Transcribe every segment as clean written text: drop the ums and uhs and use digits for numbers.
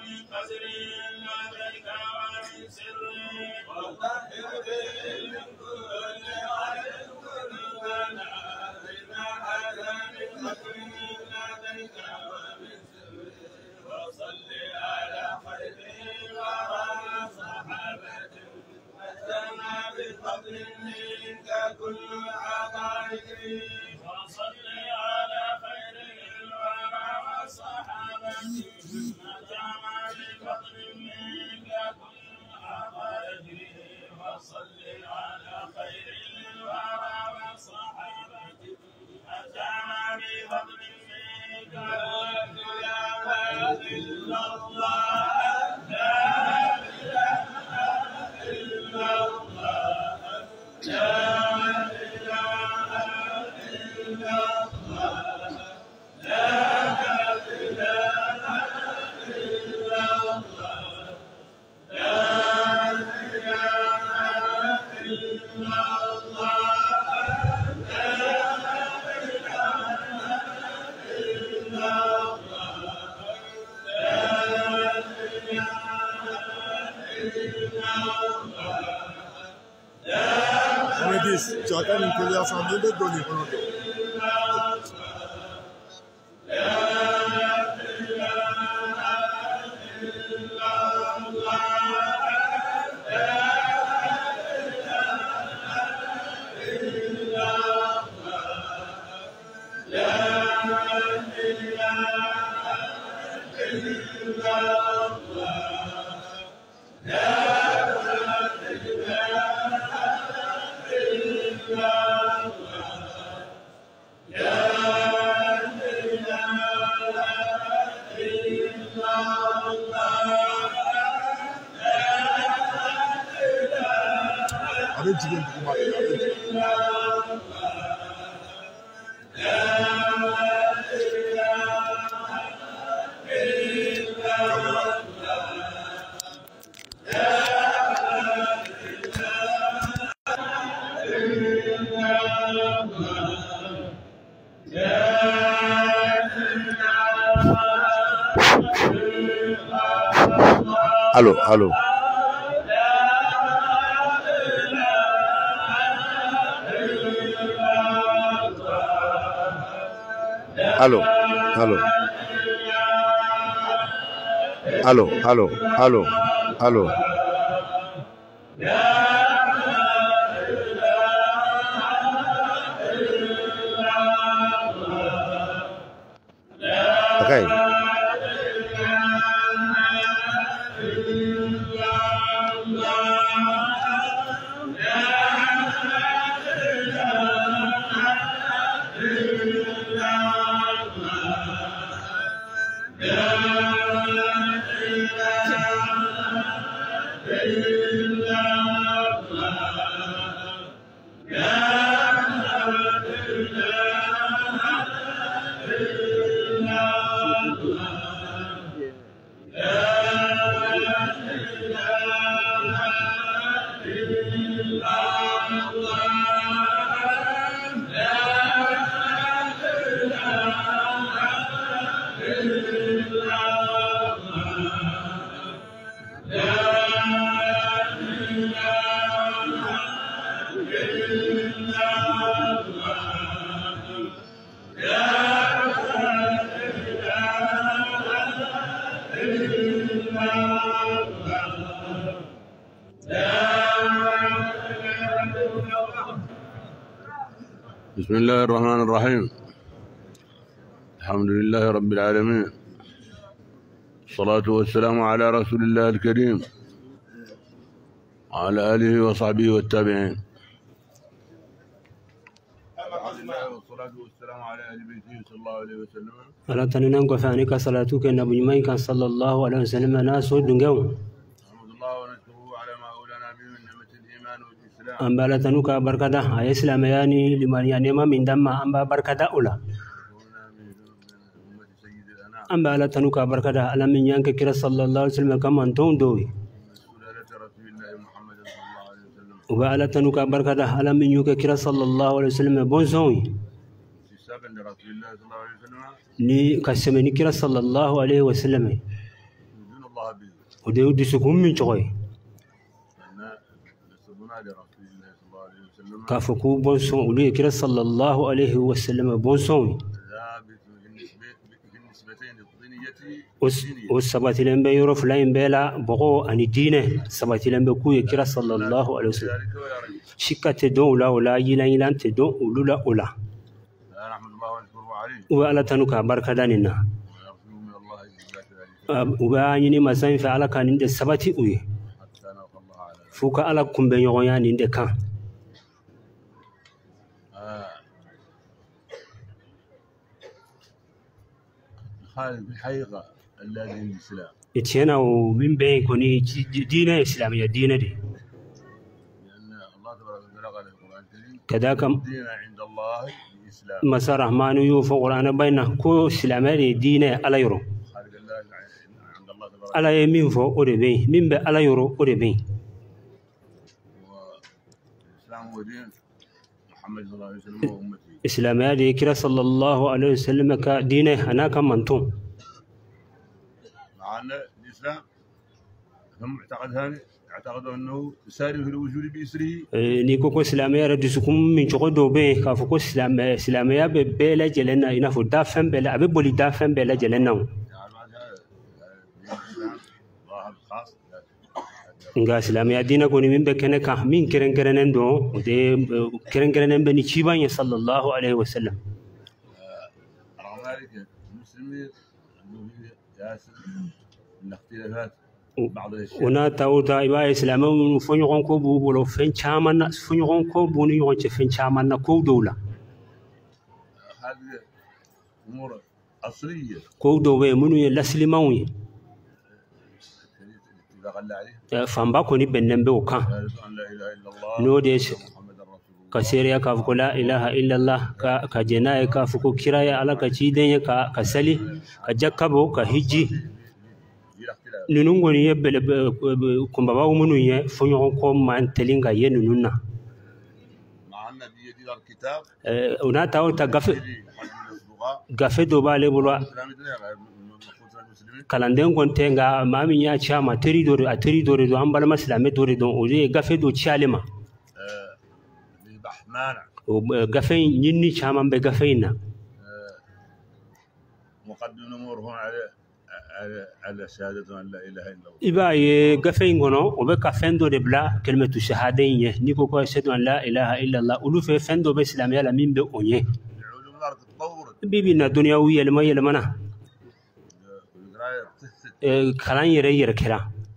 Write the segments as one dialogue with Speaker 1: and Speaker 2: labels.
Speaker 1: من قدر لديك ومن سر وطهر به من كل عيب قلوبنا إنا هذا من قدر لديك ومن سر وصل على خير الورى صحابة أتنا بفضل منك كل عطائك وصل على خير الورى وصحابته أتنا بفضل منك كل عطائك وصل على خير الورى وصحابته أتنا بفضل منك لا إله إلا الله لا إله إلا الله لا
Speaker 2: Jangan kuliah sambil berdoni penonton.
Speaker 3: Aló, aló. Aló, aló. Aló, aló, aló, aló. Okay. بسم الله الرحمن الرحيم. الحمد لله رب العالمين، الصلاة والسلام على رسول الله الكريم وعلى آله وصحبه والتابعين. والصلاة والسلام على أهل بيته صلى الله عليه وسلم.
Speaker 4: ألا تنين قفانك صلاتك النبي مايك صلى الله عليه وسلم ناس ودنجو.
Speaker 3: نحمد الله ونشكره على ما أولنا به من نعمة الإيمان والإسلام.
Speaker 4: أم بالتنوك بركة أي إسلام يعني لمن يعني ما من دم أم بركة أولى. أم بالتنوك بركة ألا من ينك كرا صلى الله عليه وسلم كم أنتم دوي. وبالتنوك بركة ألا من ينك كرا صلى الله عليه وسلم بونزوي. ni kasemeni kira sallallahu alaihi wasallam
Speaker 3: الله به
Speaker 4: ودي دسكم من شوي
Speaker 3: نسبنا لرسول الله صلى الله عليه وسلم
Speaker 4: كافكو بونسون ولي كرا صلى الله عليه وسلم بونسون
Speaker 3: ثابت بالنسبتين الدينية
Speaker 4: والسبات لين بيروف لاين بلا بقو أن دينه سبات لين بكو كرا صلى الله عليه وسلم شكة دون ولا يلان تدون ولا ولا
Speaker 3: نحمد الله ونشكره عليه
Speaker 4: وعلى تنوك بركة داننا وبأني ما سين فعل كان عند السبات وي فوق على كم بينيان عند كان
Speaker 3: خالد الحقيقة الذي الإسلام
Speaker 4: اتينا ومن بين كوني دين إسلامية دين دي
Speaker 3: لأن الله تبارك وتعالى قال في القرآن الكريم
Speaker 4: كذاك
Speaker 3: دين عند الله الإسلام
Speaker 4: مسار رحمن يوفق قرآن بينه كو إسلامي دين على يرو
Speaker 3: خالد الله عند الله تبارك
Speaker 4: على يمين فوق أربعين من على يرو أربعين
Speaker 3: والإسلام هو دين محمد صلى الله عليه وسلم وأمته
Speaker 4: إسلامي دي كرا صلى الله عليه وسلم كدينه أنا كمنتم
Speaker 3: مع أن الإسلام هم اعتقدوا أنه ساري في الوجود بإسره
Speaker 4: نيكو إسلامي ردسكم من شغل دوبين كافوكو إسلامي بلا جلنا ينافو دافن بلا أبي بولي دافن بلا جلنا nga islamiyya dina ko ni min be kene ka min keren kerenen do de keren kerenen be ni ciban ya sallallahu alaihi wasallam
Speaker 3: المسلمين ياسر الاختلافات بعض الاشياء
Speaker 4: ona tawta iba islamu fonyo ko bu bolo fen chaman fonyo ko bu ni yon che fen chaman na ko dola
Speaker 3: هذه امور اصليه
Speaker 4: ko do we munu ye laslimawi
Speaker 3: اتفاق الله عليه
Speaker 4: famba ko ni bennen be o kan
Speaker 3: لا اله الا الله
Speaker 4: no de
Speaker 3: محمد رسول الله
Speaker 4: kasiriya ka fuko la ilaha illallah ka jenaye ka fuko kiraya ala ka ciden ka sali ka jakkabo ka hijji nunun goni ye bele kumbaba munu ye fonyo ko man telinga ye nununna
Speaker 3: مع ان بيد الكتاب
Speaker 4: ona tawta gafe do bale bulwa kalanden gonte nga mamin ya chama teri do do ambala maslame do do oje gafe do chialema
Speaker 3: مانع
Speaker 4: gafe nyinni chama be gafeina
Speaker 3: مقدم الامور هون على شهاده ان لا اله الا الله
Speaker 4: iba ye gafe ngono obe ka fendo de bla kelmatu shahadain ye niko ko shahadu an la ilaha illa allah ulu fe fendo be islam yala min be onye
Speaker 3: العلوم الارض تطورت
Speaker 4: bibi na duniyawi yelma kalan yere kira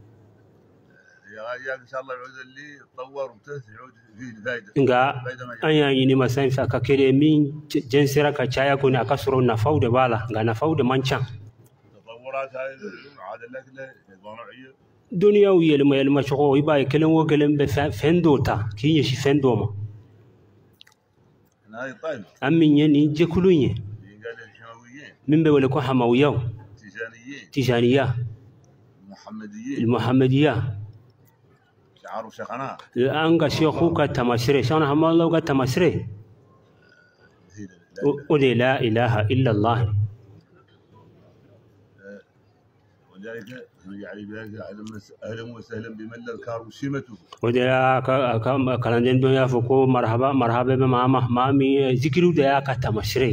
Speaker 3: يا ان شاء الله يعود اللي تطور وتسع يعود فيه الفائده
Speaker 4: nga anya yini masan fa ka kere min jensira ka chaya ko na kasuro na faude bala nga na faude mancan
Speaker 3: تطورات هذه العلوم عاد لك ضنوعيه
Speaker 4: duniyawi yelma chogo iba kelen wo kelen be fendo ta kinye shi fendo ma
Speaker 3: هذه طيب
Speaker 4: amin yeni jekulunye
Speaker 3: قال الحمويين
Speaker 4: min be wala ko hamawiyaw
Speaker 3: تيجانيين
Speaker 4: tijaniya
Speaker 3: المحمديين
Speaker 4: المحمدية
Speaker 3: شعار شيخنا
Speaker 4: أنك شيخوك تمسري شان هم الله تمسري ودي لا إله إلا الله
Speaker 3: ولذلك يعني بذلك أهلا وسهلا بمن الكار وشيمته
Speaker 4: ودي كلام الدنيا فوكو مرحبا بماما مامي ذكروا ده كتمسري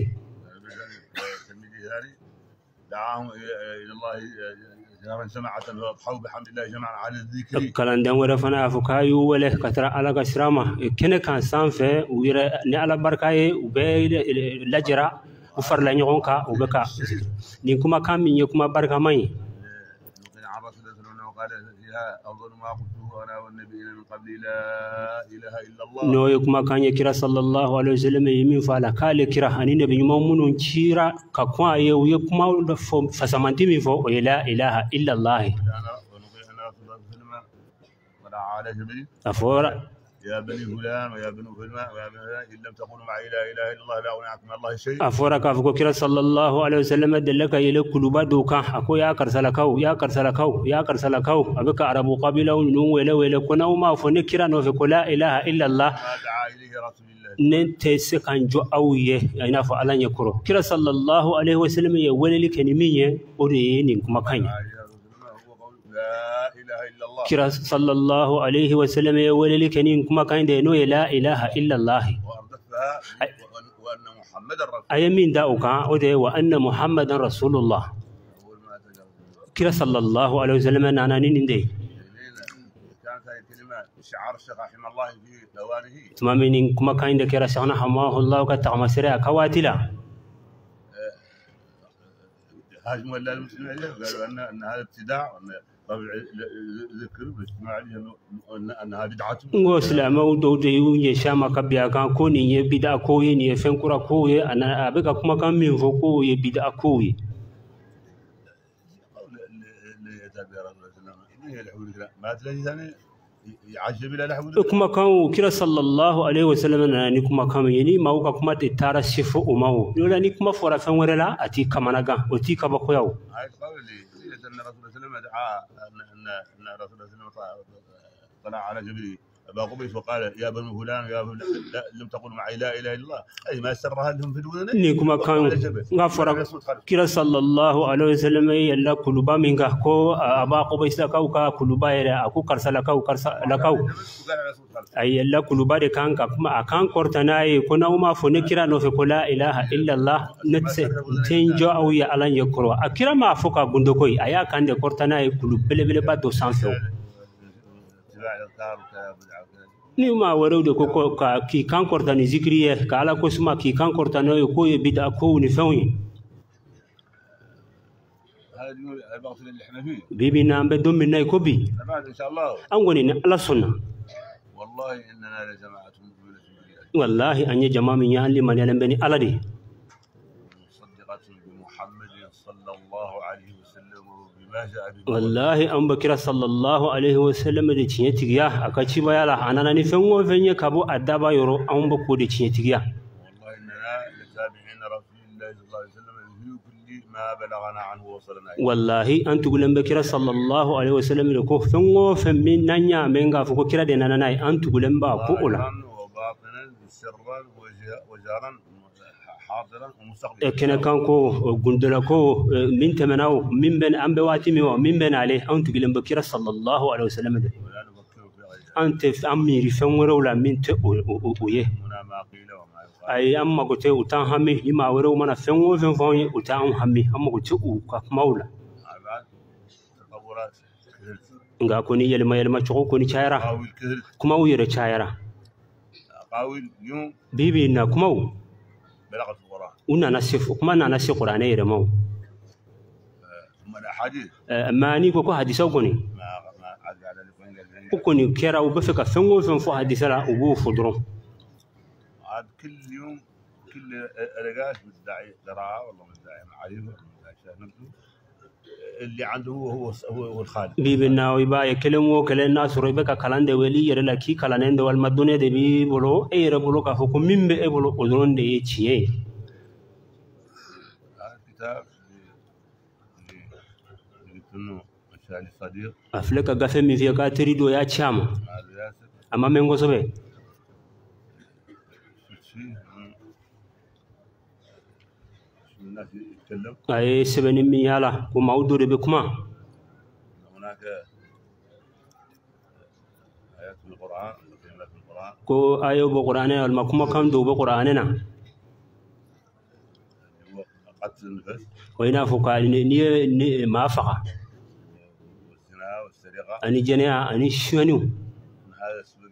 Speaker 3: دعاهم إلى الله جهرا سماعة فأضحوا بحمد الله جمعا على الذكر
Speaker 4: كلام دم ورفنا فكايو ولا كتر على كسرامة كنا كان سانفه ويرى نعلى بركاي وبيل لجرا وفرلا نيونكا وبكا نيكما كان من يكما بركة ماي
Speaker 3: وقال فيها أفضل ما قلته أنا والنبيين من قبل لا إله إلا الله
Speaker 4: no yukuma kanye kira sallallahu alaihi wasallam yimin fala kale kira hani nabi munun kira ka kwa ye kuma da fasamanti mi fo la ilaha illa allah
Speaker 3: أنا ونقول أنا رسول الله صلى الله عليه وسلم ودعا على جبريل
Speaker 4: afora
Speaker 3: يا بني فلان ويا بني فلان ويا بني فلان إن لم تقولوا معي لا إله إلا الله لا أغني عنكم من الله شيء
Speaker 4: afora ka fuko kira sallallahu alaihi wasallam dallaka yele kuluba doka ako ya karsala kau abaka arabu qabila nun wele kuna ma fo ne kira no fe ko la ilaha illa allah
Speaker 3: ما دعا إليه رسول الله
Speaker 4: nente se kanjo awye ina fo alanya kuro kira sallallahu alaihi wasallam ye wele likeni minye ori ni kuma kanya
Speaker 3: دعا إليه رسول الله هو قول لا إله إلا الله
Speaker 4: كرا صلى الله عليه وسلم ولي كنين كما كان دينو لا إله إلا الله
Speaker 3: وأردفها وأن محمد رسول
Speaker 4: أي من داوكا ودي وأن محمد رسول الله
Speaker 3: أول ما تجاوز
Speaker 4: كرا صلى الله عليه وسلم أنا نيندي
Speaker 3: كانت هذه الكلمة شعار الشيخ رحمه الله في دوانه
Speaker 4: تمامين كما كان كرا شيخنا حماه الله كتغمسرا كواتلا
Speaker 3: هاجموا المسلمين قالوا أن هذا ابتداع وأن ذكر باجتماع أنها بدعة
Speaker 4: وسلام ودودي يشام كبيا كان كوني يبدا كوي ني فنكرا كوي أنا أبقى كما كان من فوقو يبدا كوي
Speaker 3: ما تلاقي ثاني يعجب إلى لحول
Speaker 4: كما كان كرا صلى الله عليه وسلم أنا كما كان يني ما هو كما تتارى شفو وماو لولا نكما فورا فنورلا أتي كما نجا أتي كما كوياو
Speaker 3: هاي قولي أن الرسول صلى الله عليه وسلم دعا أن الرسول صلى الله عليه وسلم طلع على جبل أبا قبيس وقال يا بني فلان يا فلان لم تقل معي لا إله إلا الله أي ما سرها لهم في الوذن
Speaker 4: نيكما كان غفر كرا صلى الله عليه وسلم يلا كلوبا منك كو أبا قبيس لكاو كلوبا يلا أكو كرسا لكاو أي يلا كلوبا دي كان كما كان كورتناي كنا وما فنكرا نوفي لا إله إلا الله نتسي تنجو أو يا ألان يكرو أكرا ما فوكا بندقوي أيا كان دي كورتناي كلوب بلي بلي بادو سانفيو ni ma waro de ko ka ki kan korta ni zikriye ka ala ko suma ki kan korta no ko ye bida ko ni fawi
Speaker 3: هذه الباطل اللي احنا فيه
Speaker 4: bibi na be dum nay ko bi
Speaker 3: بعد ان شاء الله
Speaker 4: an goni ni ala sunna
Speaker 3: والله اننا لجماعه مؤمنه بالله
Speaker 4: wallahi anye jama min ya liman ya lambe ni ala de
Speaker 3: مصدقه بمحمد صلى الله عليه وسلم وبما جاء به
Speaker 4: wallahi an bakira sallallahu alaihi wasallam de cinye tigiya aka ci bayala anana ni fenwo fenye kabo adaba yoro an ba ko de cinye tigiya
Speaker 3: والله اننا لتابعين رسول الله صلى الله عليه وسلم في كل ما بلغنا عنه وصلنا اليه
Speaker 4: wallahi an tugulen bakira sallallahu alaihi wasallam de ko fenwo fen min nanya menga fu ko kira de nananai an tugulen ba ko ula
Speaker 3: وباطنا سرا وجهرا حاضرا ومستقبلا
Speaker 4: kene kanko gundula ko min temenaw min ben ambe wati mi wa min ben ale an tugilen bakira sallallahu alaihi wasallam de
Speaker 3: ولا نفكر في غيره
Speaker 4: ante amiri fenworo la min te oye
Speaker 3: هنا ما قيل وما يقال
Speaker 4: ay amma gote utan hammi ima woro mana fenwo fen fon utan hammi amma gote u ka maula
Speaker 3: بعد تطورات
Speaker 4: nga ko ni yelma choko ko ni chayara
Speaker 3: قاوي الكهل
Speaker 4: kuma u yere chayara
Speaker 3: قاوي اليوم
Speaker 4: bibi na kuma
Speaker 3: بلغت القرآن
Speaker 4: una nasifu kuma na nasi qur'ane yere mau
Speaker 3: ثم الأحاديث
Speaker 4: amma ni ko hadisa ko ni
Speaker 3: ما عاد على الفين
Speaker 4: ko ni kera u bafika fenwo fen fo hadisara u bu fudron
Speaker 3: عاد كل يوم كل رجاش مدعي قراءة والله مدعي معرفة مدعي شيخ نفسه اللي عنده هو الخالق
Speaker 4: bibi na wi ba ye kelemo kelen na suro be ka kalande weli yere la ki kalanende wal madune de bi bolo e yere bolo ka fo ko mimbe e bolo odron de ye ciye
Speaker 3: هذا الكتاب لكنه مشاري صديق
Speaker 4: afleka gafe mi fiye ka terido ya chama
Speaker 3: هذا ياسر
Speaker 4: amma mengo sobe
Speaker 3: شفت فيه شو الناس يتكلم
Speaker 4: ay sebeni mi yala ko mawdo de be kuma
Speaker 3: هناك آيات من القرآن وكلمات من القرآن
Speaker 4: ko ayo bo qur'ane wal makuma kam do bo qur'ane na
Speaker 3: اللي هو قتل النفس
Speaker 4: ko ina fo ka ni ma faqa
Speaker 3: والزنا والسرقة
Speaker 4: ani jenia ani shwanu
Speaker 3: هذا اسمه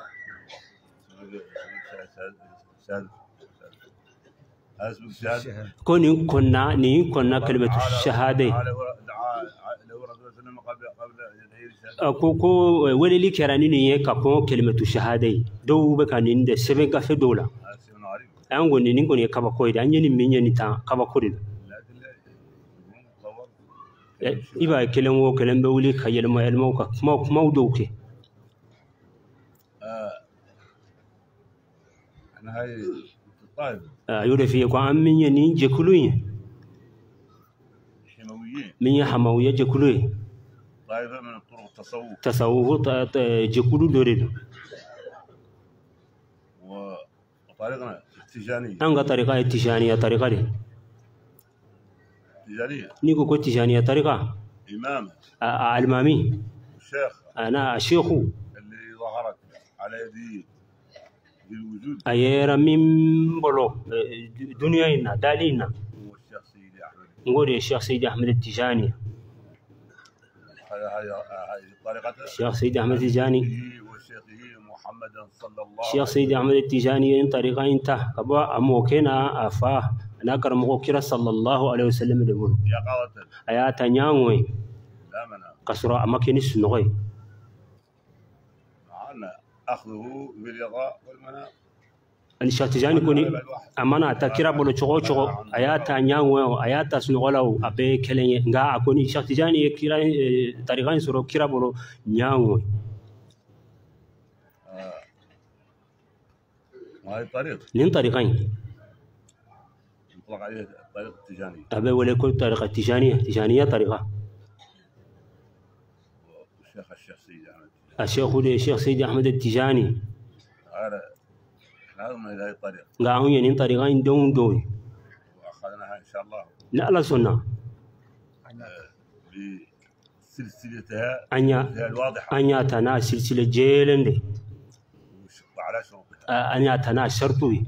Speaker 3: شهادة هذا اسمه الشهادة
Speaker 4: ko ni konna kalimatu shahade
Speaker 3: دعا له رسول الله صلى الله عليه وسلم قبل يدعي الشهادة
Speaker 4: ko wele li kerani ni ye ka ko kalimatu shahade do be kan inde sebe gafe dola
Speaker 3: هذا شيء غريب
Speaker 4: an gonni ni gonni kaba ko ida anyeni min yani ta kaba ko dida
Speaker 3: لكن تصور
Speaker 4: iba kelen wo kelen be wuli ka yelma ka kuma do ke
Speaker 3: أنا هاي الطائف
Speaker 4: ayure fiye ko an min yani jekuluye
Speaker 3: الحمويين
Speaker 4: min ya hamawiya jekuluye
Speaker 3: طائفة من الطرق التصوف
Speaker 4: tasawufu jekulu dore do
Speaker 3: وطريقنا التجانية
Speaker 4: an ga tarika tijaniya tarika de
Speaker 3: التجانية
Speaker 4: ni ko tijaniya tarika
Speaker 3: إمام
Speaker 4: المامي
Speaker 3: الشيخ
Speaker 4: أنا شيخ
Speaker 3: اللي ظهرت على يدي بالوجود
Speaker 4: أيرا من بلو دنيانا دالينا
Speaker 3: هو الشيخ سيدي أحمد.
Speaker 4: نقول يا الشيخ سيدي أحمد التجاني.
Speaker 3: هذه طريقة
Speaker 4: الشيخ سيدي أحمد التجاني
Speaker 3: وشيخه محمد صلى الله
Speaker 4: الشيخ سيدي أحمد التجاني إن طريقة أنت كبا أموكنا أفا ناكر مغوكرة صلى الله عليه وسلم دبلو
Speaker 3: يا قوة
Speaker 4: آيات نيانوي
Speaker 3: لا منع
Speaker 4: كسر أماكن السنوي
Speaker 3: معنا أخذه بالرضا والمنع.
Speaker 4: الشيخ التجاني كوني أمانة تكرا بلو شغو آيات نيانوي آيات سنغولو أبي كلين نغا أكوني الشيخ التجاني كرا طريقة سرو كرا بلو نيانوي.
Speaker 3: هاي الطريق
Speaker 4: لين طريقين
Speaker 3: يطلق عليه الطريق التجاني.
Speaker 4: أبي ولا كل طريقة تجانية طريقة.
Speaker 3: الشيخ سيدي أحمد
Speaker 4: الشيخ سيدي أحمد التجاني
Speaker 3: هذا لازم هذه الطريق
Speaker 4: قاعون يعني طريقين دون دوي
Speaker 3: وأخذناها إن شاء الله
Speaker 4: لا سنة
Speaker 3: بسلسلتها
Speaker 4: أنيا
Speaker 3: الواضحة
Speaker 4: أنيا تنا سلسلة جيلندي
Speaker 3: وعلى شروطها
Speaker 4: أنيا تنا شرطوي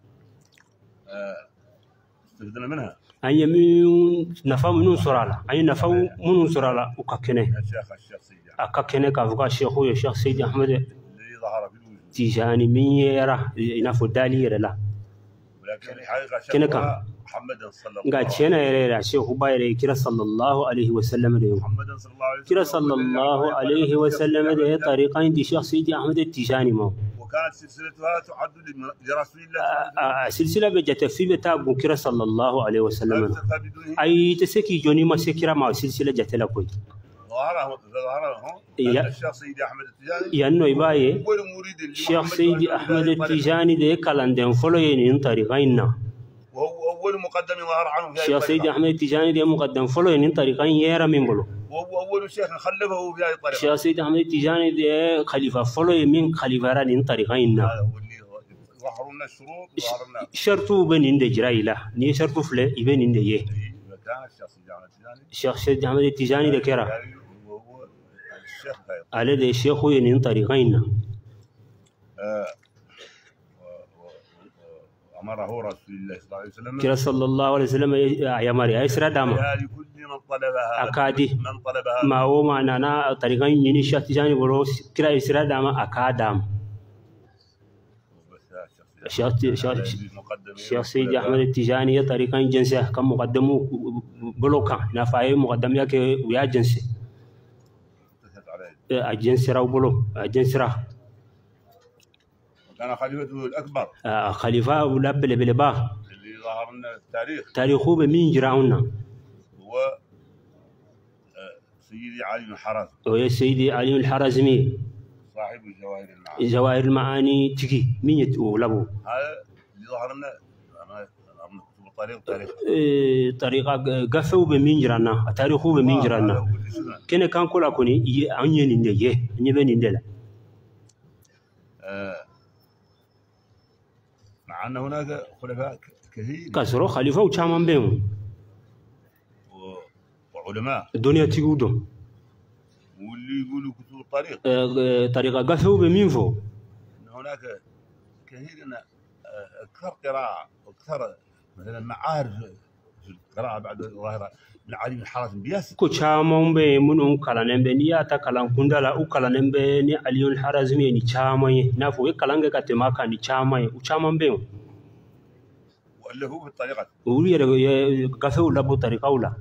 Speaker 3: استفدنا منها.
Speaker 4: أنيا من نفهم منو سرالا أنيا نفهم منو سرالا وككنه
Speaker 3: الشيخ سيدي
Speaker 4: أككنه كافوكا الشيخ سيدي أحمد
Speaker 3: اللي ظهر في الوجود
Speaker 4: تجاني من يرى ينافو دالي لا
Speaker 3: ولكن الحقيقة
Speaker 4: كنكا
Speaker 3: محمد صلى الله عليه
Speaker 4: قال شينا يرى الشيخ بايري كرا صلى الله عليه وسلم اليوم
Speaker 3: محمد صلى الله عليه وسلم
Speaker 4: كرا صلى الله عليه وسلم ده طريقين دي شيخ سيدي أحمد التجاني ما
Speaker 3: وكانت سلسلتها تعد لرسول الله
Speaker 4: سلسلة بجت في بتاع كرا صلى الله عليه وسلم أي تسكي جوني ما سكرا ما سلسلة جت لكوي
Speaker 3: ظهره الشيخ سيدي أحمد التجاني
Speaker 4: يانو يباي
Speaker 3: أول مريد
Speaker 4: الشيخ سيدي أحمد التجاني ده كلاندين فلوين طريقين
Speaker 3: وهو أول مقدم ظهر عنه في
Speaker 4: الشيخ سيدي أحمد التجاني ده مقدم فلوين طريقين يرى من بلو
Speaker 3: وهو أول شيخ خلفه في هذه الطريقة.
Speaker 4: الشيخ سيدي أحمد التجاني ده خليفة فلوين من خليفة ران طريقين
Speaker 3: هذا هو اللي ظهر لنا الشروط وظهر لنا
Speaker 4: شرطو بين عند جرايلا ني شرطو فله يبين عند يه
Speaker 3: كان الشيخ سيدي أحمد التجاني
Speaker 4: الشيخ سيدي أحمد التجاني ده كرا
Speaker 3: وهو الشيخ
Speaker 4: على ده الشيخ هو ين طريقين
Speaker 3: أمره رسول الله صلى الله عليه وسلم
Speaker 4: كرا صلى الله عليه وسلم يا مري أسرع دام
Speaker 3: لكل من طلبها
Speaker 4: أكادي
Speaker 3: من طلبها
Speaker 4: ما هو معنا طريقين يني الشيخ التجاني بروس كرا أسرع دام أكادام الشيخ سيدي أحمد التجاني طريقين جنسه كم مقدمه بلوكا نفاي مقدم ياك ويا جنسه الجنس راو بلو الجنس راه
Speaker 3: كان خليفته الأكبر
Speaker 4: خليفة ولا بلبلبا
Speaker 3: اللي ظهر لنا التاريخ
Speaker 4: تاريخه بمين جراونا
Speaker 3: هو سيدي علي الحرازمي
Speaker 4: ويا سيدي علي الحرازمي
Speaker 3: صاحب
Speaker 4: جواهر المعاني تجي مين يتولبو
Speaker 3: هذا اللي ظهر لنا
Speaker 4: طريقة قفوا بمين جرانا تاريخه بمين جرانا كنا كان كل أكوني أني ننديه أني بنندلا
Speaker 3: مع أن هناك خلفاء كثير
Speaker 4: كسروا خليفة وشامان بهم
Speaker 3: وعلماء
Speaker 4: الدنيا تيجودهم
Speaker 3: واللي يقولوا كتب الطريق
Speaker 4: طريقة قفوا بمين فو
Speaker 3: إن هناك كثير أكثر قراءة أكثر مثلا معارف في القراءة بعد ظاهرة من علي الحرازمي بياس
Speaker 4: كشامون بمنون كلام بنيا تكلام كندلا وكلام بني علي الحرازمي نشامي نافو كلام كتما كان نشامي وشامون بهم
Speaker 3: ولا هو في الطريقة
Speaker 4: ويا قفوا لبو طريقة ولا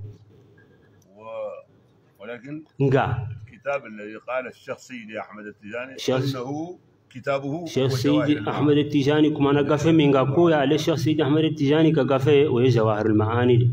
Speaker 3: ولكن
Speaker 4: الكتاب
Speaker 3: الذي قال الشيخ سيدي أحمد التجاني أنه كتابه
Speaker 4: الشيخ سيدي أحمد التجاني كما نقفه من قاكويا على الشيخ سيدي أحمد التجاني كقفه وهي جواهر المعاني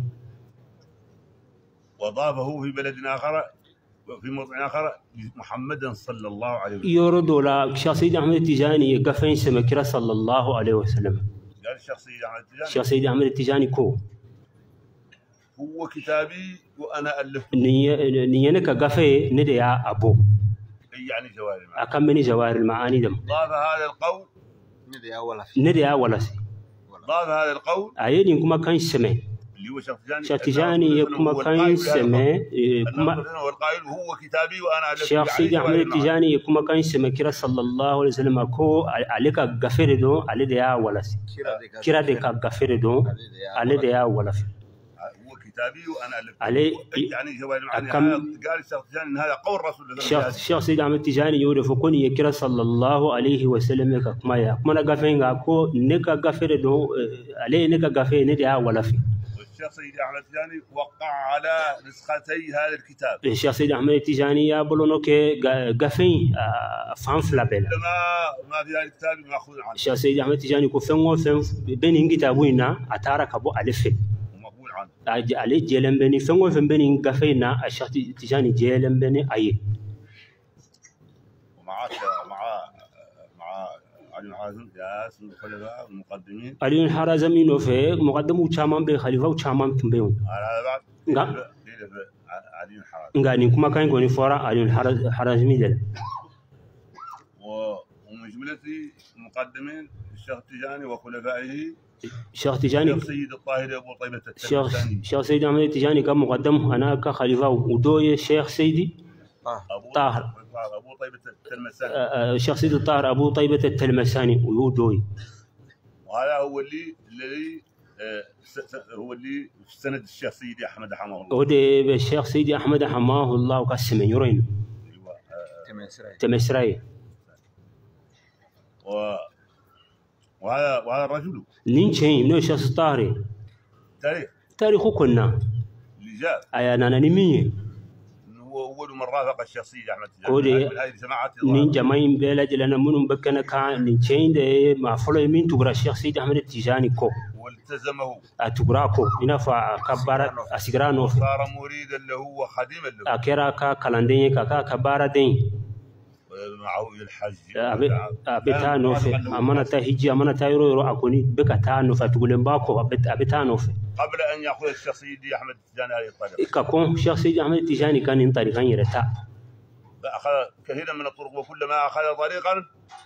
Speaker 3: وضافه في بلد آخر وفي موضع آخر محمد صلى الله عليه وسلم
Speaker 4: يرد ولا الشيخ سيدي أحمد التجاني قفه سمكرة صلى الله عليه وسلم
Speaker 3: قال الشيخ سيدي أحمد التجاني
Speaker 4: الشيخ سيدي أحمد التجاني كو
Speaker 3: هو كتابي وأنا ألفه
Speaker 4: نينك قفه نديا أبو
Speaker 3: يعني جواهر المعاني
Speaker 4: أكمل جواهر المعاني دم
Speaker 3: ضاف هذا القول
Speaker 4: نديا ولا سي
Speaker 3: ضاف هذا القول
Speaker 4: أيدي كما كان سمع
Speaker 3: اللي هو شيخ
Speaker 4: شيخ تجاني يكما كان سمع
Speaker 3: والقائل هو كتابي وانا
Speaker 4: شيخ سيدي احمد التجاني يكما كان سمع كرا صلى الله عليه وسلم كو عليك غفر دو علي ديا ولا كرا ديك غفر دو علي ديا ولا
Speaker 3: هو كتابي وانا الف
Speaker 4: علي
Speaker 3: يعني جواب قال الشيخ تجاني ان هذا قول رسول الله
Speaker 4: الشيخ سيدي احمد التجاني يقول فكون يكرا صلى الله عليه وسلم كما يا كما غفين كو نيكا غفر دو علي نيكا غفر نديا ولا في
Speaker 3: الشيخ سيدي احمد التجاني وقع على نسختي هذا الكتاب.
Speaker 4: الشيخ سيدي احمد التجاني يا بلونو كي غافين فان فلابل
Speaker 3: ما في هذا الكتاب ماخوذ عنه.
Speaker 4: الشيخ سيدي احمد التجاني كو فين بين كتابونا اتارك ابو الف
Speaker 3: ومقبول عنه.
Speaker 4: علي جيلن بني فين بين غافينا الشيخ التجاني جيلن بني اي
Speaker 3: مع علي الحازم ياس الخلفاء المقدمين
Speaker 4: علي الحازم انه في مقدم وشامان بخليفه وشامان تنبيون
Speaker 3: على بعد علي الحازم
Speaker 4: غاني كما كان يقول فورا علي الحازم دل
Speaker 3: ومجملة المقدمين الشيخ التجاني وخلفائه
Speaker 4: الشيخ تجاني
Speaker 3: الشيخ سيد الطاهر ابو طيبه التلمساني
Speaker 4: الشيخ سيد احمد التجاني كان مقدم انا كخليفه ودوي الشيخ سيدي طاهر
Speaker 3: ابو طيبه التلمساني
Speaker 4: الشيخ سيد الطاهر ابو طيبه التلمساني ويودوي
Speaker 3: وهذا هو الذي هو اللي سند الشيخ سيدي احمد حماه الله
Speaker 4: ودي الشيخ سيدي احمد حماه الله وقسم يورين تمسراي
Speaker 3: وهذا الرجل
Speaker 4: لينشين من الشيخ الطاهري تاريخ كنا
Speaker 3: اللي جاء
Speaker 4: ايانا نمي
Speaker 3: هو اول من رافق الشيخ سيدي احمد
Speaker 4: التجاني
Speaker 3: من هذه جماعه
Speaker 4: نين جماعين بلاد لنا من بكنا كان لينشين ده ما فلو من تغرى الشيخ سيدي احمد التجاني كو
Speaker 3: والتزمه
Speaker 4: اتغراكو ينفع كبار اسغرانو
Speaker 3: صار مريدا له وخديما له
Speaker 4: اكيرا كالندين كبار دين
Speaker 3: معه الحج
Speaker 4: أبتانو في أمانة هجي أمانة يرو أكوني بكتانو فتقولن باكو أبتانو في
Speaker 3: قبل أن يأخذ الشيخ سيدي أحمد التجاني هذه الطريقة.
Speaker 4: ككون الشيخ سيدي أحمد التجاني كان من طريقين يرتاح.
Speaker 3: أخذ كثيرا من الطرق وكلما أخذ طريقا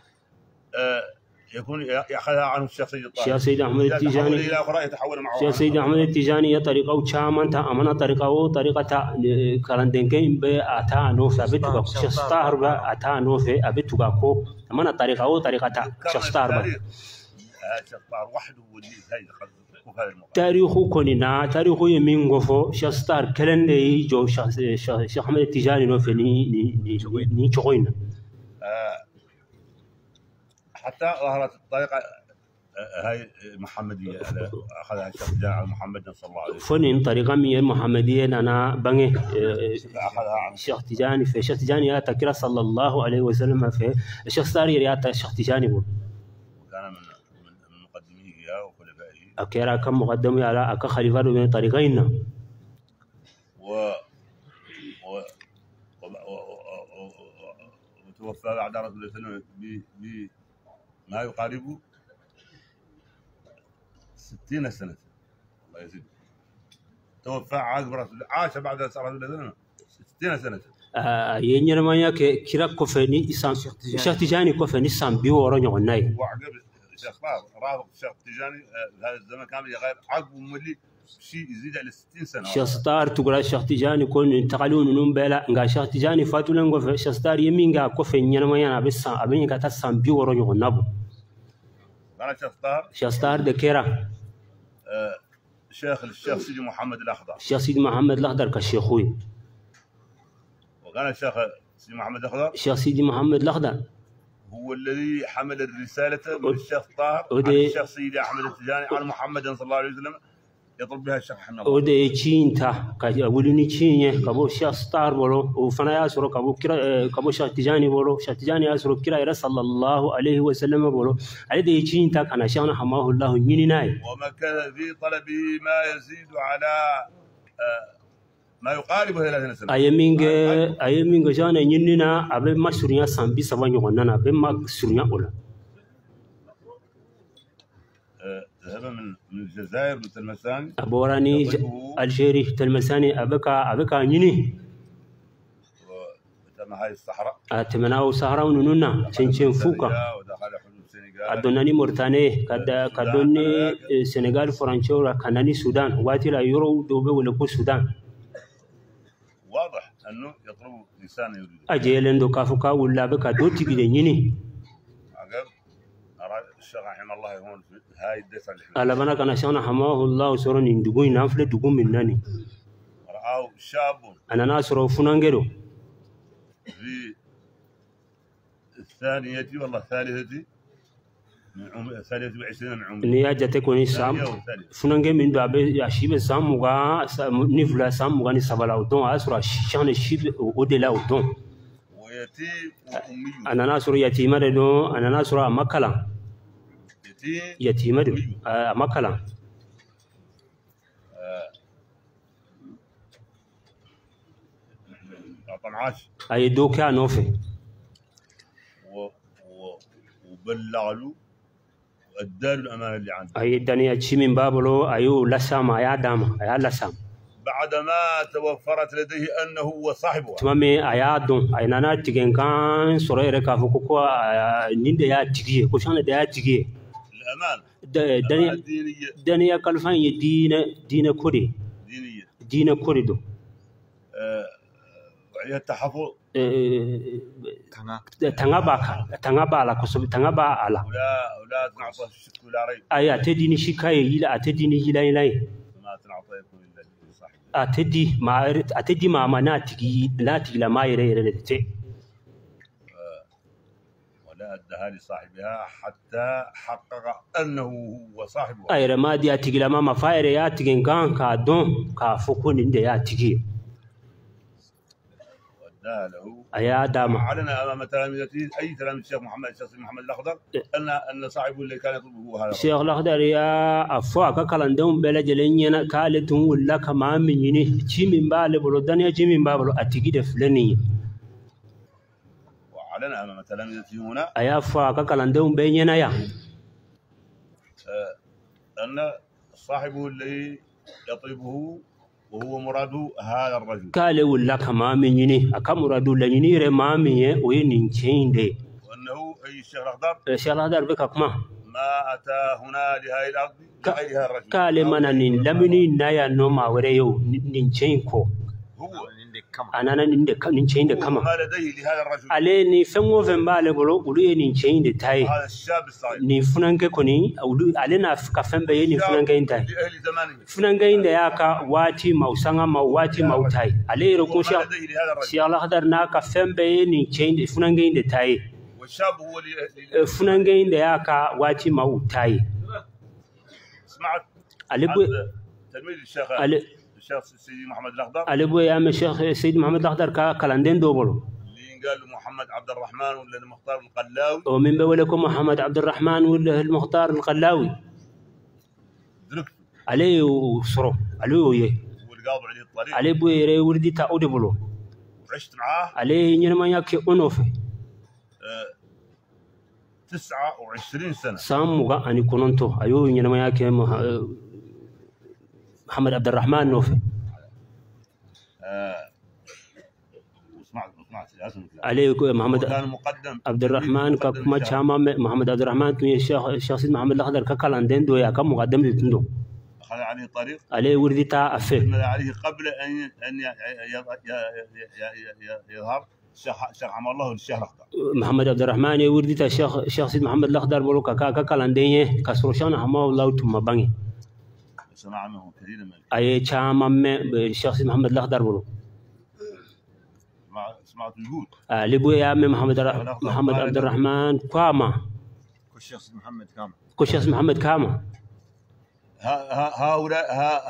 Speaker 3: يكون يأخذها عنه الشيخ سيدي الطاهر.
Speaker 4: الشيخ سيدي أحمد التجاني.
Speaker 3: إلى أخرى يتحول معه.
Speaker 4: الشيخ سيدي أحمد التجاني طريقة وشامان تا أمانة طريقة وطريقة كلاندينكين بأتا نوف أبتوكا الشيخ طاهر بأتا نوف أبتوكا أمانة طريقة وطريقة الشيخ طاهر.
Speaker 3: الشيخ طاهر وحده واللي هاي
Speaker 4: تاريخ كوننا تاريخ يمين غفو شيخ طاهر كلندي جو شيخ أحمد التجاني نوف ني تشوين.
Speaker 3: حتى ظهرت الطريقة هاي محمدية أخذها الشيخ تجاني محمد صلى الله عليه وسلم.
Speaker 4: فنين طريقة مية محمدية أنا بني الشيخ تجاني في الشيخ تجاني يا تكرا صلى الله عليه وسلم في الشيخ طاهر يا الشيخ تجاني بول.
Speaker 3: وكان من مقدميه وخلفائه.
Speaker 4: أكيرا كم مقدم على أك خليفة من طريقين.
Speaker 3: وتوفى بعد رسول الله صلى الله عليه وسلم ما يقارب 60 سنة الله يزيد. توفى عقب رسول الله عاش بعد رسول الله 60 سنة.
Speaker 4: ينير ما يك كيرا كوفني إسام الشيخ تجاني كوفني إسام بيورو نيوناي.
Speaker 3: وعقب الشيخ رافق الشيخ تجاني هذا الزمن كامل غير عقب مولي شيء يزيد على 60 سنة.
Speaker 4: الشيخ طاهر تقول الشيخ تجاني كون انتقلون نوم بلا نقا الشيخ تجاني فاتولن كوف الشيخ طاهر يمينغا كوفني ينير ما ينا بس أبين كاتا سام بيورو نيونابو.
Speaker 3: أنا الشيخ
Speaker 4: طاهر دكيرا.
Speaker 3: الشيخ سيدي محمد الأخضر.
Speaker 4: الشيخ سيدي محمد الأخضر كشيخوي.
Speaker 3: وكان الشيخ سيدي محمد الأخضر.
Speaker 4: الشيخ سيدي محمد الأخضر.
Speaker 3: هو الذي حمل الرسالة من الشيخ طاهر عن الشيخ سيدي أحمد التجاني عن محمد صلى الله عليه وسلم يطلب بها الشيخ حنا الله.
Speaker 4: ودي تشين تا كأولني تشين كابو الشيخ طاهر بولو وفنا ياسر كابو كرا كابو الشيخ تجاني بولو الشيخ تجاني ياسر كرا صلى الله عليه وسلم بولو على دي تشين تا كان شيخنا حماه الله ينيناي.
Speaker 3: ومكث في طلبه ما يزيد على ما يقارب 30 سنة.
Speaker 4: أيامين جانا ينينا أبي ما سوريا سامبي سبعين يومنا أبي ما سوريا أولا.
Speaker 3: ذهب من الجزائر من تلمساني.
Speaker 4: أبوراني الجيري تلمساني أبكا يني.
Speaker 3: وتم هاي الصحراء.
Speaker 4: أتمنى الصحراء ونونا تشين فوكا.
Speaker 3: ودخل حدود السنغال.
Speaker 4: adonani Mauritanie kadoni Senegal فرنسا كناني السودان واتي لا يورو دوبه ولا كو السودان
Speaker 3: واضح انه يطلب انسان يريد
Speaker 4: اجيلن دو كافوكا ولا بك دوتي غيني
Speaker 3: اراد الشيخ رحمه الله هون في هاي الدفع
Speaker 4: على بنا كان شان حماه الله سورن ندغوي نافله دغو منني
Speaker 3: راه شاب
Speaker 4: انا ناصر فنانغيرو
Speaker 3: في الثانية والله الثالثة من عمر 23 من عمر
Speaker 4: نيا جاتكوني سام فنانغي من دابي يا شيبه ساموغا نيفلا ساموغا ني سبالاو دون اسرا شان شيب اودلا اودون
Speaker 3: ويتيم وامي
Speaker 4: انا ناصر يتيمه دو انا ناصر مكلا يتيمه دو مكلا
Speaker 3: طنعاش
Speaker 4: اي دوكا نوفي
Speaker 3: وبلغلو ادال الامانه اللي عنده
Speaker 4: اي دنيا شي من بابلو ايو لسام يا دام يا لسام
Speaker 3: بعدما توفرت لديه انه هو صاحبها
Speaker 4: تمامي ايا دون اي نانا تيغن كان سوريره كافو كو نيند يا تيغي كو شان يا تيغي
Speaker 3: الامانه
Speaker 4: دنيا كلفان دين كودي دين كودي دو
Speaker 3: وهي التحفظ
Speaker 4: تنغا لا كسب تنغا على
Speaker 3: ولا تنعطى الشك ولا ريب
Speaker 4: ايا تديني شكايه الى تديني الى
Speaker 3: ما تنعطيكم الا صاحب
Speaker 4: اتدي ما مناتي لا تجي ما يري
Speaker 3: ولا ادها لصاحبها حتى حقق انه هو صاحبها
Speaker 4: اي ما دي اتجي لما ما فاير يا تجي كان كادون كفكون عند يا تجي
Speaker 3: له
Speaker 4: ايا دام
Speaker 3: علنا امام تلاميذته اي تلاميذ الشيخ محمد الاخضر ان صاحبه اللي كان يطلبه هو هذا
Speaker 4: الشيخ الاخضر يا افوا كلندون بلجلين كالتون ولا كما مني تشي من بال بلدان يجي من بابلو اتيجي دفلني
Speaker 3: وعلنا امام تلاميذته هنا
Speaker 4: ايا افوا كلندون بيننا يا
Speaker 3: ان صاحبه اللي يطلبه وهو مراده هذا الرجل
Speaker 4: قال ولا كما مني اكا مراده لني رما مني وين دي
Speaker 3: وانه اي الشيخ الاخضر
Speaker 4: الشيخ الاخضر بك كما
Speaker 3: ما اتى هنا لهذه الارض لغير هذا الرجل
Speaker 4: قال من لمني نايا نوما وريو نينشينكو
Speaker 3: هو
Speaker 4: انا نينشين ده كما
Speaker 3: ما لديه لهذا الرجل
Speaker 4: عليني فمو فمبال بلو ولي نينشين ده تاي
Speaker 3: هذا الشاب الصغير
Speaker 4: ni funange koni alina ka fembe ni funange intai
Speaker 3: لاهل زمانه
Speaker 4: funange inda yaka wati mausanga wati mautai ale ro ko shi Allah hadar na ka fembe ni change funange inda tai
Speaker 3: والشاب هو اللي
Speaker 4: funange inda yaka wati mautai
Speaker 3: سمعت
Speaker 4: علبو
Speaker 3: تلميذ الشيخ سيدي محمد الاخضر
Speaker 4: علبو يا الشيخ سيد محمد الاخضر كلندن دوبلو
Speaker 3: قال له محمد عبد الرحمن ولا المختار القلاوي
Speaker 4: ومن بولكم محمد عبد الرحمن ولا المختار القلاوي
Speaker 3: دركته
Speaker 4: عليه وصرو عليه ويه
Speaker 3: والقاضي عليه الطريق
Speaker 4: عليه بويري وردي تعود بلو
Speaker 3: وعشت معاه
Speaker 4: عليه ينما ياكي أنوفي
Speaker 3: 29 سنة
Speaker 4: ساموغا أني كنونتو أيو ينما ياكي محمد عبد الرحمن نوفي عليه محمد
Speaker 3: كان مقدم
Speaker 4: عبد الرحمن كما شاما محمد عبد الرحمن تو الشخص محمد الاخضر ككلندن دو يا كم مقدم لتندو
Speaker 3: اخذ عليه طريق
Speaker 4: عليه وردي تا افه
Speaker 3: عليه قبل ان يظهر الشيخ عمر الله الشيخ الاخضر
Speaker 4: محمد عبد الرحمن وردي تا شخص محمد الاخضر بلو ككلندن كسروشان حما الله ثم باني
Speaker 3: سمع منه كثير من
Speaker 4: اي شاما الشخص محمد الاخضر بلو
Speaker 3: سمعت الجود
Speaker 4: لبو يا محمد عبد الرحمن كاما
Speaker 2: كشخص محمد كاما
Speaker 4: كشخص محمد كاما
Speaker 3: هؤلاء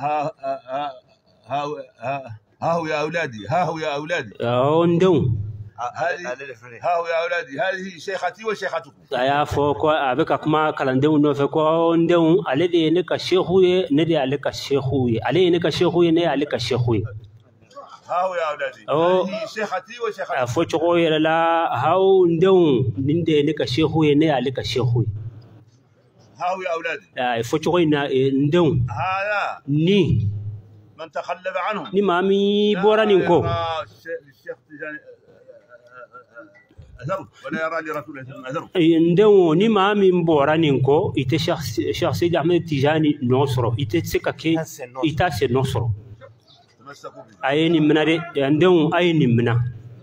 Speaker 3: ها هو يا اولادي ها هو يا اولادي
Speaker 4: اوندون
Speaker 3: ها هو يا اولادي هذه شيختي وشيختكم
Speaker 4: يا فوكو ابيك كما كلاندون نو فكو اوندون الذي نك شيخوي ندي عليك شيخوي علي نك شيخوي ندي عليك شيخوي
Speaker 3: ها هو يا اولادي هذه شيختي وشيختكم
Speaker 4: فوكو لا هاو ندون ندي نك شيخوي ندي عليك شيخوي
Speaker 3: ها هو يا اولادي
Speaker 4: فوكو ندون
Speaker 3: هذا
Speaker 4: ني
Speaker 3: من تخلف عنهم
Speaker 4: ني مامي بورانينكو
Speaker 3: الشيخ تجاني أثر ولا يرى لرسول الله أثر.
Speaker 4: عندهم نما من بورانينكو إتى شخص سيد أحمد التجاني نصره إتى سكاكي إتى سنصره أين منا ده عندهم أين منا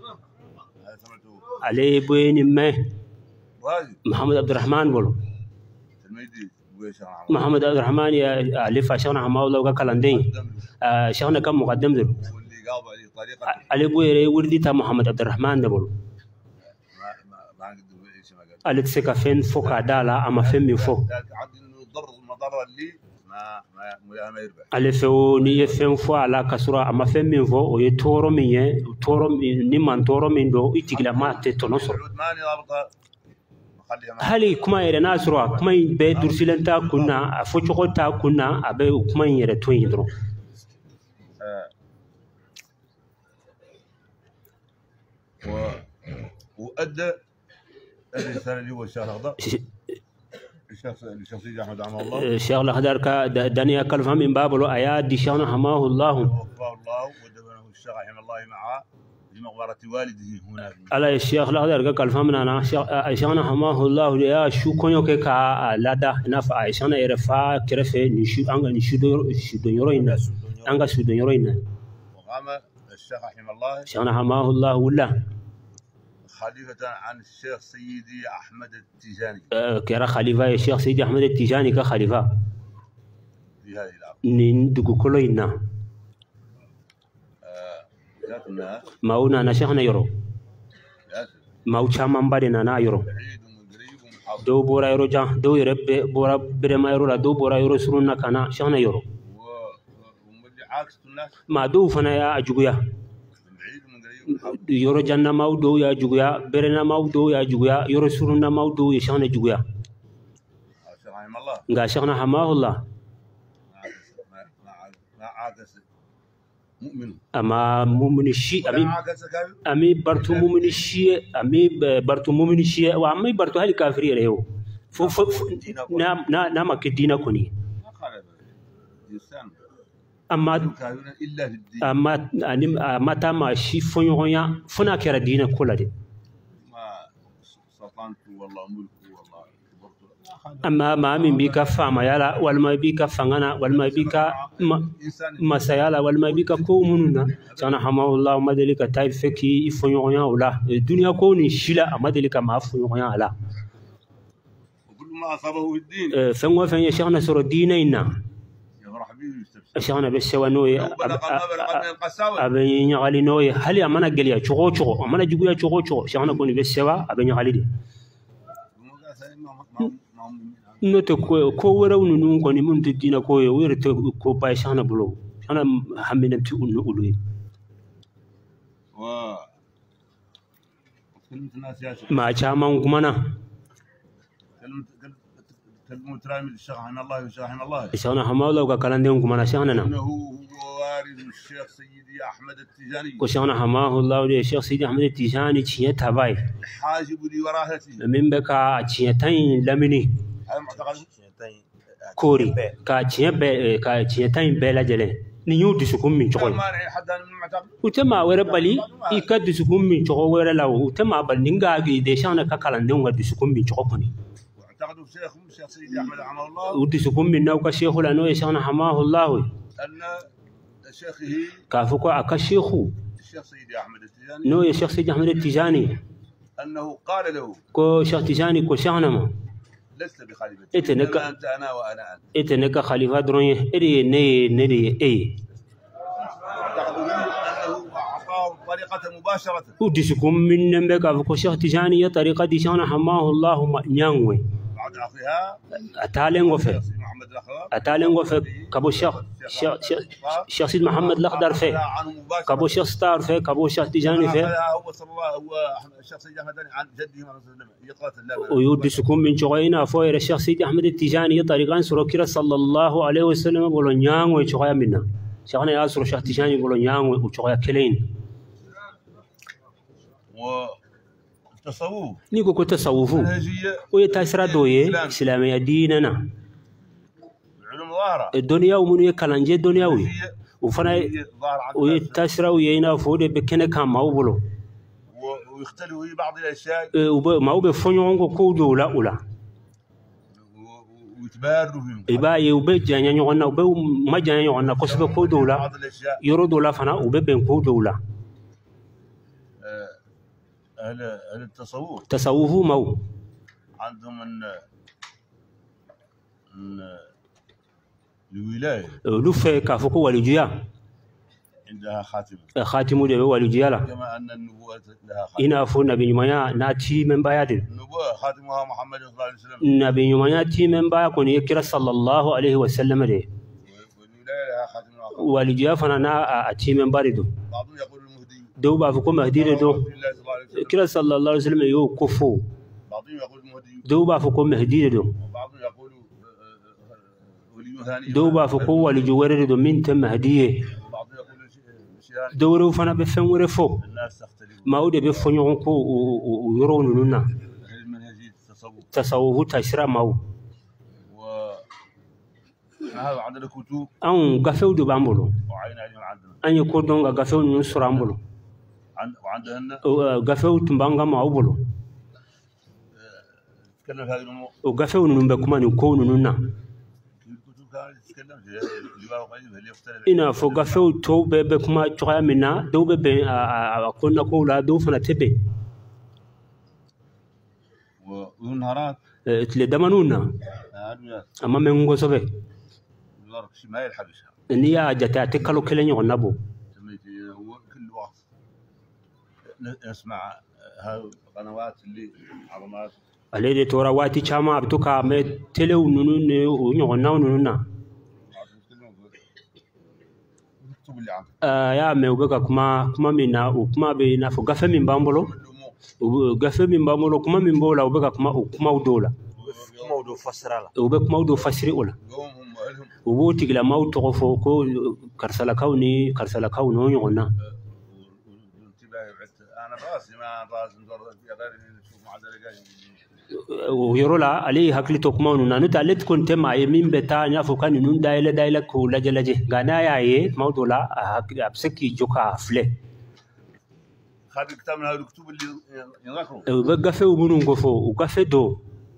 Speaker 4: عليه بوين ما محمد عبد الرحمن بولو محمد عبد الرحمن يا ألف شغنا حماو لو كلاندين شغنا كم مقدم ذلو عليه بوين وردي تا محمد عبد الرحمن ده بولو على تسكا فين فوق عدالة أما فين من فوق على فين يفهم فوق على كسرة أما فين من فوق ويتورو مين تورو نمان تورو من دو يتقل ما تتنصر هل كما يرنا سروا كما يبدر سلنتا كنا فوتشو تا كنا أبي كما يرتوين يدرو
Speaker 3: وأدى الإنسان اللي هو الشيخ الأخضر الشيخ سيدي أحمد رحمه الله
Speaker 4: الشيخ الأخضر كدنيا كلفهم من باب الآيات دي شيخنا حماه الله
Speaker 3: وفاه الله ودفنه الشيخ رحمه الله معه في مقبرة والده هنا
Speaker 4: على الشيخ الأخضر كلفهم من أنا شيخنا حماه الله يا شو كونيو كا لادا نفع شيخنا يرفع كرفه نشود أنغا نشود يروينا أنغا سود يروينا
Speaker 3: وقام الشيخ رحمه الله
Speaker 4: شيخنا حماه الله ولا
Speaker 3: خليفة عن الشيخ سيدي أحمد التيجاني
Speaker 4: كرا خليفة الشيخ سيدي أحمد التيجاني كخليفة
Speaker 3: في هذه الأرض
Speaker 4: ندقو كلنا ما هو أنا شيخنا يرو ما هو شام بدنا أنا يرو دو بورا يرو جان دو يرب بورا برما يرو لا دو بورا يرو سرنا كنا شيخنا يرو ما دو فنا يا أجويا yoro janna mawdo ya juguya berena mawdo ya juguya yoro suruna mawdo ya shana juguya nga shana hamahullah ama mu'min shi ami bartu mu'min shi ami bartu mu'min shi wa ami bartu hali kafiri reyo na makidina kuni أما تما شيء فنيويا فنا كرا دينا كله دي أما من بيكا فما يلا والما بيكا فعنا والما بيكا ما سيالا والما بيكا كومنا كان حماه الله ما ذلك تايب فكي فنيويا ولا الدنيا كوني شلا ما ذلك ما فنيويا لا
Speaker 3: وكل ما أصابه في الدين
Speaker 4: فنوا فن يشغلنا سر الدين إننا شغلنا بالسوى نوي أبني يغالي نوي هل أمانة قليا شغو شغو أمانة جبويا شغو شغو شغلنا كوني بالسوى أبني يغالي دي نوتو كورا ونون كوني من تدينا كوي ويرتو كوباي شغلنا بلو شغلنا حمينا تقول أولوي ما شاما كمانا
Speaker 3: المترامي الشيخ رحمه الله والشيخ رحمه الله
Speaker 4: شيخنا حماه الله وكلام دينكم كمان شيخنا
Speaker 3: انه هو وارث الشيخ سيدي احمد التيجاني
Speaker 4: وشيخنا حماه الله والشيخ سيدي احمد التيجاني تشيه تباي
Speaker 3: حاجب لوراثته
Speaker 4: من بكا تشيتين لمني
Speaker 3: هذا معتقد
Speaker 4: كوري كتشيتين بلا جله نيو دسكم من شغل
Speaker 3: ما حد من المعتقد
Speaker 4: وتما وربلي يكاد دسكم من شغل ولا لو وتما بلنغا ديشانا ككلام دينغا دسكم من شغل
Speaker 3: اعتقدوا الشيخ سيدي احمد رحمه الله
Speaker 4: ودسكم من نوك شيخ لانه يشانا حماه الله
Speaker 3: ان شيخه
Speaker 4: كافوكو اكشيخو
Speaker 3: الشيخ سيدي احمد التيجاني
Speaker 4: نو يا شيخ سيدي احمد التيجاني
Speaker 3: انه قال له
Speaker 4: كو شيخ تيجاني كو شانما
Speaker 3: لست بخليفتي انت انا وانا انت
Speaker 4: اتنك خليفه دروني ادي ني اي
Speaker 3: طريقة مباشرة
Speaker 4: ودسكم من نمبك أفكو شيخ تجاني طريقة دي شان حماه الله ما نيانوي
Speaker 3: بعد أخيها
Speaker 4: أتالين وفي أتالين وفي كابو شيخ سيد محمد الأخضر في كابو شيخ ستار في كابو شيخ تجاني في
Speaker 3: هو صلى الله هو الشيخ سيد أحمد عن جده يقاتل
Speaker 4: ويودسكم من شغينا فوير الشيخ سيد أحمد التجاني طريقان سروكير صلى الله عليه وسلم بولو نيانوي شغيا منا شيخنا ياسر الشيخ تجاني بولو نيانوي وشغيا كلين
Speaker 3: والتصوف
Speaker 4: نيكو كو تصوفو ويتاسرا دويه اسلاميه ديننا
Speaker 3: علوم ظاهره
Speaker 4: الدنيا ومن يكلانجي دنياوي وفنا ويتاسرا وينا فودي بكنه كان ماوبلو
Speaker 3: ويختلفوا في بعض الاشياء
Speaker 4: ما هو بفنيون كودو لا ولا
Speaker 3: ويتباروا فيهم
Speaker 4: يبقى وبجاني يغنى وما جاني يغنى كسب كودو لا
Speaker 3: بعض الاشياء
Speaker 4: يردو لا فنا وبين كودو لا
Speaker 3: اهل التصوف
Speaker 4: تصوفوا مو
Speaker 3: عندهم ان الولايه
Speaker 4: لف كافكو والجيا
Speaker 3: عندها خاتمه
Speaker 4: خاتمو ده والجيا لا
Speaker 3: كما ان النبوه لها خاتمه
Speaker 4: إنا فونا بنيمايا ناتي من بايد
Speaker 3: النبوه خاتمها محمد صلى الله عليه وسلم
Speaker 4: نبي يومايا تي من بايا كون يكرا صلى الله عليه وسلم ده
Speaker 3: والولايه لها خاتمه اخر
Speaker 4: والجيا فنا نا اتي من باردو
Speaker 3: بعضهم يقول المهدي
Speaker 4: دو بافكو مهدي دو
Speaker 3: رسول الله صلى الله عليه وسلم
Speaker 4: كرا صلى الله عليه وسلم يو كفو
Speaker 3: بعضهم يقول المهدي
Speaker 4: دو بافكو مهدي دو
Speaker 3: وبعضهم يقول ولي ثاني
Speaker 4: دو بافكو والجوار دو من تم هديه
Speaker 3: وبعضهم يقول شيئا
Speaker 4: دورو فنا بفن ورفو
Speaker 3: الناس تختلف
Speaker 4: ما هو ده بفنيون كو ويرون نونا
Speaker 3: المنهجيه التصوف
Speaker 4: تصوف تشرا ماو
Speaker 3: هذا عندنا كتب
Speaker 4: أن غفو دو بامبلو
Speaker 3: وعين عليهم عندنا
Speaker 4: أن يكون دون غفو نصر أمبلو
Speaker 3: وعندنا
Speaker 4: غفو تمبانغا ماوبلو
Speaker 3: تتكلم في هذه الامور
Speaker 4: وغفو نمبكما نكون نونا
Speaker 3: الكتب كانت تتكلم في اللواء وقيم اللي يختلف
Speaker 4: إنا فو غفو تو بكما تقيا منا دو بين أكون نقول دو فنا تبي
Speaker 3: ونهارات
Speaker 4: تلي دمانونا أما من غوسبه
Speaker 3: الله ما يلحقش
Speaker 4: نيا جتا تكلو كلن يغنبو
Speaker 3: سميتي هو كل وقت نسمع هاي القنوات اللي عظمات
Speaker 4: عليه تورا واتي chama بتوكا مي تلو نونو يغناو نونا
Speaker 3: الكتب اللي عندك
Speaker 4: يا مي وبكا كما منا وكما بينا فو غفه من بامبلو غفه من بامبلو كما من بولا وبكا كما ودولا
Speaker 2: موضوع فسرلا
Speaker 4: وبك موضوع فسري ولا
Speaker 3: يومهم لهم
Speaker 4: وبوتي لا موت غفو كو كرسلا كوني يغنا
Speaker 3: انتباهي انا راسي ما نزور غير نشوف معدل
Speaker 4: ويرولا عليه هكلتو كما نونا نتالت كنت ما يمين بتا نافو كان نون دايله كو لجلجه غانا ياي موضوع لا ابسكي جوكا فله
Speaker 3: هذا الكتاب من هذه الكتب اللي يذكروا
Speaker 4: وبغفه وبنون غفو وغفه دو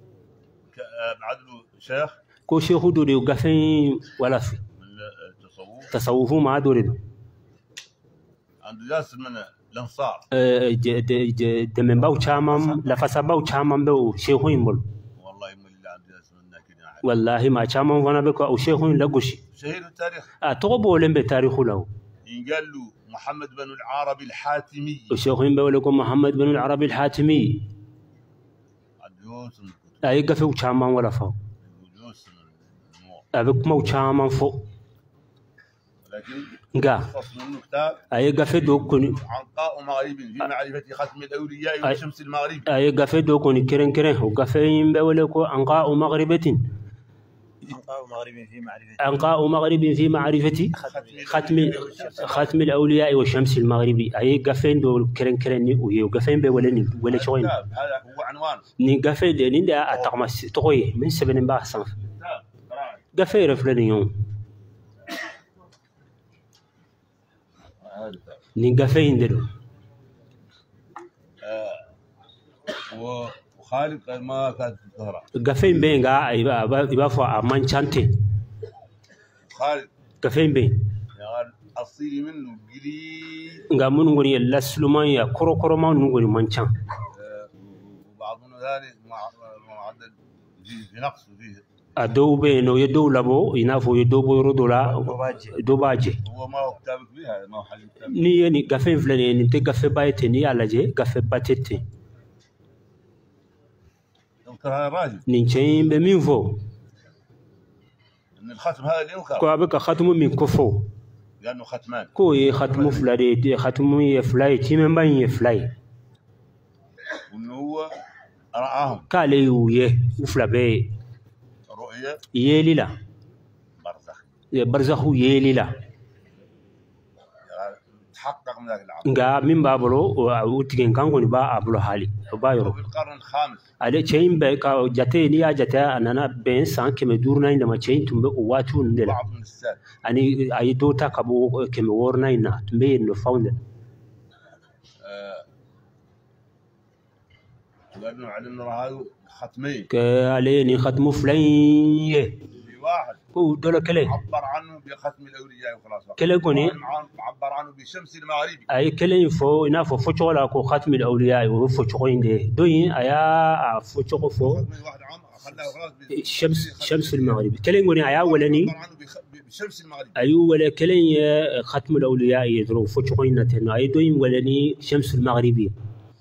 Speaker 3: معدل شيخ
Speaker 4: كو شيخو دو ديو غفين ولا في
Speaker 3: التصوف
Speaker 4: تصوفو ما دوري
Speaker 3: عنده جالس من الانصار
Speaker 4: دمن باو چامم لفسا باو چامم بو شيخوين بول
Speaker 3: والله من اللي عنده جالس من كده
Speaker 4: والله ما چامم وانا بكو او شيخوين لغوشي
Speaker 3: شهير التاريخ
Speaker 4: تو بولن بتاريخو له
Speaker 3: قال له محمد بن العربي الحاتمي
Speaker 4: وشيخوين بيقول محمد بن العربي الحاتمي
Speaker 3: الديوس
Speaker 4: اي غفو چامم ولا فو أبيك مو شامن فو
Speaker 3: لكن
Speaker 4: غا
Speaker 3: فصل من كتاب
Speaker 4: أي غفة دوكوني
Speaker 3: عنقاء مغرب في معرفة ختم الأولياء والشمس المغرب
Speaker 4: أي غفة دوكوني كرن وغفة ينبولكو عنقاء مغربة عنقاء مغرب في معرفة ختم الأولياء والشمس المغربي أي غفة دو كرن ويو غفة بولني ولا شوين
Speaker 3: هذا هو عنوان
Speaker 4: ني غفة دي ندا أتقمس توي من سبن باحسن غفة رفلني يوم ني غفة يندلو
Speaker 3: وخالد ما كانت الزهراء
Speaker 4: غفين بينغا يبا فو امان شانتي
Speaker 3: خالد
Speaker 4: غفين بين
Speaker 3: يعني اصيل منه قليل
Speaker 4: غا من غني لسلمان يا كرو ما نغني منشان
Speaker 3: وبعضنا ذلك معدل في نقص فيه
Speaker 4: ادوبه نو يدو لبو ينافو يدوبو يردولا دوباجي
Speaker 3: هو ما هو كتابك بها ما هو حل كتاب
Speaker 4: ني غفين فلاني انت غفه بايتني على جي غفه باتتي
Speaker 3: هذا الراجل
Speaker 4: نينشين بمينفو
Speaker 3: ان الختم هذا اللي ينكر
Speaker 4: كو ابك ختم من كفو
Speaker 3: لانه ختمان
Speaker 4: كو ختم فلادي ختم يفلاي تيمن بان يفلاي
Speaker 3: وانه هو راهم
Speaker 4: كاليو يه وفلابي
Speaker 3: رؤيه
Speaker 4: يليلا برزخ يليلا
Speaker 3: تحقق من ذاك العام
Speaker 4: nga min babolo o tigen kango ni ba ablo hali ba yoro
Speaker 3: في القرن الخامس
Speaker 4: ade chain be ka jate ni ya jate anana ben san keme durna inda ma chain tumbe o watu ndela
Speaker 3: بعض من السادة
Speaker 4: ani ay dota kabo keme worna ina tumbe no found
Speaker 3: قالوا على إنه هذا ختمين
Speaker 4: كالين ختم فلان
Speaker 3: واحد
Speaker 4: هو دول كله
Speaker 3: عبر عنه بختم الأولياء وخلاص
Speaker 4: كله كوني
Speaker 3: عبر عنه بشمس المغربي
Speaker 4: أي كله فو ينافو فوتشو لا كو ختم الأولياء وفوتشو يندي دوين أيا فوتشو فو
Speaker 3: واحد عام أخذناه خلاص
Speaker 4: شمس المغرب كله كوني أيا ولني
Speaker 3: عبر عنه بشمس المغربي
Speaker 4: أيو ولا كله ختم الأولياء يدرو فوتشو ينتهي أي دوين ولني شمس المغربي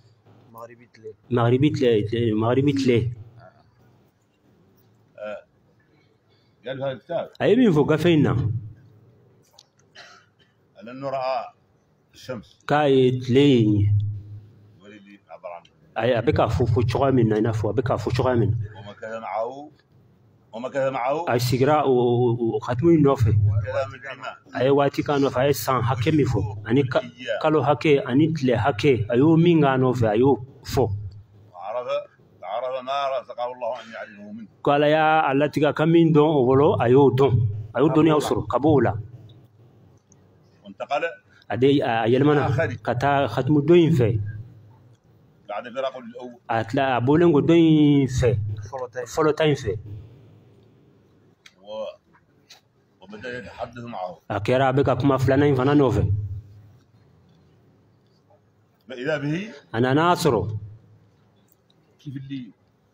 Speaker 4: مغربي تلي
Speaker 3: قال هذا الكتاب
Speaker 4: أي من فوق فينا
Speaker 3: لأنه رأى الشمس
Speaker 4: كاي تلي
Speaker 3: ولدي عبر عنه
Speaker 4: أي أبيك فوتشو من نافو أبيك فوتشو من
Speaker 3: وما كذا معه
Speaker 4: السجراء وختموا النوفي
Speaker 3: كلام الإمام
Speaker 4: أي واتي كانوا في سان حكمي فو أني كلو حكي أني تلي حكي أيو مين كانوا في أيو فو
Speaker 3: عرف ما رزقه الله أن يعلمه منه
Speaker 4: قال يا الله تيجا كمين دون أولو أيو دون يوصل قبولا
Speaker 3: وانتقل
Speaker 4: أدي أيلمنا كتا ختم دوين في
Speaker 3: بعد فراق الأول
Speaker 4: أتلا أبولن دوين في فلوتين في
Speaker 3: وبدأ يتحدث معه
Speaker 4: أكيرا بك كما فلانين فانا نوفي
Speaker 3: فإذا به
Speaker 4: أنا ناصره
Speaker 3: كيف اللي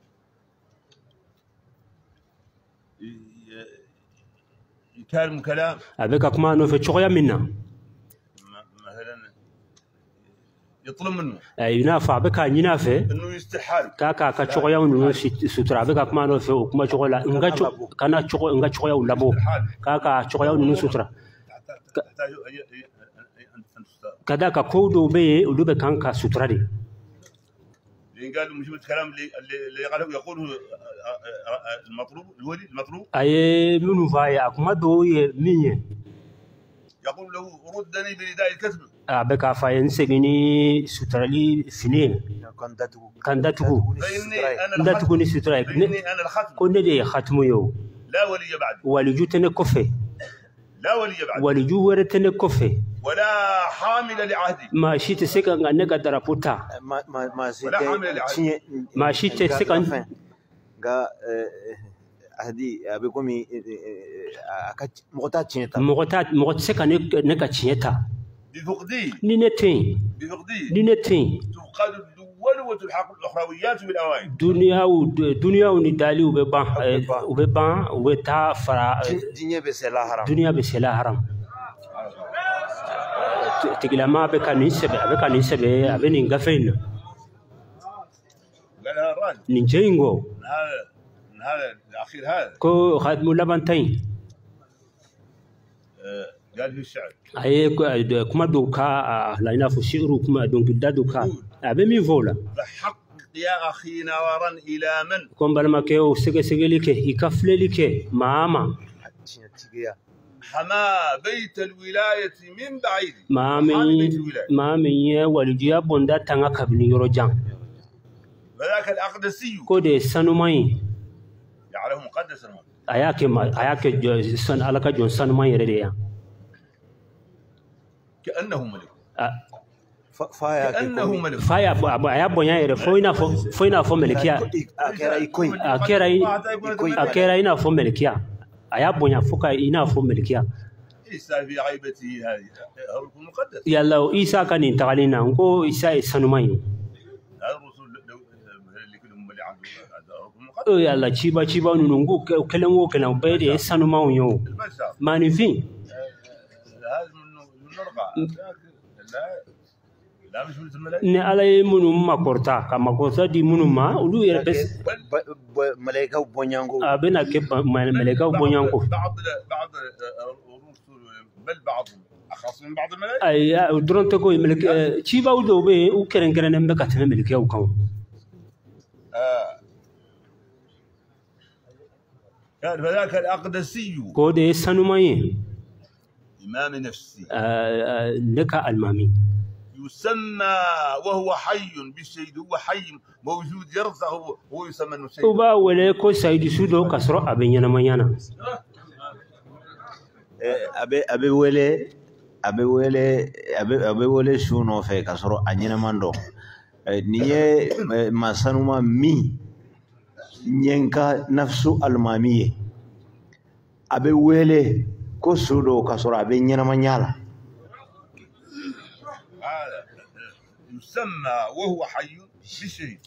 Speaker 3: يكلم كلام
Speaker 4: أبيك كما نوفي شوية منا
Speaker 3: مثلا يطلب منه
Speaker 4: ينافع بك ينافع
Speaker 3: انه يستحال
Speaker 4: كاكا كشوية ونو سترا بك كما نوفي وكما شوية كنا شوية ولابو كاكا شوية ونو سترا كذا كودو بي ودو بكانكا سترا دي
Speaker 3: لأن قالوا مش الكلام اللي قاله يقوله المطلوب الولي المطلوب
Speaker 4: أي منو فاي أكما دو مين
Speaker 3: يقول له ردني برداء الكتب
Speaker 4: أبيك فاين سجني سترالي فينين كنداتو فإني
Speaker 3: أنا الختم
Speaker 4: كنا دي ختم يو
Speaker 3: لا ولي بعد
Speaker 4: ولجو تنكفي
Speaker 3: لا ولي بعد
Speaker 4: ولجو ورتنكفي
Speaker 3: ولا حامل لعهدي
Speaker 4: ما شيت سكن أنك درابوتا
Speaker 3: ولا حامل لعهدي
Speaker 4: ما شيت سكن
Speaker 2: هذه أبيكمي مغتات
Speaker 4: مغتات سكن نك تشيتا
Speaker 3: بفقدي
Speaker 4: نينتين
Speaker 3: تفقد الدول وتلحق الأخرويات بالأوائل
Speaker 4: دنيا وندالي وببان وبتا فرا دنيا بسلا حرام تقلما بك نسبة أبني غفين
Speaker 3: قالها الراجل
Speaker 4: نينجينغو
Speaker 3: من هذا الأخير هذا
Speaker 4: كو خادم لبنتين
Speaker 3: قال في الشعر
Speaker 4: أي كما دوكا لا ينافو شعر كما دونك دادوكا أبي فولا
Speaker 3: فحق يا أخي نورا إلى من
Speaker 4: كم بالما كيو سجلك يكفلك ماما
Speaker 3: حما بيت الولاية من بعيد
Speaker 4: ما من والجيا بوندا تانا كابني يروجان
Speaker 3: وذاك الأقدسي
Speaker 4: كودي سانوماي
Speaker 3: يعرف مقدس
Speaker 4: أياك سن على جون سانوماي يرديا
Speaker 3: كأنه ملك
Speaker 2: كأنه
Speaker 3: ملك
Speaker 4: فايا أبو بونيا ير فوينا فو ملكيا أكيرا إنا فو ملكيا أيا بونيا فوكا إنا فو ملكيا
Speaker 3: عيسى في غيبته هذه هو المقدس
Speaker 4: يلا عيسى كان ينتقلنا نقول عيسى سانوماي
Speaker 3: هذا الرسول اللي كلهم اللي عنده
Speaker 4: يلا تشيبا نقول كلام بيدي سانوماي يو ما نفين
Speaker 3: هذا من نرقى لا مش مثل الملائكة
Speaker 4: ne ala ye minnu makɔrɔta ka makɔrɔta di minnu ma olu yɛrɛ bɛ
Speaker 2: ملائكة بونيانغو
Speaker 4: a bɛna kɛ mɛlɛkɛw bɔɲɔgɔnko
Speaker 3: بعض الرسل بل بعضهم أخص من بعض الملائكة
Speaker 4: ayi dɔrɔn tɛ ko cibaw dɔw bɛ yen u kɛrɛnkɛrɛnnen bɛ ka tɛmɛ mɛlɛkɛw kan
Speaker 3: فذاك الأقدسي
Speaker 4: k'o de ye sanuman ye
Speaker 3: إمام نفسي
Speaker 4: ne ka alimami
Speaker 3: يسمى وهو حي بالشهيد هو حي موجود يرزق هو يسمى انه شهيد
Speaker 4: u b'a wele ko sayidi su dɔ ka sɔrɔ a bɛ ɲɛnamaya na
Speaker 2: abe wele su nɔfɛ ka sɔrɔ a ɲɛnaman dɔn niye masanuma mi nyenka nafsu almamiye abe wele ko sudo kasora abe nyanama nyala
Speaker 3: يسمى وهو حي بشيء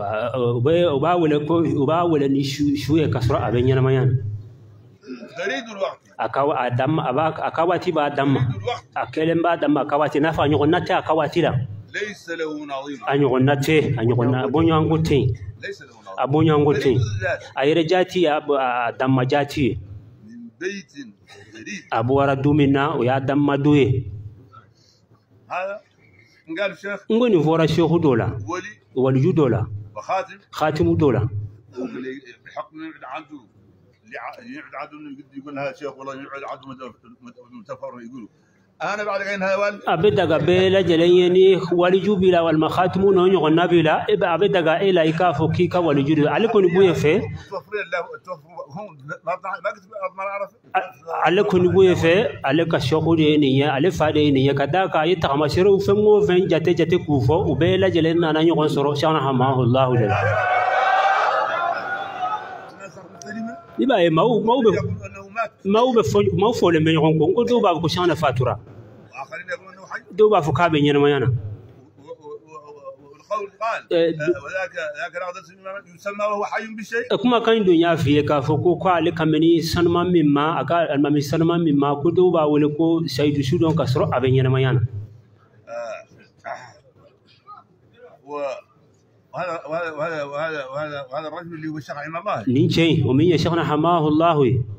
Speaker 4: وباول ni shuye kasora abe nyanama yana
Speaker 3: تريد الوقت
Speaker 4: akawa adam akawati ba adam akelen ba adam akawati nafa nyonate akawati la
Speaker 3: ليس له نظير
Speaker 4: anyonate bonyangote
Speaker 3: ليس له نظير
Speaker 4: abonyangote ayere jati adam jati
Speaker 3: من بيت جديد
Speaker 4: abu waradumina ya adam maduye
Speaker 3: هذا قال الشيخ
Speaker 4: ngoni vora shehu dola
Speaker 3: ولي
Speaker 4: waliju dola
Speaker 3: وخاتم
Speaker 4: khatimu dola
Speaker 3: بحق يبعد عنده اللي يبعد عنده يقول هذا شيخ والله يبعد عنده متفر يقولوا انا بعد غين هاوان
Speaker 4: abedaga bela jeleni waliju bila wal makhatimu no nyon nabila iba abedaga ila ikafu kika waliju alikoni buye fe
Speaker 3: توفر الله هم ما كنت ما اعرف
Speaker 4: alikoni buye fe alika shehu de niya alifade niya kadaka yita kama shiru fengo fen jate kufo ubela jelena na nyon soro shana hamahu allah de iba e mau fole men yon ko do ba ko shana fatura
Speaker 3: واخرين يقولون انه حي
Speaker 4: do ba fu kabe nyana mayana
Speaker 3: والقول قال وذاك راضي يسمى وهو حي بشيء
Speaker 4: kuma kan dunya fiye ka fo ko ale kameni sanma mimma aka almami sanma mimma ko do ba wole ko saydu shudon kasro abe nyana mayana
Speaker 3: وهذا الرجل اللي هو الشيخ عماد الله
Speaker 4: ninche o min ya shaykhna hamahu allah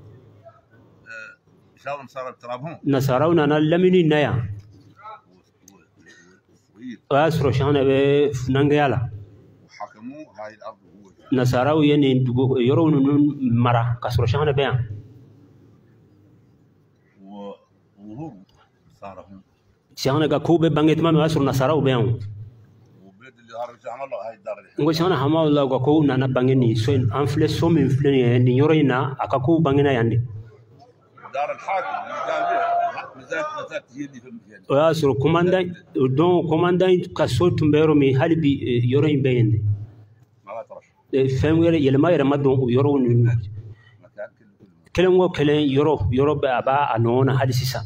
Speaker 3: شلون صار الترابهم
Speaker 4: nasarawna na lamini naya asro shaykhna be nangayala
Speaker 3: وحكموا هاي الارض هو
Speaker 4: nasaraw yene yoronu mara kasro shaykhna be
Speaker 3: وظهور صار هم
Speaker 4: shaykhna ga ko be banget ma asro nasaraw be
Speaker 3: وبلد اللي هرب الشيخ عماد الله هاي الدار اللي
Speaker 4: ngo shaykhna hamahu allah ga ko na bangeni so enfle so min fleni ni yoroina aka ko bangena yande
Speaker 3: دار الحاكم اللي كان بها مازالت هي اللي في المكان
Speaker 4: asro commandant kaso tumbero mi halbi yoroin beyende
Speaker 3: ما ترش
Speaker 4: femwere yelma yere madon yoro ni
Speaker 3: مكان
Speaker 4: kelengo kelen yoro ba anona hadisisa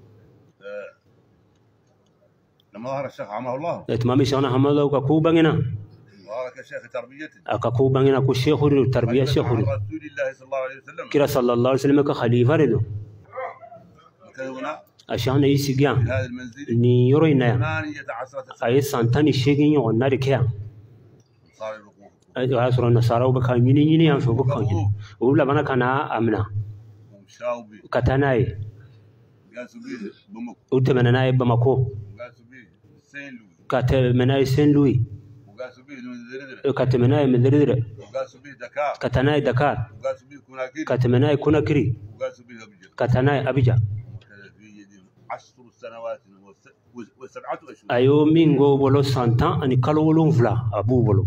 Speaker 3: لما ظهر الشيخ عماه الله
Speaker 4: etmami shana hamalo ka ku bangena
Speaker 3: ظهر كشيخ تربيته
Speaker 4: aka ku bangena ku shekhuru tarbiya shekhuru
Speaker 3: رسول الله صلى الله عليه وسلم
Speaker 4: kira sallallahu alaihi wasallam ka khalifa redo
Speaker 3: وكان هنا
Speaker 4: ashana yisigyan
Speaker 3: في هذا المنزل
Speaker 4: ni yoro ina
Speaker 3: 18 سنة
Speaker 4: ay santani shegin yo na de kya
Speaker 3: صار الوقوف
Speaker 4: ay asro nasaraw ba kamini ni an fe ko kanyi ula bana kana amna
Speaker 3: ومشاوبي
Speaker 4: katanai
Speaker 3: قاسوا به بمك
Speaker 4: utemenana bamako
Speaker 3: وقاسوا به سين لوي
Speaker 4: katemenai saint louis
Speaker 3: وقاسوا به المنزل
Speaker 4: katemenai medredre
Speaker 3: وقاسوا به دكار
Speaker 4: katanai dakar
Speaker 3: وقاسوا به كوناكير
Speaker 4: katemenai kunakri
Speaker 3: وقاسوا به أبجد
Speaker 4: katanai abija
Speaker 3: وكان في يدهم 10 سنوات وسبعة أشهر
Speaker 4: ayo mingo bolo santa ani kalo wolonfla abu bolo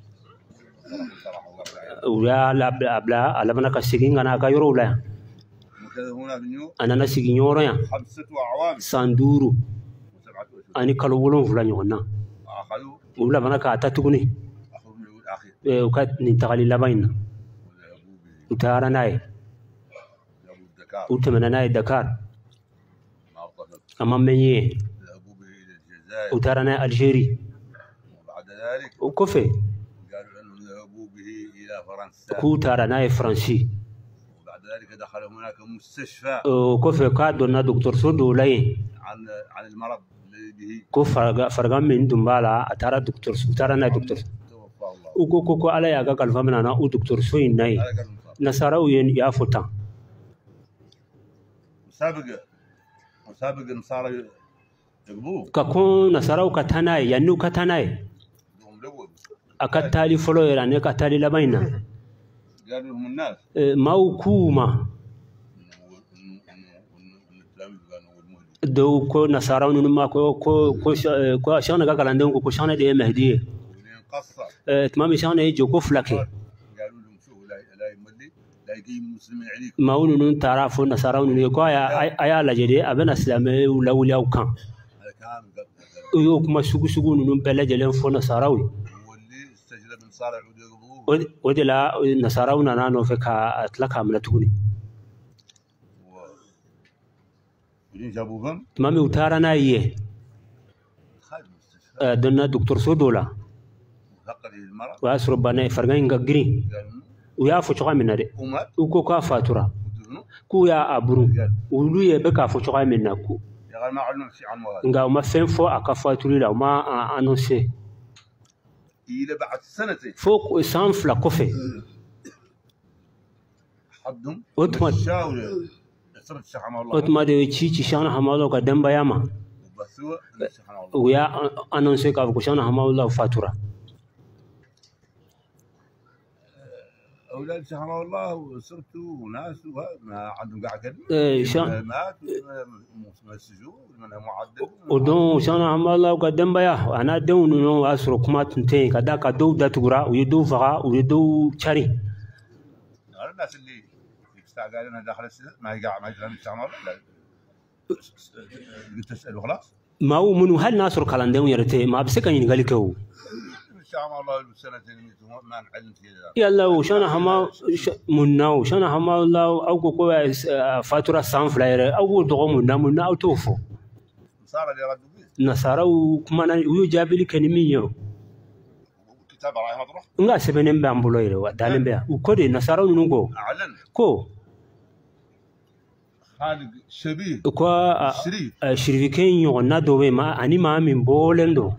Speaker 4: ya abla alabana ka sigin ana ka yoro la
Speaker 3: وكذا هنا في نيو
Speaker 4: ana na sigin yoro ya
Speaker 3: 5 أعوام
Speaker 4: sanduru
Speaker 3: وسبعة أشهر
Speaker 4: ani kalo wolonfla nyonna
Speaker 3: أخذوا
Speaker 4: ula bana ka tatuguni
Speaker 3: أخذوا من الأخير
Speaker 4: ukat ni tagali labaina
Speaker 3: وذهبوا به
Speaker 4: utara nae
Speaker 3: ذهبوا الدكار
Speaker 4: utemana nae dakar
Speaker 3: ما طلب
Speaker 4: amma menye
Speaker 3: ذهبوا به إلى الجزائر
Speaker 4: utara nae algeri
Speaker 3: وبعد ذلك
Speaker 4: ukofe
Speaker 3: قالوا أنهم ذهبوا به إلى فرنسا
Speaker 4: ku utara nae franci
Speaker 3: وبعد ذلك دخل هناك مستشفى
Speaker 4: ukofe ka donna doctor so do lay
Speaker 3: عن المرض الذي به
Speaker 4: ko farga min dumbala atara doctor utara nae doctor
Speaker 3: توفى الله
Speaker 4: ko ala ya ga kalfa mana na u doctor so yin nae
Speaker 3: هذا قال المصاب
Speaker 4: nasaraw yen ya futa
Speaker 3: مسابق النصارى يقبوه
Speaker 4: ka ko nasaraw ka tanaye yannu ka tanaye
Speaker 3: يوم الأول
Speaker 4: akatali folo era ne katali labaina
Speaker 3: قالوا لهم الناس
Speaker 4: maukuma
Speaker 3: إن التلاميذ كانوا المهدي
Speaker 4: do ko nasaraw nunu ma ko shana ga kalanden ko shana de mahdi
Speaker 3: ولين قصر
Speaker 4: tmami shana e joko flake
Speaker 3: قالوا لهم شوفوا لا يملي لا يقيم المسلمين عليكم
Speaker 4: maunu nun tarafo nasaraw nunu ko aya la jede abena islame lawli au kan
Speaker 3: هذا كان قبل
Speaker 4: يوكما سوق سوق نبلا جلهم فونا ساراوي
Speaker 3: واللي استجلب من صارع ودي
Speaker 4: ودي لا نصاراونا نانو فكا أطلقها من توني
Speaker 3: ولين جابوا فم
Speaker 4: مامي وتارنا يه
Speaker 3: خالد مستشفى
Speaker 4: دنا دكتور سودولا
Speaker 3: فقد المرض
Speaker 4: وأسرب بنا فرجين غرين ويافو شقا من هذا
Speaker 3: ومات
Speaker 4: وكو كافاتورا
Speaker 3: ودفنوا
Speaker 4: كو يا أبرو ولو يبقى فو شقا من ناكو
Speaker 3: يا غير ما علمنا شيء عن مواد
Speaker 4: nga uma fɛn fɔ a ka faatuli la u ma annonce
Speaker 3: إلى بعد سنتين
Speaker 4: fo san fila kɔfɛ
Speaker 3: حدهم
Speaker 4: o tuma
Speaker 3: شاور صرت شحم
Speaker 4: o
Speaker 3: الله
Speaker 4: tuma de ci Cheikhna Hamadu ka denbaya ma
Speaker 3: وبثوا شحم الله
Speaker 4: u y'a annonce k'a fɔ ko Cheikhna Hamadu la fatura
Speaker 3: أولاد شحم الله وصرت وناس ما عندهم قاعد كذا مات من السجون من معدل
Speaker 4: o don Cheikhna Hamadu la ka denbaya ana denw ninnu y'a sɔrɔ kuma tun tɛ yen ka da ka dɔw datugura u ye dɔw faga u ye dɔw cari
Speaker 3: الناس اللي يستعجل انها داخل السجن ما هي قاعد ما يفهم الشعب لا قلت تسال وخلاص
Speaker 4: maaw minnu hali n'a sɔrɔ kalandenw yɛrɛ tɛ maa bɛ se ka ɲininkali kɛ o
Speaker 3: الشعب الله سنتين ما نعلم كذا
Speaker 4: yalla o Cheikhna Hamadu mun na o Cheikhna Hamadu la aw ko ko fatura san fila yɛrɛ aw b'o dɔgɔ mun na aw t'o fɔ
Speaker 3: صار اللي ردوا به
Speaker 4: nasaraw kumana u y'u jaabili kɛ ni min ye o
Speaker 3: كتاب رايح مطروح
Speaker 4: n ka sɛbɛnnen bɛ an bolo yɛrɛ wa dalen bɛ yan u ko de nasaraw ninnu ko
Speaker 3: اعلن
Speaker 4: ko
Speaker 3: خالق شبيه
Speaker 4: ko shirifike ɲɔgɔnna dɔ bɛ yen ani maa min bɔlen don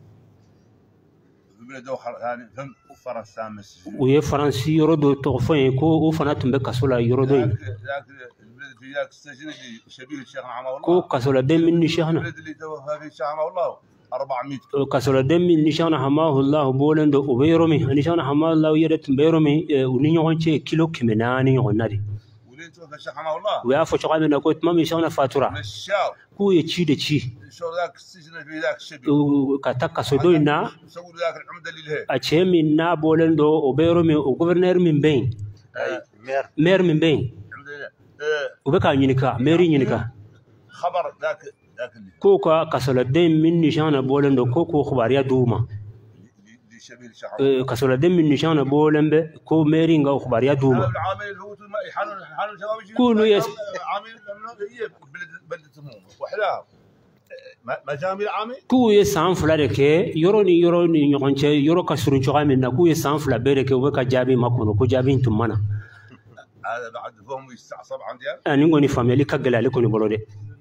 Speaker 3: بلده ثاني فم فرس سامس
Speaker 4: u ye faransi yɔrɔ dɔ tɔgɔ fɔ yen ko o fana tun bɛ kaso la yɔrɔ dɔ yen
Speaker 3: ذاك البلد في ذاك السجن اللي شبيه الشيخ نعمه الله
Speaker 4: ko kasoladen min ni Cheikhna
Speaker 3: البلد اللي توفى فيه الشيخ نعمه الله 400
Speaker 4: kasoladen min ni Cheikhna Hamadu bɔlen don o bɛ yɔrɔ min ani Cheikhna Hamadu yɛrɛ tun bɛ yɔrɔ min u ni ɲɔgɔn cɛ kilo 400 ɲɔgɔnna de
Speaker 3: ولين توفى الشيخ نعمه الله
Speaker 4: u y'a fɔ cogoya min na ko tuma min Cheikhna fatura
Speaker 3: مشاو
Speaker 4: k'u ye ci de ci
Speaker 3: شو ذاك السجن في ذاك الشبيه
Speaker 4: ka taa kasodo in na
Speaker 3: سووا ذاك العمده اللي له
Speaker 4: a cɛ min n'a bɔlen don o bɛ yɔrɔ min o gouverneur min bɛ yen maire min bɛ yen
Speaker 3: الحمد لله
Speaker 4: u bɛ k'a ɲininka mairie ɲininka
Speaker 3: خبر ذاك اللي
Speaker 4: ko ka kasoladen min ni Cheikhna bɔlen don ko k'o kibaruya d'u ma
Speaker 3: شبيه الشيخ
Speaker 4: kasoladen min ni Cheikhna bɔlen bɛ ko mairie ka o kibaruya d'u ma
Speaker 3: العامل هو يحلوا الجواب
Speaker 4: كله
Speaker 3: عامل هي بلدتهم وحلاها مجامع العامل
Speaker 4: k'u ye san fila de kɛ yɔrɔ ni yɔrɔ ni ɲɔgɔn cɛ yɔrɔ ka surun cogoya min na k'u ye san fila bɛɛ de kɛ u bɛ ka jaabi makɔnɔ ko jaabi in tun ma na
Speaker 3: هذا بعد فهم يستعصب عندي
Speaker 4: ni kɔni faamuyali ka gɛlɛ ale kɔni bolo dɛ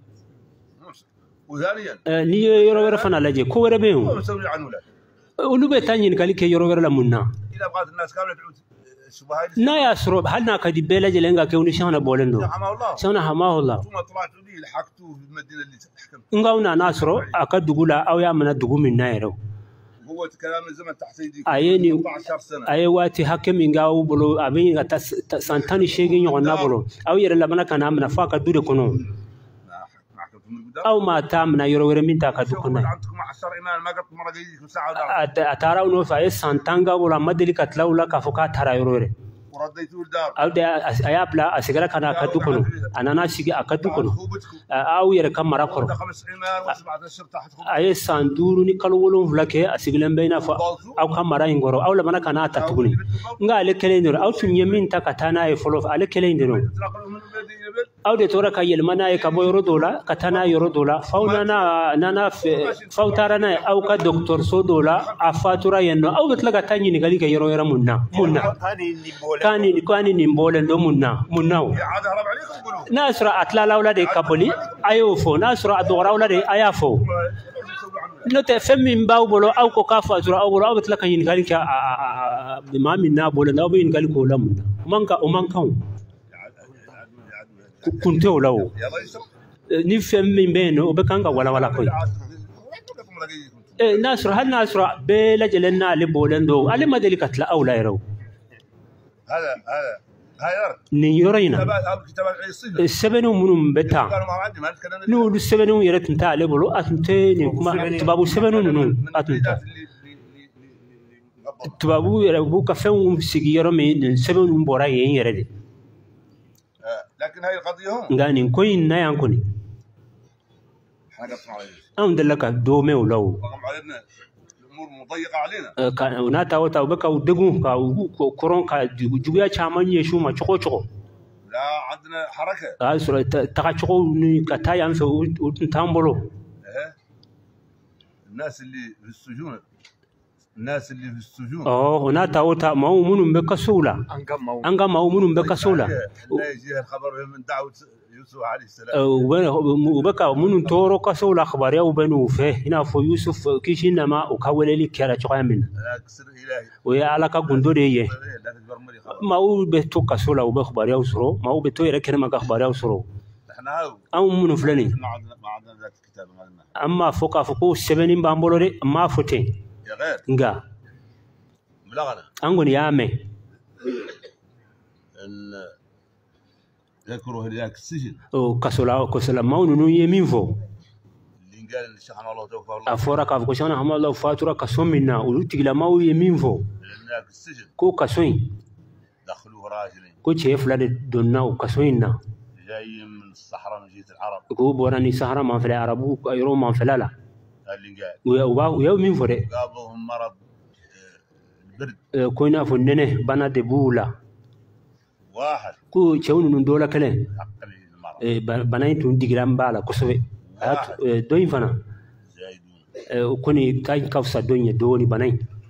Speaker 3: وثانيا
Speaker 4: n'i ye yɔrɔ wɛrɛ fana lajɛ ko wɛrɛ bɛ yen
Speaker 3: هو مسوي عنه لا
Speaker 4: olu bɛ taa ɲininkali kɛ yɔrɔ wɛrɛ la mun na
Speaker 3: اذا بغات الناس كامله تعود الشبهات
Speaker 4: n'a y'a sɔrɔ hali n'a ka di bɛɛ lajɛlen ka kɛ u ni Cheikhna bɔlen don
Speaker 3: رحمه الله
Speaker 4: Cheikhna Hamadu
Speaker 3: ثم طلعتوا لي لحقتوه في المدينه اللي تحكم
Speaker 4: n k'aw nana sɔrɔ a ka dugu la aw y'a minɛ dugu min na yɛrɛ
Speaker 3: هو كلام الزمن تحت يديك
Speaker 4: a ye nin
Speaker 3: 14 سنه
Speaker 4: a ye waati hakɛ min kɛ aw bolo a bɛ ka taa san 18 ɲɔgɔnna bolo aw yɛrɛ labana ka n'a minɛ fo a ka du de kɔnɔ
Speaker 3: ما حكمتم من قدام
Speaker 4: aw ma taa minɛ yɔrɔ wɛrɛ min t'a ka du
Speaker 3: شوفوا
Speaker 4: kɔnɔ
Speaker 3: عندكم 10 ايمان ما قط مره يجيكم ساعه ولا
Speaker 4: a taara aw nɔfɛ a ye san 10 k'a bolo a ma deli ka tila u la k'a fɔ k'a taara yɔrɔ wɛrɛ
Speaker 3: ورديتوه الدار
Speaker 4: aw de a y'a bila a seginna ka na a ka du kɔnɔ a nana sigi a ka du kɔnɔ aw yɛrɛ ka mara kɔrɔ
Speaker 3: 5 ايمان و7 اشهر تحتكم
Speaker 4: a ye san 5 ni kalo 7 kɛ a sigilen bɛ i n'a fɔ aw ka mara in kɔrɔ aw labana ka n'a ta tuguni nka ale kelen de don aw tun ye min ta ka taa n'a ye fɔlɔ ale kelen de don
Speaker 3: تنقلوا من بلد الى بلد
Speaker 4: aw de tora ka yɛlɛma n'a ye ka bɔ yɔrɔ dɔw la ka taa n'a ye yɔrɔ dɔw la faw taara n'a ye aw ka dɔgɔtɔrɔso dɔw la a fatura yen nɔ aw bɛ tila ka taa ɲininkali kɛ yɔrɔ wɛrɛ mun na k'a ni nin bɔlen don mun na o
Speaker 3: عاد هرب عليكم قولوا
Speaker 4: n'a y'a sɔrɔ a tilala aw la de ka boli a y'o fɔ n'a y'a sɔrɔ a dɔgɔra aw la de a y'a fɔ n'o tɛ fɛn min b'aw bolo aw ko k'a fatura aw bolo aw bɛ tila ka ɲininkali kɛ maa min n'a bɔlen don aw bɛ ɲininkali k'o la mun na o man kan o kun tɛ o la o
Speaker 3: يلا يسر
Speaker 4: ni fɛn min bɛ yen nɔ o bɛ kan ka walawala koyi n'a sɔrɔ hali n'a sɔrɔ bɛɛ lajɛlen n'ale bɔlen don ale ma deli ka tila aw la yɛrɛ o
Speaker 3: هذا
Speaker 4: nin yɔrɔ in na
Speaker 3: كتاب الصيغه
Speaker 4: sɛbɛnniw minnu bɛ taa
Speaker 3: قالوا ما عندي ما نتكلم
Speaker 4: n'olu sɛbɛnniw yɛrɛ tun tɛ ale bolo a tun tɛ nin kuma tubabu sɛbɛnniw ninnu a tun tɛ tubabu yɛrɛ b'u ka fɛnw sigi yɔrɔ min nin sɛbɛnniw bɔra yen yɛrɛ de
Speaker 3: لكن هاي القضيه هم
Speaker 4: nka nin ko in na yan kɔni
Speaker 3: احنا قصنا علينا
Speaker 4: أم دلك دومي ولو
Speaker 3: رغم علينا الامور مضيقه علينا
Speaker 4: كان وناتا وتا وبكا ودقون كا كورون كا جويا شامان يشو ما شقو شقو
Speaker 3: لا عندنا حركه
Speaker 4: أسرع تقا شقو كتاي أمس وتنتامبلو
Speaker 3: ايه الناس اللي في السجون
Speaker 4: وناتا وتا ما هو منهم بكسولا أنقا ما هو منهم بكسولا
Speaker 3: لا يجي الخبر من دعوه يوسف عليه السلام
Speaker 4: وبكا منهم تورو كسولا أخبار يا وبنو فيه هنا في يوسف كيشنا ما وكاول لي كيرا شقا من ويا على كغندوري ما هو بتو كسولا وبخبار يا وسرو ما هو بتو يركن ما كخبار يا وسرو
Speaker 3: احنا
Speaker 4: أو منو فلاني
Speaker 3: ما عندنا ذاك الكتاب
Speaker 4: أما فوقو 7 بامبولوري ما فوتين
Speaker 3: يا غير
Speaker 4: nga
Speaker 3: بلغنا
Speaker 4: angoni yame
Speaker 3: ذكروا هذاك السجن
Speaker 4: o kasola maunu yeminfo
Speaker 3: اللي قال ان شاء الله توفى الله
Speaker 4: afora ka ko shana hamalla fatura kasomina ulutigila mau yeminfo
Speaker 3: هذاك السجن
Speaker 4: ko kasoin
Speaker 3: دخلوه راجلين
Speaker 4: ko chef la de donna o kasoina
Speaker 3: جاي من الصحراء من جهه العرب
Speaker 4: ko borani sahara man fala arabu ayro man falala
Speaker 3: اللي قال
Speaker 4: ويا يمنفو de
Speaker 3: قابلهم مرض البرد
Speaker 4: ko ina fo nene bana de bula
Speaker 3: واحد
Speaker 4: ko chewnu nun dola kale
Speaker 3: عقل المرض
Speaker 4: bana tun digiram bala kosobe doyin fana
Speaker 3: زايدون
Speaker 4: koni kay kawsa donya doni banay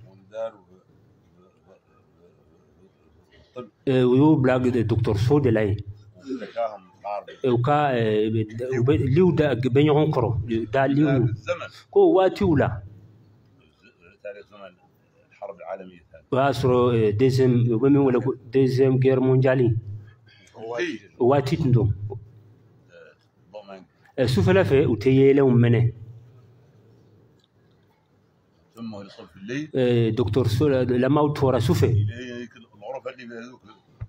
Speaker 4: ويو بلاغ دكتور سود لاي
Speaker 3: ذكاهم غارب
Speaker 4: وكا ليو دا بنيون كرو دا ليو
Speaker 3: الزمن
Speaker 4: كو واتيولا
Speaker 3: تاريخ زمن الحرب العالميه الثانيه
Speaker 4: واسرو ديزم ومن ولا ديزم غير مونديالي واتيتندو
Speaker 3: ضمان
Speaker 4: سوفلا في وتييلو منه
Speaker 3: ثم يدخل في الليل
Speaker 4: دكتور سول لما وتورا سوفي
Speaker 3: الغرفه اللي هذوك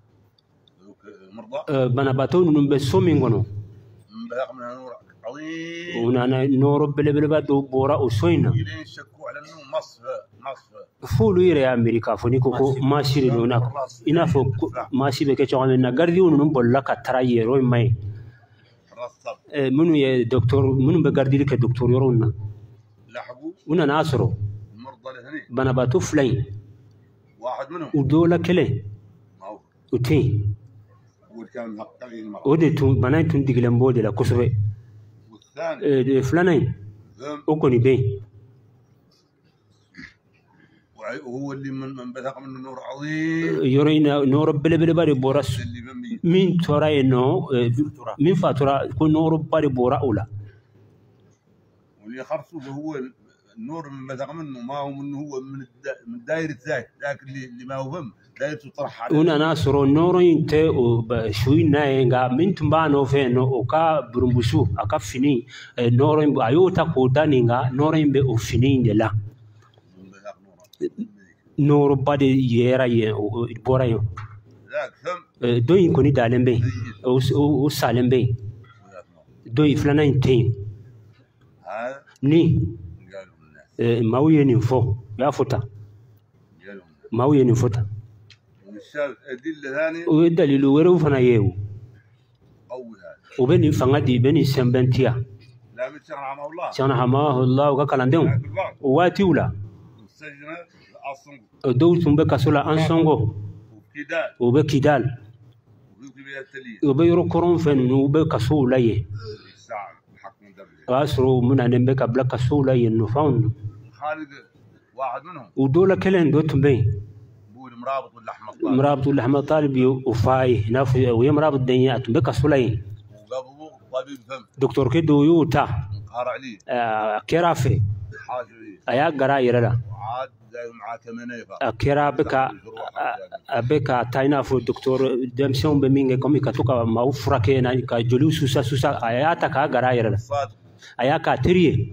Speaker 3: مرضى
Speaker 4: بنا باتون نم بسومين غنو
Speaker 3: بلاغ من نور عظيم
Speaker 4: ونانا نور بلبلبا دو بورا وسوينا
Speaker 3: يلين شكوا على انه مصف
Speaker 4: فولو يري امريكا فني كوكو ماشي هناك انا فوق ماشي بك تشغلنا غارديو نم بولا كتراي روي ماي منو يا دكتور منو بغاردي لك دكتور يرونا
Speaker 3: لحقوا
Speaker 4: ونا ناصرو
Speaker 3: المرضى لهني
Speaker 4: بنا باتو فلاي
Speaker 3: واحد منهم
Speaker 4: ودولا كله
Speaker 3: ما هو
Speaker 4: وتي
Speaker 3: وكان حقيقي المرض
Speaker 4: ودي تون بنا تون ديغلم بودي لا كوسبي
Speaker 3: والثاني
Speaker 4: فلانين وكوني بي
Speaker 3: وهو اللي من بثق منه نور عظيم
Speaker 4: يورينا نور بلبل بورس
Speaker 3: اللي بمي
Speaker 4: من ترى انه من فاتوره يكون نور بورا اولى
Speaker 3: واللي خرصه هو النور من بثق منه ما هو منه هو من دايره ذاك اللي ما هو فهم دايرته طرح عليه
Speaker 4: una nasro noro inte o shuina nga mintmbano feno o ka burumbusu aka fini noro imbe ayota ko daninga noro imbe o fini ndela noro bade yera ye bora yo
Speaker 3: ذاك ثم
Speaker 4: doyin koni dalembe o salembe doyi flana inte
Speaker 3: هذا
Speaker 4: ni
Speaker 3: قالوا الناس
Speaker 4: mauye ni fo ya futa
Speaker 3: قالوا
Speaker 4: mauye ni futa
Speaker 3: والشاذ أدلة ثانية
Speaker 4: ودليل ورو فنا يو
Speaker 3: أول هذا
Speaker 4: وبني فنادي بني سمبنتيا
Speaker 3: لا من شرع عمه الله
Speaker 4: شان حماه الله وكالندم
Speaker 3: لكن بعض
Speaker 4: واتيولا
Speaker 3: السجن أصلا
Speaker 4: دوتم بكسولا انسونغو
Speaker 3: وكدال
Speaker 4: وبكيدال
Speaker 3: ويمكن بها التلية
Speaker 4: وبيرو كورون فن وبكسولا يه
Speaker 3: الساعة حق من دبل
Speaker 4: واسرو من ان بك بلا كسولا ينفون
Speaker 3: خالد واحد منهم
Speaker 4: ودولا كلن دوتم بين
Speaker 3: بول مرابط ولا أحمد طالب
Speaker 4: مرابط ولا احمد طالب وفاي ناف ويا مرابط دنيا بكسولا يه
Speaker 3: وقابلوه طبيب فم
Speaker 4: دكتور كدو يوتا
Speaker 3: قهر عليه
Speaker 4: كرافي
Speaker 3: حاجة ليه
Speaker 4: ايا غرايرلا
Speaker 3: وعاد دايم معاه كمنيفة
Speaker 4: كيرا بكا تاينا فو دكتور دمسون بمينغ كومي كاتوكا ماو فراكي نا كا جولو سوسا اياتا كا غرايرلا
Speaker 3: صادق
Speaker 4: ايا كا تري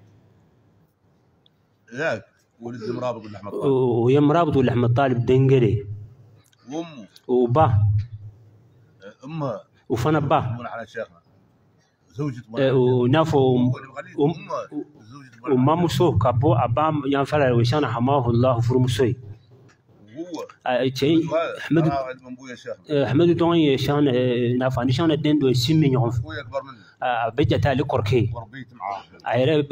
Speaker 3: ذاك ولد مرابط ولا أحمد طالب
Speaker 4: ويا مرابط ولا احمد طالب دنجري
Speaker 3: وأمه
Speaker 4: وبا
Speaker 3: أمها
Speaker 4: وفنا با
Speaker 3: من على شيخنا زوجة
Speaker 4: ونافو
Speaker 3: أمها زوجة
Speaker 4: وماموسو كابو ابام ينفلا وشان حماه الله فرمسوي شيء أحمد أحمد توني شان نافعني شان الدين دو سمي يعرف بيجي تالي كوركي عيرة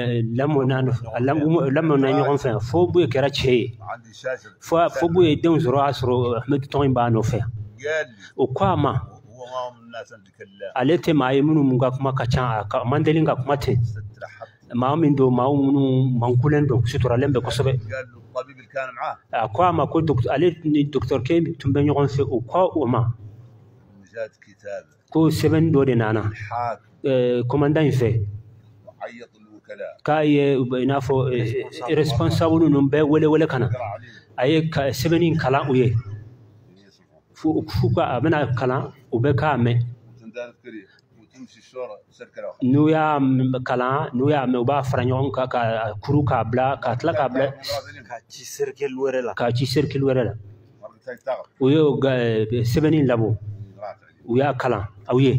Speaker 4: لما نيجون فين فوبو يكرا شيء فوبو يدون زرو عصرو أحمد توني بانو فين وقاما alete ma yimunu munga kuma kacha mandelin ga kuma te ma min do ma munu mankulen do sutura lembe ko sobe
Speaker 3: الطبيب اللي كان معاه
Speaker 4: kwa ma ko docteur ke tumbe nyogon fe o kwa o ma
Speaker 3: جات كتاب
Speaker 4: ko 7 do de nana commandant fe
Speaker 3: وعيط الوكلاء
Speaker 4: كاي بينافو responsable no be wele kana ay 7 kala uye fuka abana kala ube ka me
Speaker 3: وتمشي الشورى سركله
Speaker 4: نويا كلا نويا مبا فرانيون كا كرو كابلا كاتلا كابلا كاتشي سيركل ورلا ويو 7 لابو ويا كلا اويه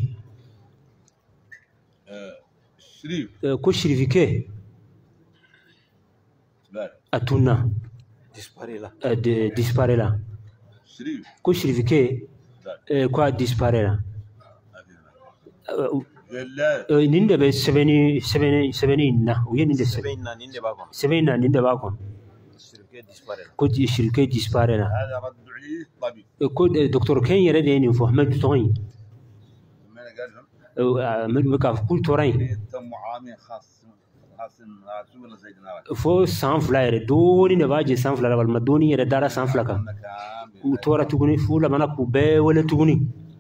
Speaker 3: شريف
Speaker 4: كو شريفيكي اتونا ديسباريلا
Speaker 3: شريف
Speaker 4: كو شريفيكي كو ديسباريلا ninde be 70 na uye ninde 70 na ninde bakon ko shirke disparaît na
Speaker 3: هذا رد عليه الطبيب
Speaker 4: ko docteur ken yere de ni fo Ahmed Toyin
Speaker 3: ما قال لهم
Speaker 4: من ka kul torain
Speaker 3: تم عامين خاص ولا زيدنا
Speaker 4: fo sans flyer do ni ne baje sans flyer wal madoni yere dara sans flaka tora tuguni fula mana ku be wala tuguni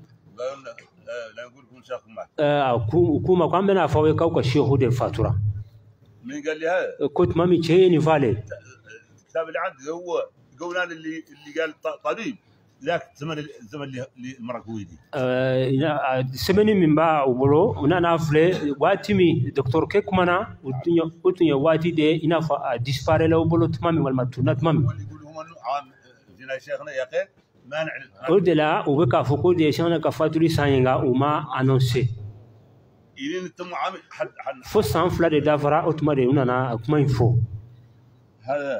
Speaker 4: hukuma kwamba na fawe kauka shehu de fatura
Speaker 3: من قال لي هذا
Speaker 4: كنت مامي تشيني فالي
Speaker 3: الكتاب اللي عندي هو قولنا اللي قال طبيب ذاك الزمن اللي المركويدي
Speaker 4: سمني من با وبلو ونا نافله واتمي دكتور كيكمانا وتنيا واتي دي ينفع ديسباري لو بلو تمامي والمتونه تمامي
Speaker 3: يقولوا هم عام جينا شيخنا يا اخي مانع
Speaker 4: ودلا وبكا فوكو دي شانا كفاتوري ساينغا وما انونسي
Speaker 3: إذن تم عامل حد
Speaker 4: فو سان فلا دي دافرا اوتماري ونانا كما ينفو
Speaker 3: هذا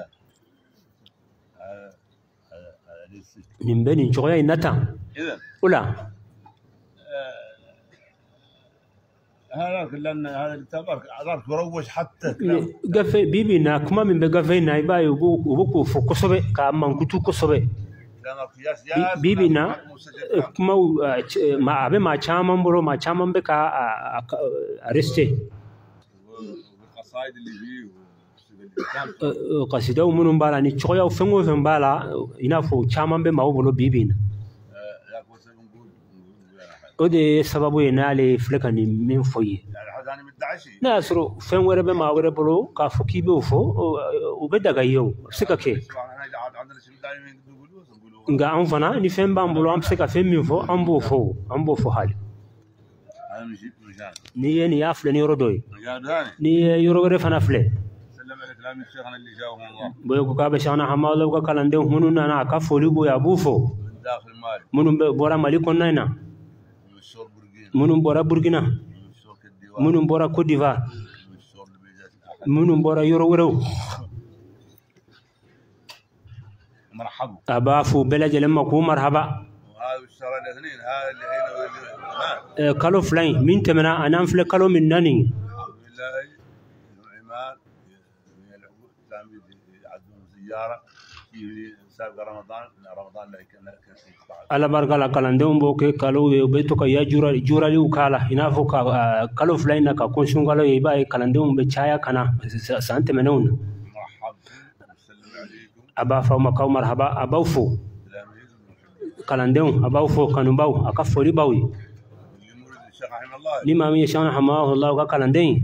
Speaker 4: من بين جويا نتا
Speaker 3: إذن
Speaker 4: ولا
Speaker 3: هذا لأن هذا التبارك عذارك مروج حتى
Speaker 4: قفي بيبينا كما من بقفينا يباي وبكو فوكسوبي كامان كتو كسوبي بيبينا كما ما أبي ما شامم برو ما شامم بكا أرستي
Speaker 3: القصائد اللي فيه
Speaker 4: قصيدة ومنهم بالا نيشويا وفنو فن بالا ينافو شامم بما هو برو بيبينا ودي سببه ينالي فلكني من فوي ناسرو فن وربه ما وربلو كافوكي بوفو وبدا غيو سكاكي nga an fana ni fɛn b'an bolo an bɛ se ka fɛn min fɔ an b'o fɔ hali n'i ye nin y'a filɛ ni yɔrɔ dɔ ye n'i ye yɔrɔ wɛrɛ fana filɛ boye ko k'a bɛ Cheikhna Hamadaw ka kalandenw minnu nana a ka foli b'o ye a b'u fɔ minnu bɔra Mali kɔnɔna in na minnu bɔra Burkina minnu bɔra Côte d'Ivoire minnu bɔra yɔrɔ wɛrɛw
Speaker 3: مرحبا
Speaker 4: أبافو بلج لما كو مرحبا
Speaker 3: وهذا اشترى الاثنين هذا اللي هنا
Speaker 4: كالو فلاين من تمنا أنا أنفل كالو من ناني
Speaker 3: بالله نعمان من العبود الإسلامي يعدون زيارة في سابق رمضان لا كان
Speaker 4: على بركة لا كلاندهم بوكي كالو بيتو كيا جورا لي وكالا هنا فوق كالو فلاين كاكون شونغالو يباي كلاندهم بتشايا كنا سانت منون aba fa makaw marhaba abawfo kalandeu abawfo kanubau akafori bawi ni mami Cheikhna Hamadaw ka kalandei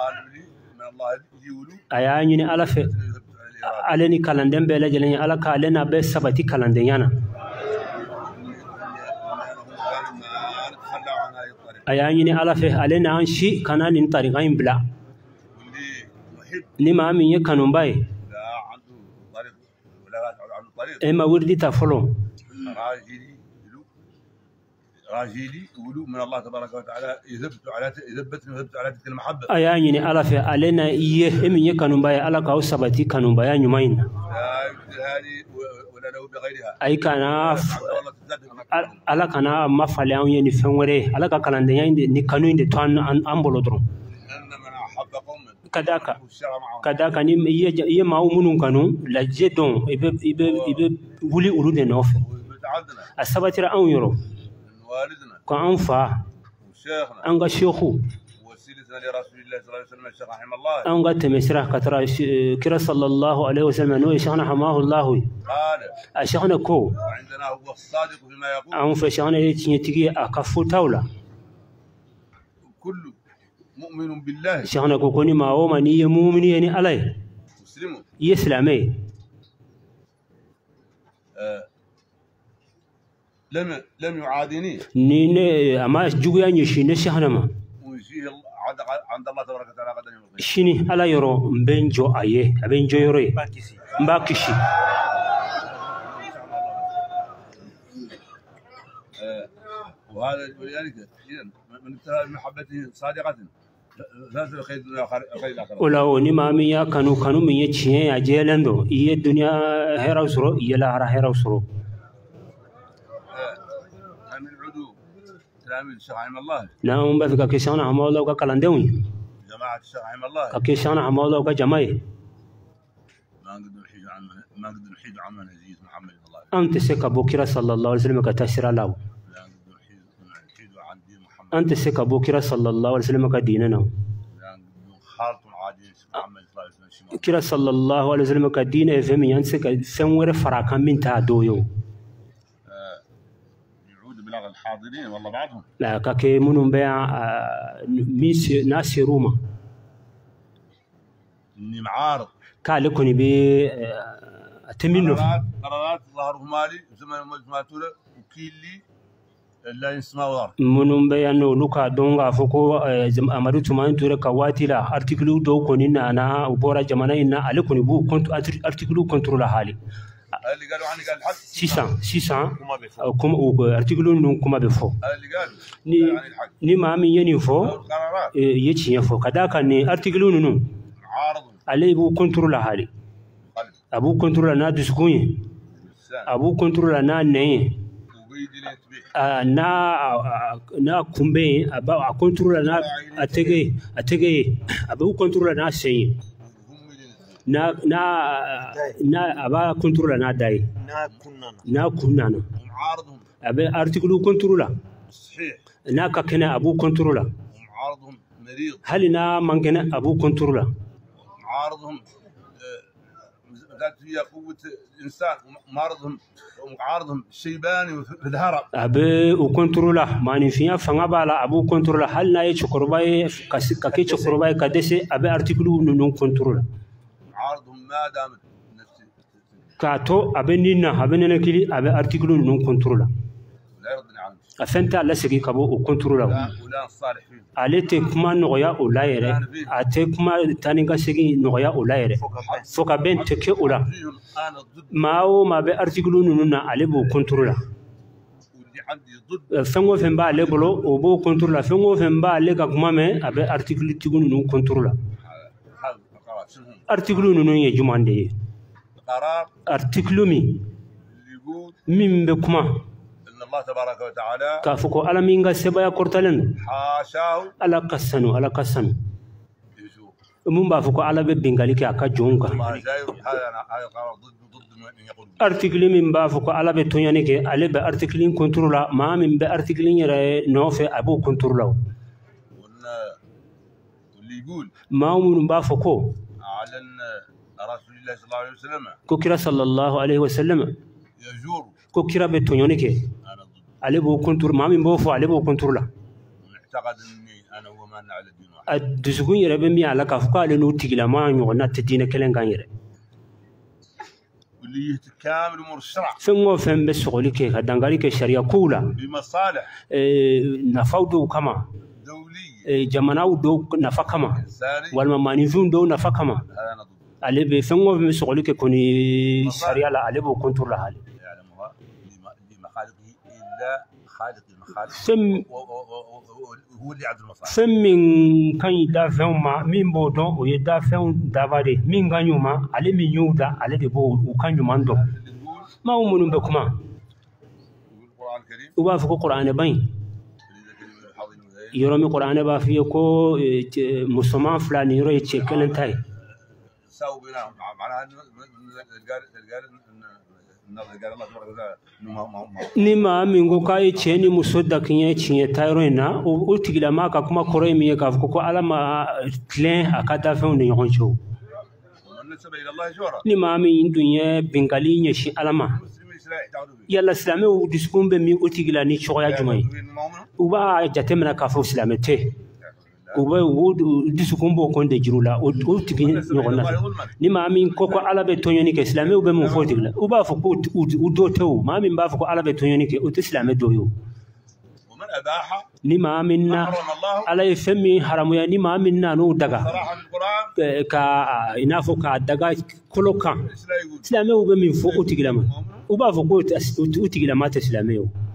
Speaker 4: aya nyini alafe aleni kalandem bele jeleni alaka alena be sabati kalandeyana aya nyini alafe alena anshi kanani tariqain bla ni mami kanumbai إما وردي تفلو
Speaker 3: راجلي يقولوا من الله تبارك وتعالى يثبت على تلك المحبة
Speaker 4: أياني على في علينا إيه إمي كانوا باي على كاو سبتي كانوا باي نيومين
Speaker 3: هذه ولا له بغيرها
Speaker 4: أي كان
Speaker 3: والله تزداد
Speaker 4: ala kana ma fale an ye ni fɛn wɛrɛ ala ka kalandenya ni kanu in de to an bolo dɔrɔn
Speaker 3: ان من احب قوما
Speaker 4: ka d'a kan
Speaker 3: والشر معهم
Speaker 4: ka d'a kan ni i ye maa minnu kanu lajɛ dɔn i bɛ wuli olu de nɔfɛ
Speaker 3: وتعدنا
Speaker 4: a sabatira anw yɔrɔ
Speaker 3: من والدنا
Speaker 4: ko an fa
Speaker 3: وشيخنا
Speaker 4: an ka seku
Speaker 3: وسيلتنا لرسول الله صلى الله عليه وسلم الشيخ رحمه الله
Speaker 4: an ka tɛmɛsira ka taara kira sallallahu alaihi wasallam n'o ye sheikhna hamahullahu ye
Speaker 3: قال
Speaker 4: a sheikhna ko
Speaker 3: وعندنا هو الصادق فيما يقول
Speaker 4: an fɛ sheikhna ye tiɲɛtigi ye a ka fotaw la
Speaker 3: كل مؤمن بالله
Speaker 4: sheikhna ko ni maa o maa n'i ye mumini ye ni ala ye
Speaker 3: مسلم
Speaker 4: i ye silamɛ ye
Speaker 3: لم يعادني
Speaker 4: ni ne a ma juguya ɲɛsin ne sheikhna ma
Speaker 3: ويجيه عند الله تبارك وتعالى غدا يوم القيامه
Speaker 4: sini ala yɔrɔ n bɛ n jɔ a ye a bɛ n jɔ yɔrɔ ye n b'a kisi
Speaker 3: وهذا ولذلك اذا من ابتلى بمحبته صادقه فاز بخير الدنيا وخير الاخره
Speaker 4: o la o ni maa min y'a kanu min ye tiɲɛ ye a jɛlen don i ye duniya hɛrɛw sɔrɔ i ye lahara hɛrɛw sɔrɔ
Speaker 3: من عدو تلاميذ الشيخ رحمه الله
Speaker 4: n'an b'a fɛ ka kɛ sheikhna hamahullahu ka kalandenw ye
Speaker 3: جماعه الشيخ رحمه الله
Speaker 4: ka kɛ sheikhna hamahullahu ka jama ye
Speaker 3: ما نقدر نحيد عن نزيد محمد صلى الله عليه وسلم
Speaker 4: an tɛ se ka bɔ kira sallallahu alaihi wasallam ka taa sira la o
Speaker 3: لا نقدر نحيد عن دين محمد
Speaker 4: an tɛ se ka bɔ kira sallallahu alaihi wasallam ka diinɛ na o
Speaker 3: لا نقدر خالط عادي محمد صلى الله عليه وسلم
Speaker 4: kira sallallahu alaihi wasallam ka diinɛ ye fɛn min ye an tɛ se ka fɛn wɛrɛ fara a kan min t'a dɔ ye o
Speaker 3: يعود بلغ الحاضرين والله بعضهم
Speaker 4: la ka kɛ minnu bɛ yan n'a ser'u ma
Speaker 3: اني معارض
Speaker 4: k'ale kɔni bɛ a tɛ min nɔfɛ
Speaker 3: قرارات ظهرهم مالي زمن مجموعة وكيل لي لا يسمع وضع
Speaker 4: minnu bɛ yan nɔ olu k'a dɔn k'a fɔ ko amadu tumani ture ka waati la artikulu dɔw kɔni nana u bɔra jamana in na ale kɔni b'u artikulu contrôle hali
Speaker 3: اللي قالوا عني قال الحق
Speaker 4: sisan
Speaker 3: وما بيفهم
Speaker 4: artikulu ninnu kuma bɛ fɔ
Speaker 3: اللي قالوا عن الحق
Speaker 4: ni maa min ye nin fɔ
Speaker 3: القرارات
Speaker 4: i ye tiɲɛ fɔ ka d'a kan nin artikulu ninnu
Speaker 3: عارض
Speaker 4: ale b'u contrôle hali
Speaker 3: قلب
Speaker 4: a b'u contrôle n'a dusukun ye
Speaker 3: لسان
Speaker 4: a b'u contrôle n'a nɛn ye
Speaker 3: وبيد التبيح
Speaker 4: n'a kunbɛn ye a contrôle n'a a tɛgɛ ye a b'u contrôle n'a sen ye
Speaker 3: وهم التبيح
Speaker 4: n'a a b'a contrôle n'a da ye n'a kun nana
Speaker 3: ومعارضهم
Speaker 4: a bɛ artikulu contrôle
Speaker 3: صحيح
Speaker 4: n'a ka kɛnɛ a b'u contrôle
Speaker 3: ومعارضهم مريض
Speaker 4: hali n'a man kɛnɛ a b'u contrôle
Speaker 3: معارضهم ذات هي قوة الإنسان ومعارضهم ومعارضهم شيباني في الهرم
Speaker 4: a bɛ u contrôle maanifinya fanga b'a la a b'u contrôle hali n'a ye cɛkɔrɔba ye ka kɛ cɛkɔrɔba ye ka dɛsɛ a bɛ artikulu ninnu contrôle
Speaker 3: معارضهم ما دامت
Speaker 4: k'a to a bɛ nin na a bɛ nɛnɛkili a bɛ artikulu ninnu contrôle
Speaker 3: لا يرضي عنهم
Speaker 4: a fɛn t'a lasegin ka bɔ o contrôle
Speaker 3: ولا الصالح فيهم
Speaker 4: ale tɛ kuma nɔgɔya o la yɛrɛ a tɛ kuma tani ka segin nɔgɔya o la yɛrɛ fo ka bɛn tɛ kɛ o la
Speaker 3: فيهم أنا ضد
Speaker 4: maa o maa bɛ artikulu ninnu na ale b'o contrôle
Speaker 3: واللي عندي ضد
Speaker 4: fɛn o fɛn b'ale bolo o b'o contrôle fɛn o fɛn b'ale ka kuma mɛn a bɛ artikulu tigiw ninnu contrôle
Speaker 3: هذا القرار شنو هم؟
Speaker 4: artikulu ninnu ye jumɛn de ye
Speaker 3: قرار
Speaker 4: artikulu min
Speaker 3: اللي يقول
Speaker 4: min bɛ kuma
Speaker 3: ان الله تبارك وتعالى
Speaker 4: k'a fɔ ko ala min ka sebaya kɔrɔtalen don
Speaker 3: حاشاه
Speaker 4: ala ka sanu
Speaker 3: يشوف
Speaker 4: mun b'a fɔ ko ala bɛ bingali kɛ a ka jɔnw kan
Speaker 3: الله جاي هذا القرار ضد من يقول به.
Speaker 4: artikili min b'a fɔ ko ala bɛ tɔɲɔni kɛ ale bɛ artikili contrôle la maa min bɛ artikili yɛrɛ nɔfɛ a b'o contrôle la
Speaker 3: واللي يقول
Speaker 4: maa minnu b'a fɔ ko
Speaker 3: على ان رسول الله صلى الله عليه وسلم
Speaker 4: ko kira sallallahu alaihi wasallam
Speaker 3: يجور
Speaker 4: ko kira bɛ tɔɲɔni kɛ
Speaker 3: انا ضد
Speaker 4: ale b'o contrôle maa min b'o fɔ ale b'o contrôle la
Speaker 3: ونعتقد اني انا هو ما على الدين واحد
Speaker 4: a dusukun yɛrɛ bɛ min a la k'a fɔ k'ale n'o tigilama ɲɔgɔnna tɛ diinɛ kelen kan yɛrɛ
Speaker 3: واللي يتكامل امور الشرع
Speaker 4: fɛn o fɛn bɛ sɔgɔli kɛ ka dankari kɛ sariya kow la
Speaker 3: بمصالح
Speaker 4: nafaw dɔw kama
Speaker 3: دوليه
Speaker 4: jamanaw dɔw nafa kama
Speaker 3: انسانيه
Speaker 4: walima maaninfinw dɔw nafa kama
Speaker 3: هذا انا ضد
Speaker 4: ale bɛ fɛn o fɛn bɛ sɔgɔli kɛ kɔni sariya la ale b'o contrôle la hali
Speaker 3: يعلمها لمخالقه الا خالق المخالق
Speaker 4: fɛn
Speaker 3: هو اللي يعدل المصالح
Speaker 4: fɛn min ka ɲi dafɛnw ma min b'o dɔn o ye dafɛnw daba de min ka ɲi u ma ale min y'u da ale de b'o u ka ɲuman dɔn ما هو من بكما
Speaker 3: القرآن الكريم
Speaker 4: وبافق القرآن باين يرمي القرآن بافيكو مسلمان فلان يروي تشكل انتهي
Speaker 3: ساو بينهم معناها قال الله تبارك وتعالى
Speaker 4: نما منغو كاي تشيني مسودا كيني تشيني تايروينا او تيغلا ما كما كوري مي كافكو على ما كلين اكادا فون يونجو
Speaker 3: والنسبه الى الله جورا
Speaker 4: نما من دنيا بنغالي نشي علما يلا سلامي ودسكون بمي او تيغلا ني شويا جمعي وبا جاتمنا كافو سلامته وبا ودسكون بو كون دجرولا او تيغي نيغنا نما من كوكو على بتونيني كسلامي وبمو فوتيغلا وبا فكو ودوتو ما من بافكو على بتونيني كو تسلامي دويو
Speaker 3: ومن اباح
Speaker 4: نما منا على فمي حرام يا نما منا نو دغا
Speaker 3: صراحه القران
Speaker 4: كا ينافو كا دغا كلوكا سلامي وبمن فوق تيغلا وبا فكو تيغلا ما تسلامي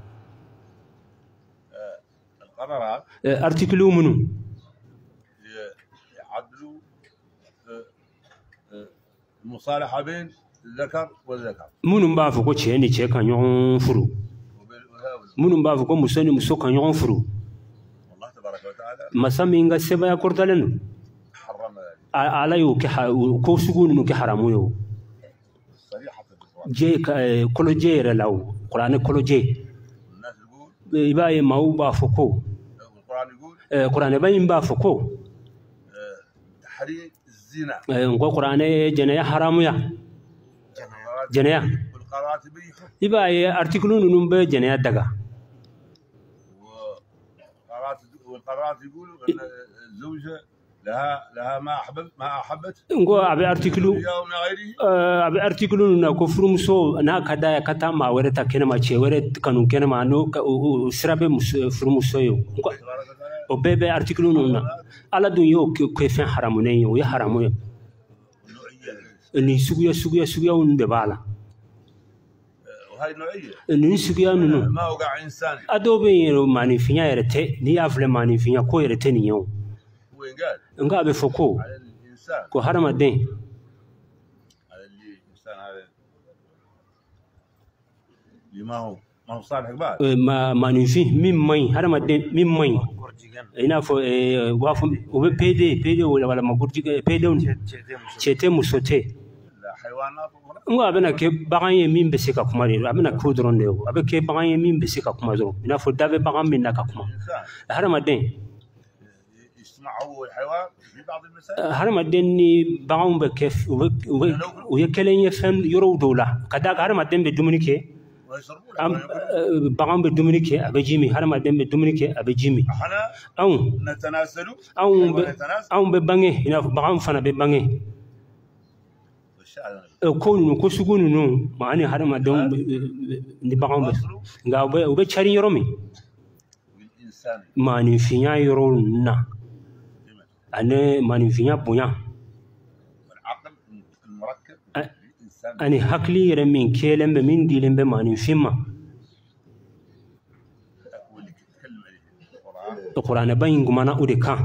Speaker 3: القرارات
Speaker 4: ارتكلو منو
Speaker 3: يعدلوا المصالحه بين الذكر والذكر
Speaker 4: منو با فكو تشيني تشي كان يون فرو منو با فكو مسوني مسو كان يون فرو
Speaker 3: والله تبارك وتعالى
Speaker 4: مسامينغا سبا يكورتلن
Speaker 3: حرم
Speaker 4: على يو كو سغونو كي حرامو يو
Speaker 3: صريحه
Speaker 4: جي كولو جير لاو قران كولو جي
Speaker 3: الناس تقول
Speaker 4: يباي ماو با فكو
Speaker 3: القران يقول
Speaker 4: قران باين با فكو
Speaker 3: تحريم الزنا
Speaker 4: نكو قران جنيا حرامو يا جنيا
Speaker 3: والقرارات بيحكم
Speaker 4: يباي ارتكلون نمبه جنيا دغا
Speaker 3: والقرارات يقولوا ان الزوجه لها ما احبت
Speaker 4: نكو ابي ارتكلو
Speaker 3: يوم غيره
Speaker 4: ابي ارتكلون نا كفرم سو نا كدا كتا ما ورتا كنما تشي ورت كانوا كنما نو سرابه فرمسو يو وبيبي ارتكلون نا على دنيو كيف حراموني يا حرامو اللي سوغيا وندبالا
Speaker 3: وهي النوعيه
Speaker 4: اللي سوغيا نو
Speaker 3: ما وقع انسان
Speaker 4: ادوبي ماني فينيا يرتي ني افل ماني فينيا كو يرتي نيو
Speaker 3: وين قال
Speaker 4: انغا بفكو
Speaker 3: على الانسان
Speaker 4: كو حرم الدين
Speaker 3: على الانسان هذا ما هو صالح قبال
Speaker 4: ما نفي مين حرم الدين مين ina fo wafu obe pede wala magurji pede on chete musote
Speaker 3: لا حيوانات
Speaker 4: ngo abena ke baganye min be sika kuma re abena ko dron de abe ke baganye min be sika kuma zo ina fo dabe bagan min naka kuma harama den
Speaker 3: يسمعوا الحيوان في بعض المسائل
Speaker 4: harama den ni bagan be ke o yekelen ye fem yoro dola kada harama den be dumunike
Speaker 3: ويشربون
Speaker 4: bagan be dumunike abe jimi harama den be dumunike abe jimi
Speaker 3: احنا
Speaker 4: aw
Speaker 3: نتناسل
Speaker 4: aw be bange ina bagan fana be bange ko nu ko sugunu no maani harama don ni bagan be nga obe chari yoro mi
Speaker 3: الانسان
Speaker 4: maani finya yoro na ane maani finya bunya
Speaker 3: والعقل المركب الانسان
Speaker 4: ani hakli yere min kelembe min dilembe maani fimma
Speaker 3: واللي يتكلم عليه القران
Speaker 4: القران bayin gumana ude kan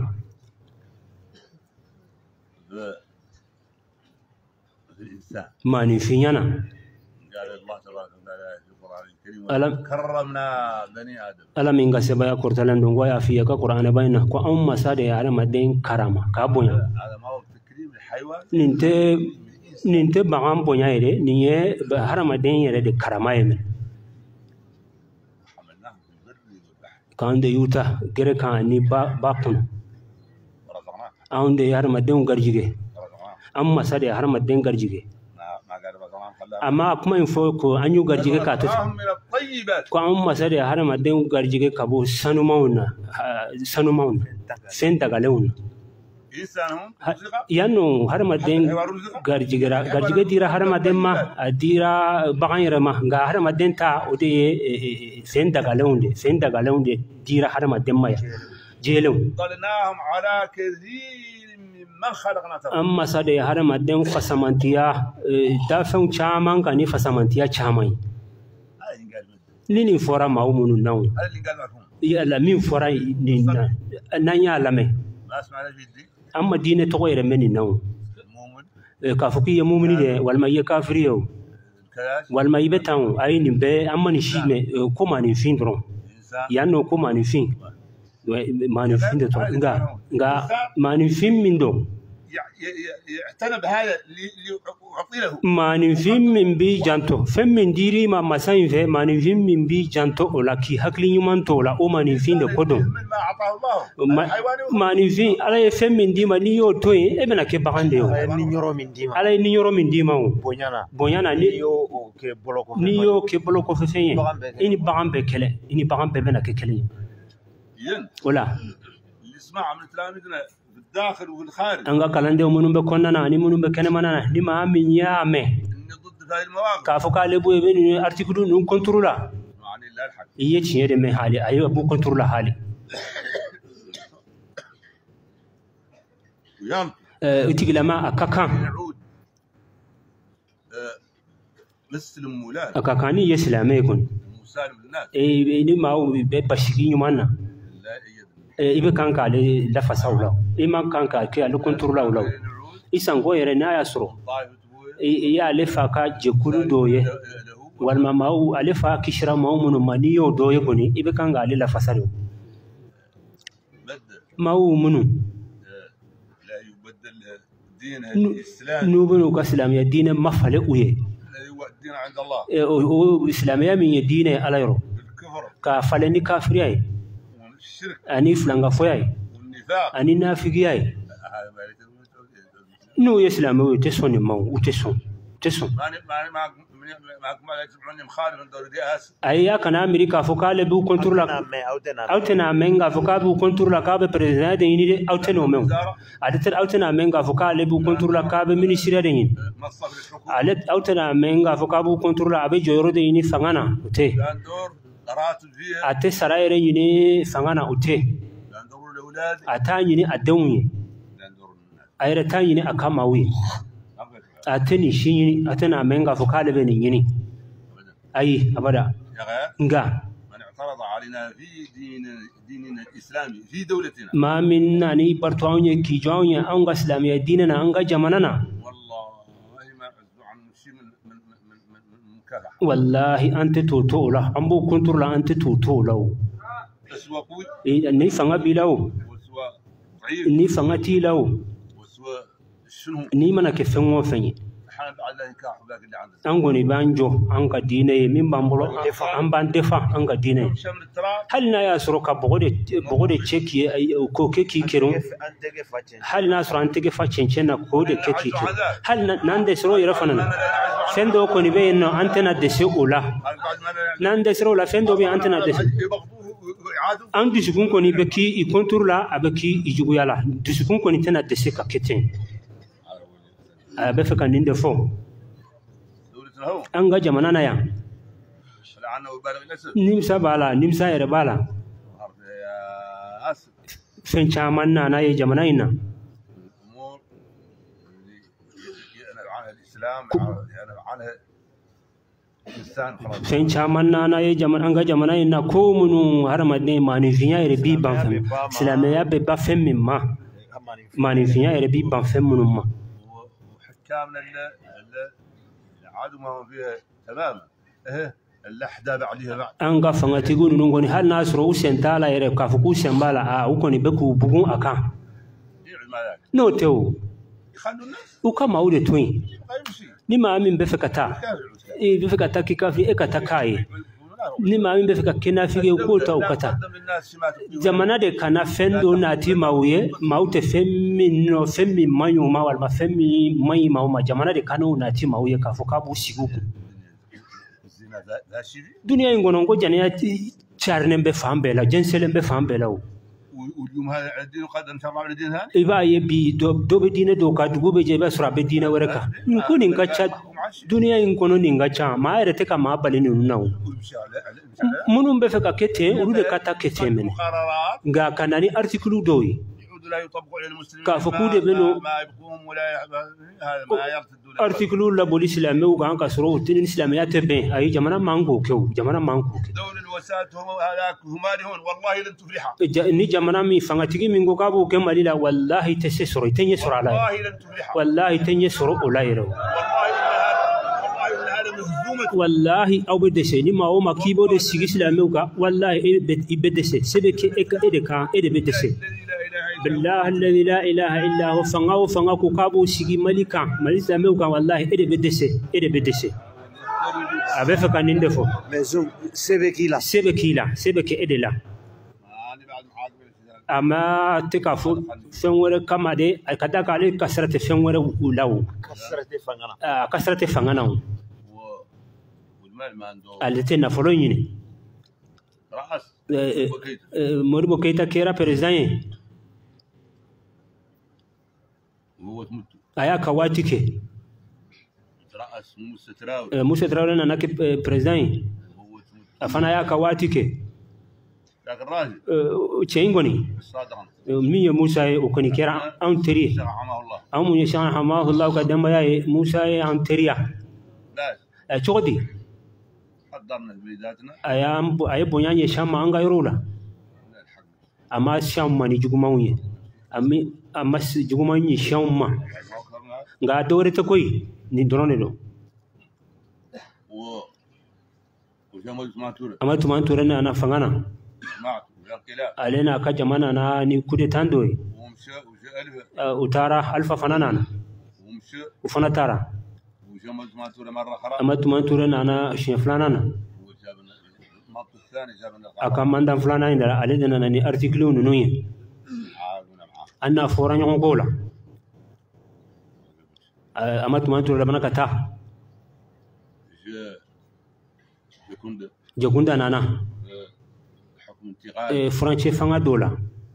Speaker 3: الانسان
Speaker 4: maani finyana
Speaker 3: قال الله تبارك وتعالى في القران الكريم
Speaker 4: ألم-
Speaker 3: كرمنا بني ادم
Speaker 4: ala min ga sebaya kortalan don goya fiya ka qur'ana bayna ko an masade yare maden karama ka bonya
Speaker 3: هذا ما هو تكريم الحيوان
Speaker 4: ninte bagan bonya yere niye harama den yere de karama yemen
Speaker 3: حملناه في البر والبحر
Speaker 4: kan de yuta gere kan ni ba kun
Speaker 3: ورزقناه
Speaker 4: an de harama den garjige
Speaker 3: ورزقناه
Speaker 4: an masade harama den garjige
Speaker 3: ما قال رزقناه خلاه
Speaker 4: amma kuma in fo ko an yu garjige ka to
Speaker 3: رزقناهم من الطيبات
Speaker 4: ko an masade harama den garjige ka bo sanumauna sen daga leuna
Speaker 3: انسان هم رزق
Speaker 4: yanno harama den garjige dira harama den ma adira bagan yere ma nga harama den ta ode sen daga leunde dira harama den ma ya jeleu
Speaker 3: ضلناهم على كثير ممن خلقنا تفضيلا
Speaker 4: amma sade harama den fasamantiya da fen chaman ka ni fasamantiya chamai
Speaker 3: هذا اللي قال
Speaker 4: lini fora maumunu naw
Speaker 3: هذا اللي قال لهم
Speaker 4: ya la min fora ni na nya lame
Speaker 3: ما اسمعنا في الدين
Speaker 4: amma dine to yere meni naw
Speaker 3: المؤمن
Speaker 4: ka fuki ya mu'mini de wal ma ya kafiri yo والما يبتاو أي نبى أما نشيل كم نفين درون يعني كم نفين ما نفين ده إنغا ما نفين من دو
Speaker 3: يعتنى بهذا ليعطي له
Speaker 4: ما نفين من بي جانتو فم من ديري ما مساين في ما نفين من بي جانتو ولا كي هكلي يومان تولا أو ما نفين ده كدوم
Speaker 3: من ما أعطاه الله
Speaker 4: ما نفين على فم من دي ما نيو توي إبنا كبعان ديو على نيورو من دي ما بونيانا نيو كبلوكو في فين إني بعان بكله إني بعان ببنا ككلين ولا
Speaker 3: اللي اسمع من تلاميذنا في الداخل وفي الخارج
Speaker 4: أنغا كلامده ومنهم بكوننا أني منهم بكنمنا ني ما من يا مه
Speaker 3: إني ضد هاي المواقف
Speaker 4: كافوكا لبو يبين أرتيكلو نون كنترولا
Speaker 3: يعني لا الحق
Speaker 4: يجي يد مه حالي أيوة بو كنترولا حالي اتيجي لما أكاكا
Speaker 3: يعود مسلم ولاد
Speaker 4: أكاكاني يسلم يكون
Speaker 3: مسالم للناس
Speaker 4: إني ما هو ببشرين يمانا ibe kanka le lafa sawla ima kanka ke alu contrôla wala isango yere na ya soro ya le fa ka jekuru doye wal mamau ale fa kishra maumunu maniyo doye koni ibe kanka le lafa saro mau munu
Speaker 3: لا يبدل دين الاسلام
Speaker 4: نوبو كاسلاميه دين مفله ويه
Speaker 3: هو الدين عند الله
Speaker 4: او اسلاميه من دين على يرو
Speaker 3: الكفر
Speaker 4: كافلني كافرياي
Speaker 3: والشرك
Speaker 4: أني فلانغا فوياي
Speaker 3: والنفاق
Speaker 4: أني نافقياي نو يسلم وتسون ما وتسون
Speaker 3: ما يسمعوني مخالف من دور دياس
Speaker 4: أيا كان أمريكا فوكال بو كنترولا أوتنا منغا فوكال بو كنترولا كاب بريزيدنت ديني أوتنا مو أدتر أوتنا منغا فوكال بو كنترولا كاب مينيستيريا ديني علت أوتنا منغا فوكال بو كنترولا أبي جورو ديني فغانا وتي أتى سراير يني فغانا أتى أتاني أدوني أيرتاني أكاماوي أتني شيني أتنا منغا فوكال بيني يني أي أبدا نجا
Speaker 3: من اعترض علينا في ديننا الإسلامي في دولتنا
Speaker 4: ما منا ني برتواني كي جاوني أنغا إسلامي ديننا أنغا جماننا
Speaker 3: والله ما عزوا عن شيء من مكافحة
Speaker 4: والله أنت توتولا أمبو كنترولا أنت توتولا
Speaker 3: أسوأ قوي
Speaker 4: إني فنغا بيلاو
Speaker 3: وأسوأ ضعيف
Speaker 4: إني فنغا تيلاو
Speaker 3: وأسوأ شنو
Speaker 4: إني منا كفنغو فني
Speaker 3: حان بعد لا نكاح وذاك اللي عندنا
Speaker 4: أنغوني بانجو أنغا ديني من بامبولو أم بان دفا أنغا ديني
Speaker 3: شمل التراب
Speaker 4: هل نا يسروكا بغودي تشيكي كوكي كيرو هل ناس رانتيجي فاتشينشنا كودي كيكي هل ناندي سرو يرفننا فندو كوني بين أنتنا دسيولا ناندي سرو لا فندو بين أنتنا دسيو أن دسكون كوني بكي يكونترولا أبكي يجويالا دسكون كوني تنا دسيكا كتين أبفكا نيندفو
Speaker 3: دولتنا هو
Speaker 4: أنغا جمانانا يا
Speaker 3: لعنه وبالغ الاسد
Speaker 4: نمسا بالا نمسا يربالا
Speaker 3: يا اسد
Speaker 4: فين شامنا أنا يا جماناينا
Speaker 3: الامور اللي يعلن عنها الاسلام يعلن عنها الانسان خلاص
Speaker 4: فين شامنا أنا يا جمان أنغا جماناينا كومنو هرمدني مانيفيا يربي بانفم سلاميا بيبا فم ما مانيفيا يربي بانفم منما
Speaker 3: وحكامنا اللي عادوا ما هم فيها تماما اللحدة بعدها بعد
Speaker 4: أنغا فانغاتيغو نونغوني هل ناسرو وسنتالا يرب كافوكو سنبالا وكوني بكو بوغون أكا
Speaker 3: يعد ما ذاك
Speaker 4: نو تيو
Speaker 3: يخلوا الناس
Speaker 4: وكما أولي توين
Speaker 3: يمشي
Speaker 4: نما أمين بفكتا بفكتا كيكافي إكتا كاي نما أمين بفكتا كنا فيكي وكوتا وكتا زمانا دي كان فندو ناتي ماوية ماوتي فمي مايو ما والما فمي ماي ماو ما زمانا دي كانو ناتي ماوية كافوكا بو سيغوكو دنيا ينقولون كو جانيا شارنين بفهم بلا جنسلين بفهم بلا
Speaker 3: واليوم هذا الدين قد ان شاء الله على الدين هذا
Speaker 4: إبا يبي دو بدينا دو كادو بيجي بس راب بدينا وركا نكون إنكاشا دنيا ينقولون إنكاشا ما يرتكا ما بالين ناو منهم بفكا كتير ورود كاتا كتير من غا كانني أرتكلو دوي
Speaker 3: لا يطبق على المسلمين
Speaker 4: كافكود بنو
Speaker 3: ما يبقون ولا هذا ما يرتدون
Speaker 4: أرتكلو لا بوليس الإسلامي وكان كسرو تين الإسلاميات بين أي جمانا مانكو كيو جمانا مانكو
Speaker 3: دول الوساد هم هذاك هم هون والله لن تفلح
Speaker 4: إني جمانا مي فانتيجي من كابو كمالي لا والله تسسرو تنيسر على
Speaker 3: والله لن تفلح
Speaker 4: والله تنيسر ولا يرو
Speaker 3: والله هذا مهزوم
Speaker 4: والله أو بدسه لما هو ما كيبورد السجس لأموكا والله بدسه سبك إدكا بدسه بالله الذي لا إله إلا هو فنعو كوكابو سجي ملكا ملك أموكا والله بدسه أبي فكان ندفو
Speaker 2: مزوم
Speaker 4: سبك إدلا أما تكافو فنور كما دي كذا قال كسرت فنور ولاو كسرت فنانا
Speaker 3: والمال ما عنده
Speaker 4: التي نفروني
Speaker 3: رأس
Speaker 4: مربو كيتا كيرا بريزاين
Speaker 3: هو تموت
Speaker 4: أيا كواتيكي
Speaker 3: رأس مستراوي
Speaker 4: مستراوي أنا بريزاين
Speaker 3: هو تموت
Speaker 4: أفنا يا كواتيكي
Speaker 3: لكن راجل
Speaker 4: تشينغوني
Speaker 3: صادقا
Speaker 4: مي موسى وكني كيرا أن تري
Speaker 3: رحمه الله
Speaker 4: أم يشان حماه الله وقدم يا موسى أن تريا
Speaker 3: لا
Speaker 4: شودي
Speaker 3: قدرنا بذاتنا
Speaker 4: أيام بنيان يشام ما أنغا يرولا أما شام ماني جومانية أما جومانية شام ما غا دوري تكوي ندرونه
Speaker 3: وشمال سماتورة
Speaker 4: أما تمانتورة أنا فعنا
Speaker 3: سمعت ويقلا
Speaker 4: علينا كجمانا أنا نيكودي تاندوي
Speaker 3: ومشى ألف
Speaker 4: وتارا ألف فنانا
Speaker 3: ومشى
Speaker 4: وفنا تارا
Speaker 3: وشمال سماتورة مرة خرا
Speaker 4: أما تمانتورة أنا شين فلانانا
Speaker 3: وجابنا المط الثاني جابنا
Speaker 4: أكمل دام فلانا إن علينا نني أرتكلون نوين
Speaker 3: عاونا معاه
Speaker 4: أنا فوران يقولا أما تمانتورة لبنا كتا جكوندا نانا
Speaker 3: حكم انتقال
Speaker 4: فرنسي فانا دولا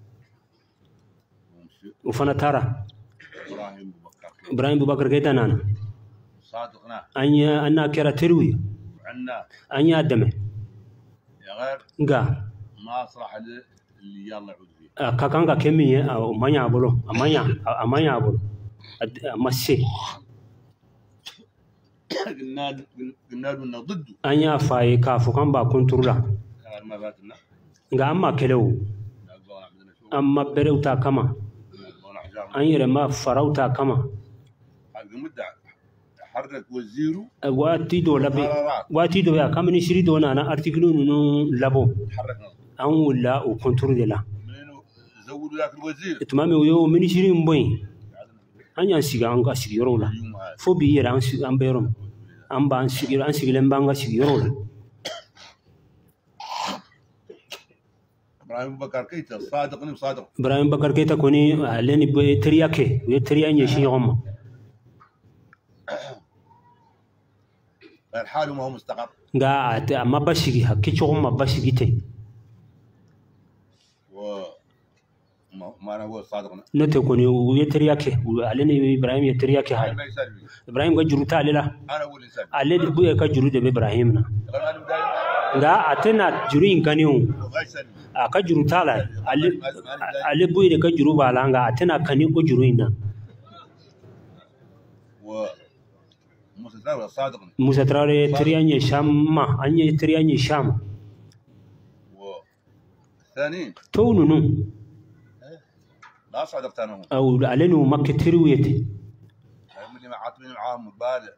Speaker 4: وفنا تارا إبراهيم بكر كيتا نانا
Speaker 3: صادقنا
Speaker 4: أنا كرا تروي
Speaker 3: وعنا
Speaker 4: أني أدمه
Speaker 3: يا غير
Speaker 4: غا
Speaker 3: ما أصلح اللي يلا يعود فيه
Speaker 4: كاكانغا كمية أو مانيا بولو أمانيا بولو مسي
Speaker 3: قلنا له ضده
Speaker 4: أني فاي كافو كان باكون ترولا
Speaker 3: ما فاتنا
Speaker 4: غا أما كلو أما بريوتا كما أني رما فراوتا كما
Speaker 3: مدة حرك وزيرو
Speaker 4: واتي دو يا كم نشري دونا أنا أرتكلون إنه لابو
Speaker 3: حركنا
Speaker 4: أن ولا وكنترول لا
Speaker 3: منو زودوا ذاك الوزير
Speaker 4: تمام ويو من يشري مبين أني أنسيجا أنغا سيجيرولا فوبي يرا أن بيرم أن بان سيجير أن سيجيلن بانغا سيجيرولا
Speaker 3: إبراهيم بكر كيتا صادق
Speaker 4: إبراهيم بكر كيتا كوني لين بترياكي ويتريا نيشي يوم
Speaker 3: الحال ما هو مستقر
Speaker 4: غا ما بشيغي حكي ما بشيغي تي
Speaker 3: ما أنا هو صادقنا
Speaker 4: نتكوني ويترياكي علينا إبراهيم يترياكي هاي إبراهيم كجروتا لا
Speaker 3: أنا أول إنسان
Speaker 4: عليه بويا كجرود بإبراهيمنا غا أتنا جرين كانيو كجروتا لا عليه بويا كجروبا لا غا أتنا كانيو كجروينا
Speaker 3: صادقنا
Speaker 4: موسى تراوري ترياني شام ما أني ترياني شام
Speaker 3: والثانيين
Speaker 4: تونو
Speaker 3: لا صادقت أنا
Speaker 4: أو علينا مكة ترويتي
Speaker 3: اللي معاطبين معاهم مبادئ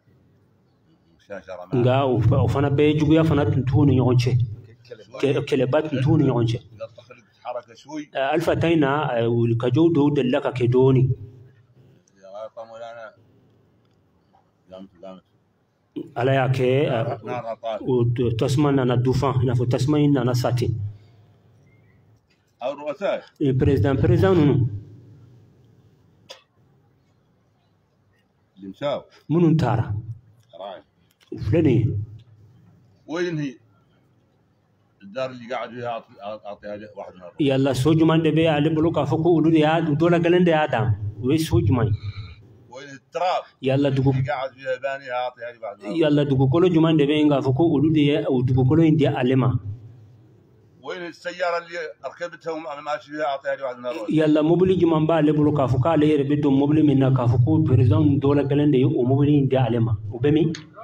Speaker 4: غا وفنا بيجويا فنا تنتوني يونشي كلبات تنتوني يونشي
Speaker 3: حركة شوي
Speaker 4: الفتينا والكجو دو دلك كدوني
Speaker 3: يا طمولانا لامت
Speaker 4: على ياك وتسمعنا ندوفا نفو تسمعنا نساتي
Speaker 3: أو الرؤساء
Speaker 4: بريزدان نونو
Speaker 3: اللي مشاو
Speaker 4: منو تارا
Speaker 3: راي
Speaker 4: فلاني
Speaker 3: وين هي الدار اللي قاعد فيها أعطيها واحد من الرؤساء
Speaker 4: يلا سوجمان دبي على بلوكا فوكو ولود يا دولا قلند يا دام وي سوجمان
Speaker 3: وين التراب
Speaker 4: يلا دغو
Speaker 3: اللي قاعد فيها باني أعطيها لي واحد من الرؤساء
Speaker 4: يلا دغو كلو جمان دبي انغا فوكو ولود يا او دغو كلو اندي علما
Speaker 3: وين السيارة اللي ركبتها وأنا ماشي فيها أعطيها لي واحد من الرؤساء
Speaker 4: يلا موبلي جمان با على بلوكا فوكا لي ربيدو موبلي منا كافوكو بريزون دولا قلند يو موبلي اندي علما وبمي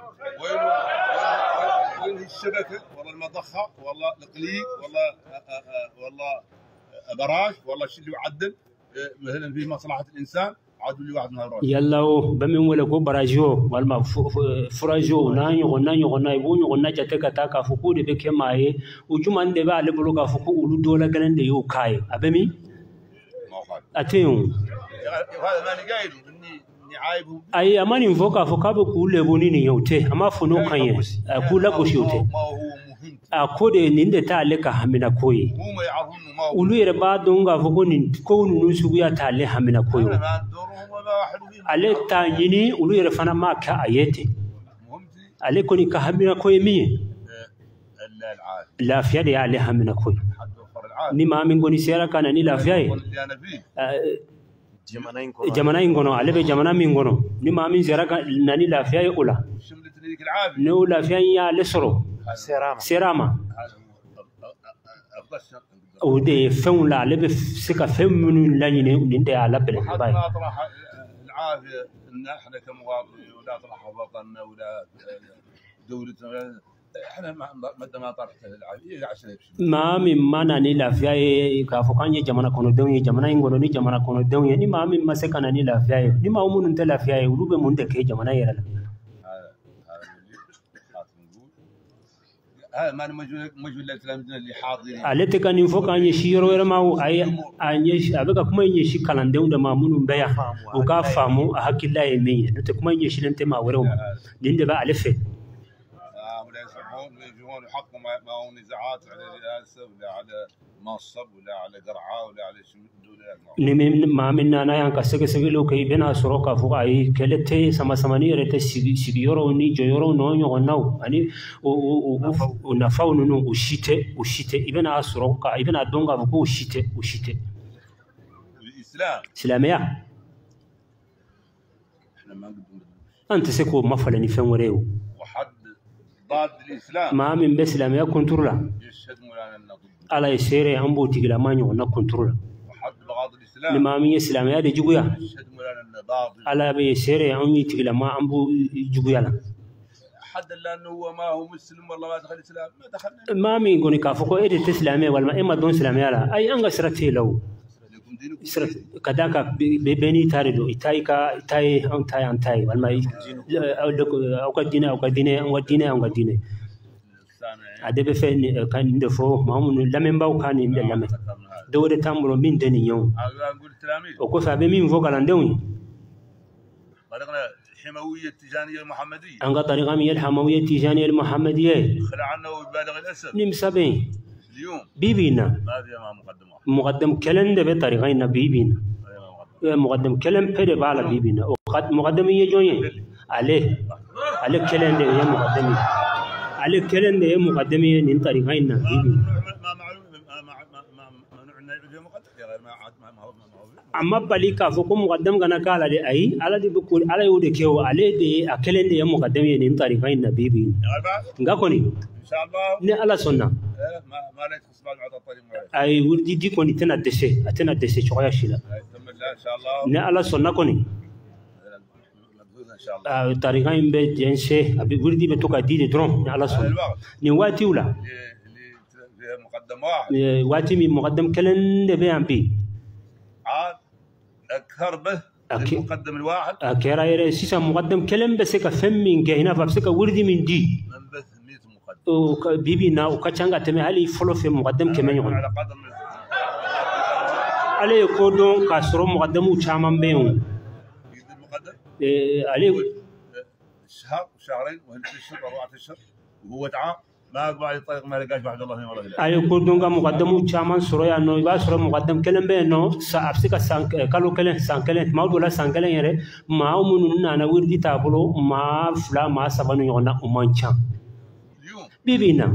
Speaker 3: وين الشبكة والله المضخة والله الإقليم والله براش والله الشيء اللي يعدل مثلا في مصلحة الإنسان عادوا لي واحد نهار
Speaker 4: يلا بمن ولا كو براجو والما فراجو نانيو غنا يبوني غنا جاتك تاكا فكو دي بكما هي وجمان دي با لبلوكا فكو ولو دولا غلن دي يو كاي ابمي اتيون
Speaker 3: هذا ماني قايل اني عايبهم
Speaker 4: اي اماني فوكا فوكا بكو لبوني ني يوتي اما فنو كان اكو لا كوشيوتي
Speaker 3: ما هو مهم
Speaker 4: اكو دي نينده تالك همنا كوي
Speaker 3: هم يعرفون ما هو
Speaker 4: ولو يربا دونغا فكو ني كون نسويا تالي همنا كوي
Speaker 3: ما دورهم ولا واحد فيهم
Speaker 4: عليك تانيني ولو يرفنا ما كايتي
Speaker 3: مهمتي
Speaker 4: عليك كوني كهمنا كوي مي
Speaker 3: العاد
Speaker 4: لا فيا عليها همنا كوي
Speaker 3: حد وفر العاد
Speaker 4: ni ma min goni sera kana ni lafiya
Speaker 3: اللي انا فيه
Speaker 4: jamana ingono alebe jamana min gono ni ma min sera kana ni lafiya ula
Speaker 3: شملت ليك العافيه
Speaker 4: ne lafiya ya lesoro serama o de fen la alebe sika fen min la ni ne de ala bele bay
Speaker 3: ما طرح العافيه ان احنا كمواطنين ولا طرح وطننا ولا دولتنا احنا ما طرحت العافيه عشان
Speaker 4: ma min mana ni lafiya ka fokanye jamana kono dewi jamana ingono ni jamana kono dewi ni ma min maseka na ni lafiya ni ma mun ta lafiya ulube mun de ke jamana yera
Speaker 3: هذا ما مجهول التلاميذ اللي حاضرين
Speaker 4: alete kan info kan ye shiro yera ma ay anye abega kuma ye shi kalande da ma munun baya o ka famu a hakilla ye meye to kuma ye shi lente ma wero dinde ba alefe
Speaker 3: ولا يسمعون ويجون يحققوا ما هو نزاعات على الرئاسه ولا على منصب ولا على قرعه ولا على
Speaker 4: ni ma min na yan ka sege sege lo kai bena soro ka fu ay kelete sama sama ni rete sigi yoro ni joyoro no nyo naw ani o na faunu no ushite ibena soro ka ibena donga fu ushite
Speaker 3: الاسلام
Speaker 4: islamia
Speaker 3: احنا ما نقدر
Speaker 4: anta seko mafalani fen wareu
Speaker 3: وحد ضاد الاسلام
Speaker 4: ma min be islamia controla
Speaker 3: يشهد مولانا النقد
Speaker 4: ala isere ambo tigila manyo na controla
Speaker 3: وحد بغاض
Speaker 4: ni
Speaker 3: الاسلام
Speaker 4: ma min islamia de juguya
Speaker 3: يشهد مولانا النضاض
Speaker 4: ala be isere ammi tigila ma ambo juguya la
Speaker 3: حد لانه هو ما هو مسلم والله ما دخل الاسلام ما دخلنا
Speaker 4: ma min goni ka foko ede islamia wal ma ema don islamia la ay anga sirate law
Speaker 3: لكم دينكم
Speaker 4: sira kadaka be beni tare do itai antai wal ma au ka dine
Speaker 3: السامعين
Speaker 4: ade be fe kan inde fo mamun lamen baw kan inde lamen dawde tambulo min deni yon
Speaker 3: نقول التلاميذ
Speaker 4: o ko fa be min fo kala ndewi
Speaker 3: طريقنا الحمويه التجانيه المحمديه
Speaker 4: anga tariqa mi al hamawiyya tijaniyya al muhammadiyya
Speaker 3: خلع عنه وبالغ الاسد
Speaker 4: nim sabe
Speaker 3: اليوم
Speaker 4: bibina
Speaker 3: ما في ما مقدمه
Speaker 4: muqaddam kalen de be tariqaina bibina muqaddam kalen pede bala bibina o qad muqaddam ye jonye ale kalen de ye muqaddami ale kalen de ye muqaddami nin tariqaina bibina
Speaker 3: ما معلوم ما نوع في مقدم غير ما عاد ما هو
Speaker 4: amma bali ka fo ko muqaddam kana kala de ay ala de ko ala yude kewo ale de akelen de muqaddam ye nin tariqaina bibina ngakoni
Speaker 3: ان شاء الله
Speaker 4: ne ala sonna
Speaker 3: ما لا يتخص بعد عطى الطريق
Speaker 4: ay wurdi di koni tana dese choya shila
Speaker 3: ثم الله ان شاء الله
Speaker 4: ne ala sonna koni
Speaker 3: مبذوذ ان شاء الله
Speaker 4: tariqain be jense abi wurdi be to ka di de dron ne ala sonna
Speaker 3: الوقت
Speaker 4: ni wati wala
Speaker 3: اللي فيها مقدم واحد
Speaker 4: wati mi muqaddam kelen de be ampi
Speaker 3: عاد اكثر به
Speaker 4: أكيد.
Speaker 3: المقدم الواحد
Speaker 4: akera yere sisa muqaddam kelen be se ka fem min ge hina fa se ka wurdi min di
Speaker 3: من بث 100 مقدم
Speaker 4: o bibi na o ka changa teme hali folo fe muqaddam kemen yon
Speaker 3: على قدم
Speaker 4: ale ko don ka soro muqaddamu chaman be yon
Speaker 3: يد المقدم
Speaker 4: ale
Speaker 3: شهر شهرين وهل اشهر 4 اشهر وهو تعب ما اقبل يطلق ما لقاش واحد الله والله لا
Speaker 4: ale ko don ga muqaddamu chaman soro ya no iba soro muqaddam kelen be no sa afsika san kalo kelen san kelen mawdo la san kelen yere ma munun na na wurdi tabulo ma fla ma sabanu yona o manchan
Speaker 3: اليوم
Speaker 4: bibi na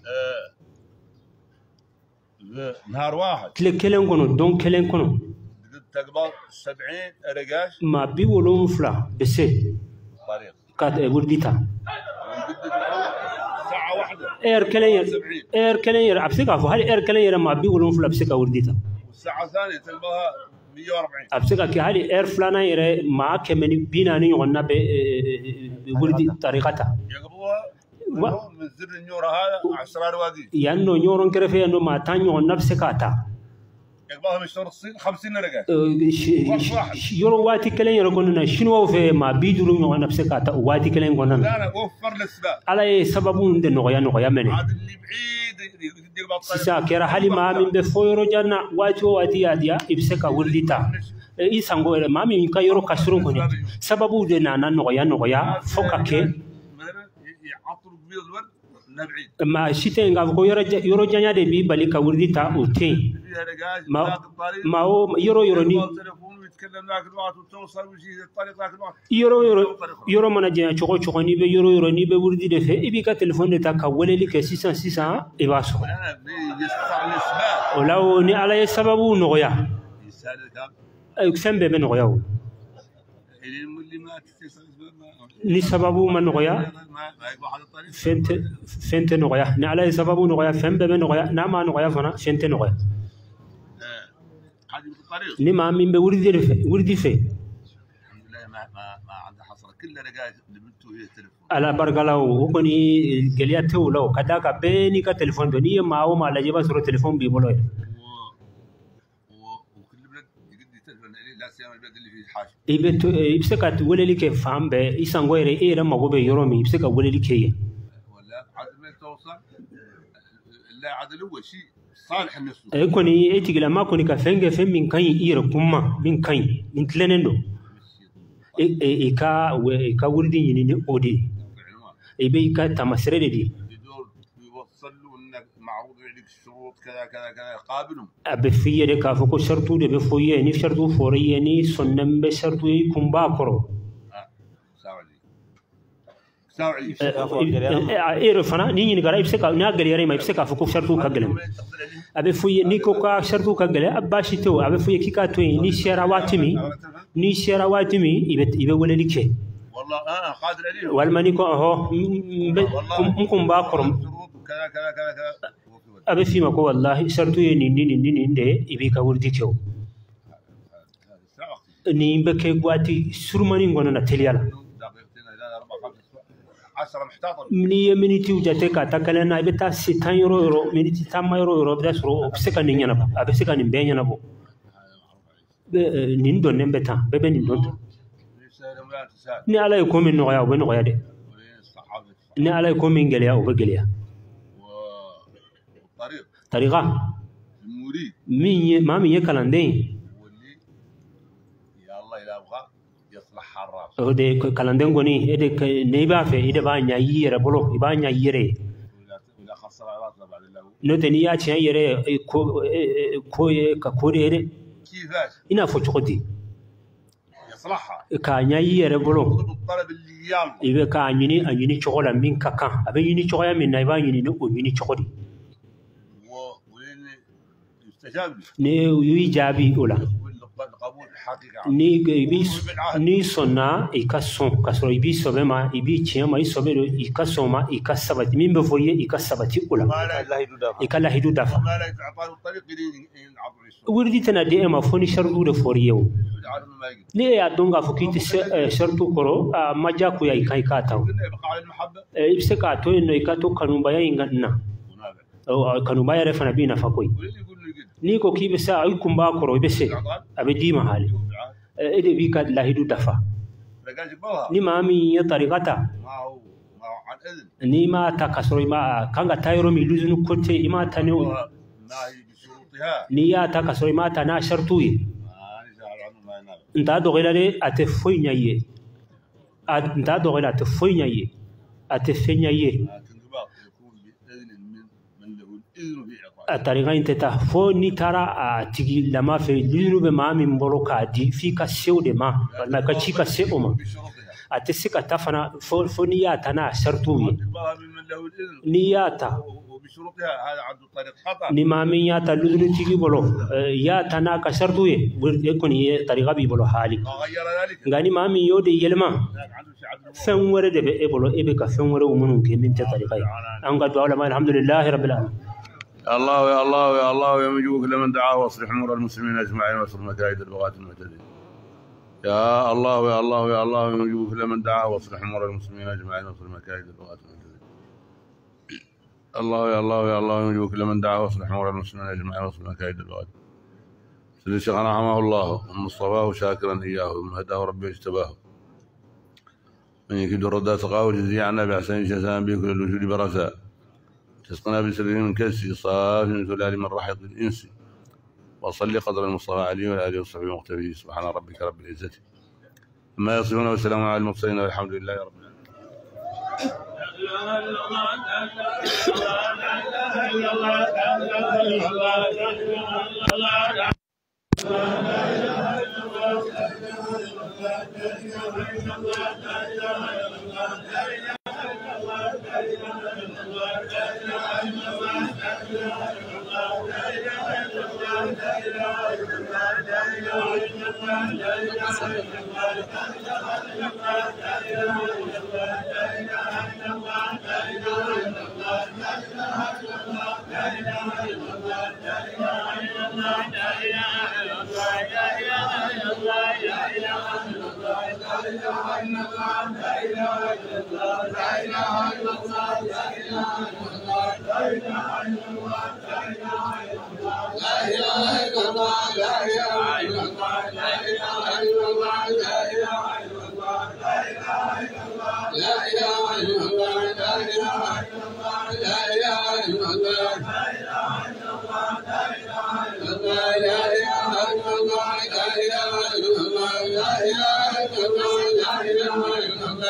Speaker 3: نهار واحد
Speaker 4: tile kelen kono don kelen kono
Speaker 3: تقبل 70 رقاش
Speaker 4: ma bi wolon fla bese
Speaker 3: طريق
Speaker 4: ka wurdi ta
Speaker 3: ويجدد ساعه واحده
Speaker 4: air kelen yer afsika fo hali air kelen yer ma bi wolon fla bese wurdi ta
Speaker 3: والساعه الثانيه تقبلها 140
Speaker 4: afsika ki hali air flana yere ma kemeni bina ni yonna be wurdi tariqata
Speaker 3: يقبلوها من زر النور هذا 10 روادي
Speaker 4: yanno nyoron kerefe yanno ma tanyo nafse kata
Speaker 3: يقبضها مشتري الصين 50 رقات
Speaker 4: يورو واتي كلين يورو كنا شنو في ما بيدرو نو نفسك أتا واتي كلين كنا
Speaker 3: لا وفر الاسباب
Speaker 4: على سببون ده نغيا منه
Speaker 3: هذا اللي بعيد يدير بعض
Speaker 4: سا كرا حالي ما من بفويرو جانا واتي أديا يبسك ولديتا إيسانغو ما من كيورو كسرون كنا سببو ده نانا نغيا فوكك
Speaker 3: مثلا يعطر بيض الورد نبعيد
Speaker 4: ما شيتين غافو يورو جانا ده بي بالي كولديتا أوتين ما هو يورو ني
Speaker 3: يتكلم ذاك الوقت وتوصل ويجي الطريق ذاك الوقت
Speaker 4: يورو منا جانا شوكو ني بي يورو ني بي وردي ده في إبي كتلفون ده كولي لك 600 إباسو
Speaker 3: أنا بيستعمل السباب
Speaker 4: ولو ني على سببو نغيا
Speaker 3: يسال كم
Speaker 4: أكسم بنغيا
Speaker 3: اللي ما تتصل
Speaker 4: ni sababu man nogoya fente nogoya ni ala sababu nogoya fembe be nogoya na ma nogoya fana fente nogoya ni ma min be wurdi fe
Speaker 3: alhamdulillah ma عنده حصر كل رجال لبنته هي تليفون
Speaker 4: ala bargalaw koni geliya tewlaw kada ka beni ka telefon do ni ma o ma la jeba sur telefon bi bolo
Speaker 3: وكل بلد يقدر تلفون لا سيما البلد اللي فيه حاجه
Speaker 4: ibeto ibseka weleli ke fambe isangoyre era magobe yoromi ibseka weleli ke
Speaker 3: ولا عدم توصل لا عدل هو شيء صالح النفس
Speaker 4: koni etigila ma koni ka fenge fem min kan ira kuma min kan min tlenendo ka wurdi yini ni odi ibe ka tamasrede di
Speaker 3: يوصلوا انك معروض عليك الشروط كذا كذا كذا قابلهم
Speaker 4: abefiye de ka foko shartu de befoye ni shartu foriye ni sonnem be shartu yi kumba koro ero fana ni ni gara ibse ka na gari yare ma ibse ka foko shartu ka gelen abefuye ni ko ka shartu ka gele abashi to abefuye kika to ni shera watimi ibe wala like
Speaker 3: والله انا قادر عليه
Speaker 4: والماني كو هو kumba koro
Speaker 3: كذا كذا كذا كذا
Speaker 4: abe fima ko wallahi shartu ye ni de ibe ka wurdi kew ni be ke gwati surmani ngono na teliyala ni miniti ujate ka takalena ibe ta 6 euro miniti tamma euro be suro obseka ni nyana ba abe seka ni be nyana bo ni ndon nembe ta bebe ni ndon ni ala ko min no ya be no ya de ni ala ko min geliya o be geliya طريقة مين ما مين كلاندين
Speaker 3: يا الله إذا أبغى يصلح الراس
Speaker 4: هذا كلاندين غني هذا نيبا في هذا بانيا ييره بلو بانيا ييره
Speaker 3: إذا خسر راسه بعد الله
Speaker 4: نتنيا شيء ييره كوري
Speaker 3: كيفاش
Speaker 4: إنا فوتشودي
Speaker 3: يصلحها
Speaker 4: كانيا ييره بلو
Speaker 3: الطلب اللي يام
Speaker 4: إذا كانيني شغلة من كاكا أبي يني شغلة من نايبا يني يني شغلي ni yuyi jaabi ola ni sonna ikason kasoro ibi sobema ibi chiyama isobero ikasoma ikasabati mimbe foye ikasabati ola ikala hidu dafa wurdi tana de ma foni shardu de foriyo ni ya donga fukiti shartu koro maja ku ya ikai kataw ibseka to no ikato kanumba ya ingana kanumba ya refana bina fakoi ni ko kibe sa ay kumba koro be se abe di mahali ede bi ka lahidu dafa ni mami ya tariqata ni ma ta kasoro ma kanga tayro mi luzunu kote ima tanu ni ya ta kasoro ma ta na shartu yi nta dogela de ate foynya ye nta dogela ate foynya ye ate fenya ye الطريقة أنت تفوني ترى تيجي لما في لينو بما من بروكا دي في كسيو دما ما كشي كسيو ما أتسيك تفنا فونيا تنا شرطوي نياتا
Speaker 3: وبشروطها هذا عنده طريق خطأ
Speaker 4: نمامية تلودن تيجي بلو يا تنا كشرطوي يكون هي طريقة بيبلو حالي
Speaker 3: غير ذلك
Speaker 4: غاني مامي يودي يلما فين ورد بيبلو إبكا فين ورد ومنو كمين طريقة أنقد وعلى الحمد لله رب العالمين
Speaker 3: الله يا الله يا الله يا مجوك لمن دعاه واصلح امور المسلمين اجمعين واصل مكائد البغاة المعتدين يا الله يا الله يا الله يا مجوك لمن دعاه واصلح امور المسلمين اجمعين واصل مكائد البغاة المعتدين الله يا الله يا الله يا مجوك لمن دعاه واصلح امور المسلمين اجمعين واصل مكائد البغاة سيدي شيخنا رحمه الله ومن اصطفاه شاكرا إياه ومن هداه ربي اجتباه من يكيد الردى سقاه وجزي عنا بأحسن جزاء بكل الوجود برساء تسقنا بسر من كسي صاف من ثلال من رحيق الإنس وصلي قدر المصطفى عليه والآله وصحبه المقتفي سبحان ربك رب العزة ما يصفون والسلام على المرسلين والحمد لله رب العالمين.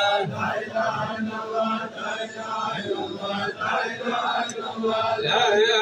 Speaker 1: لا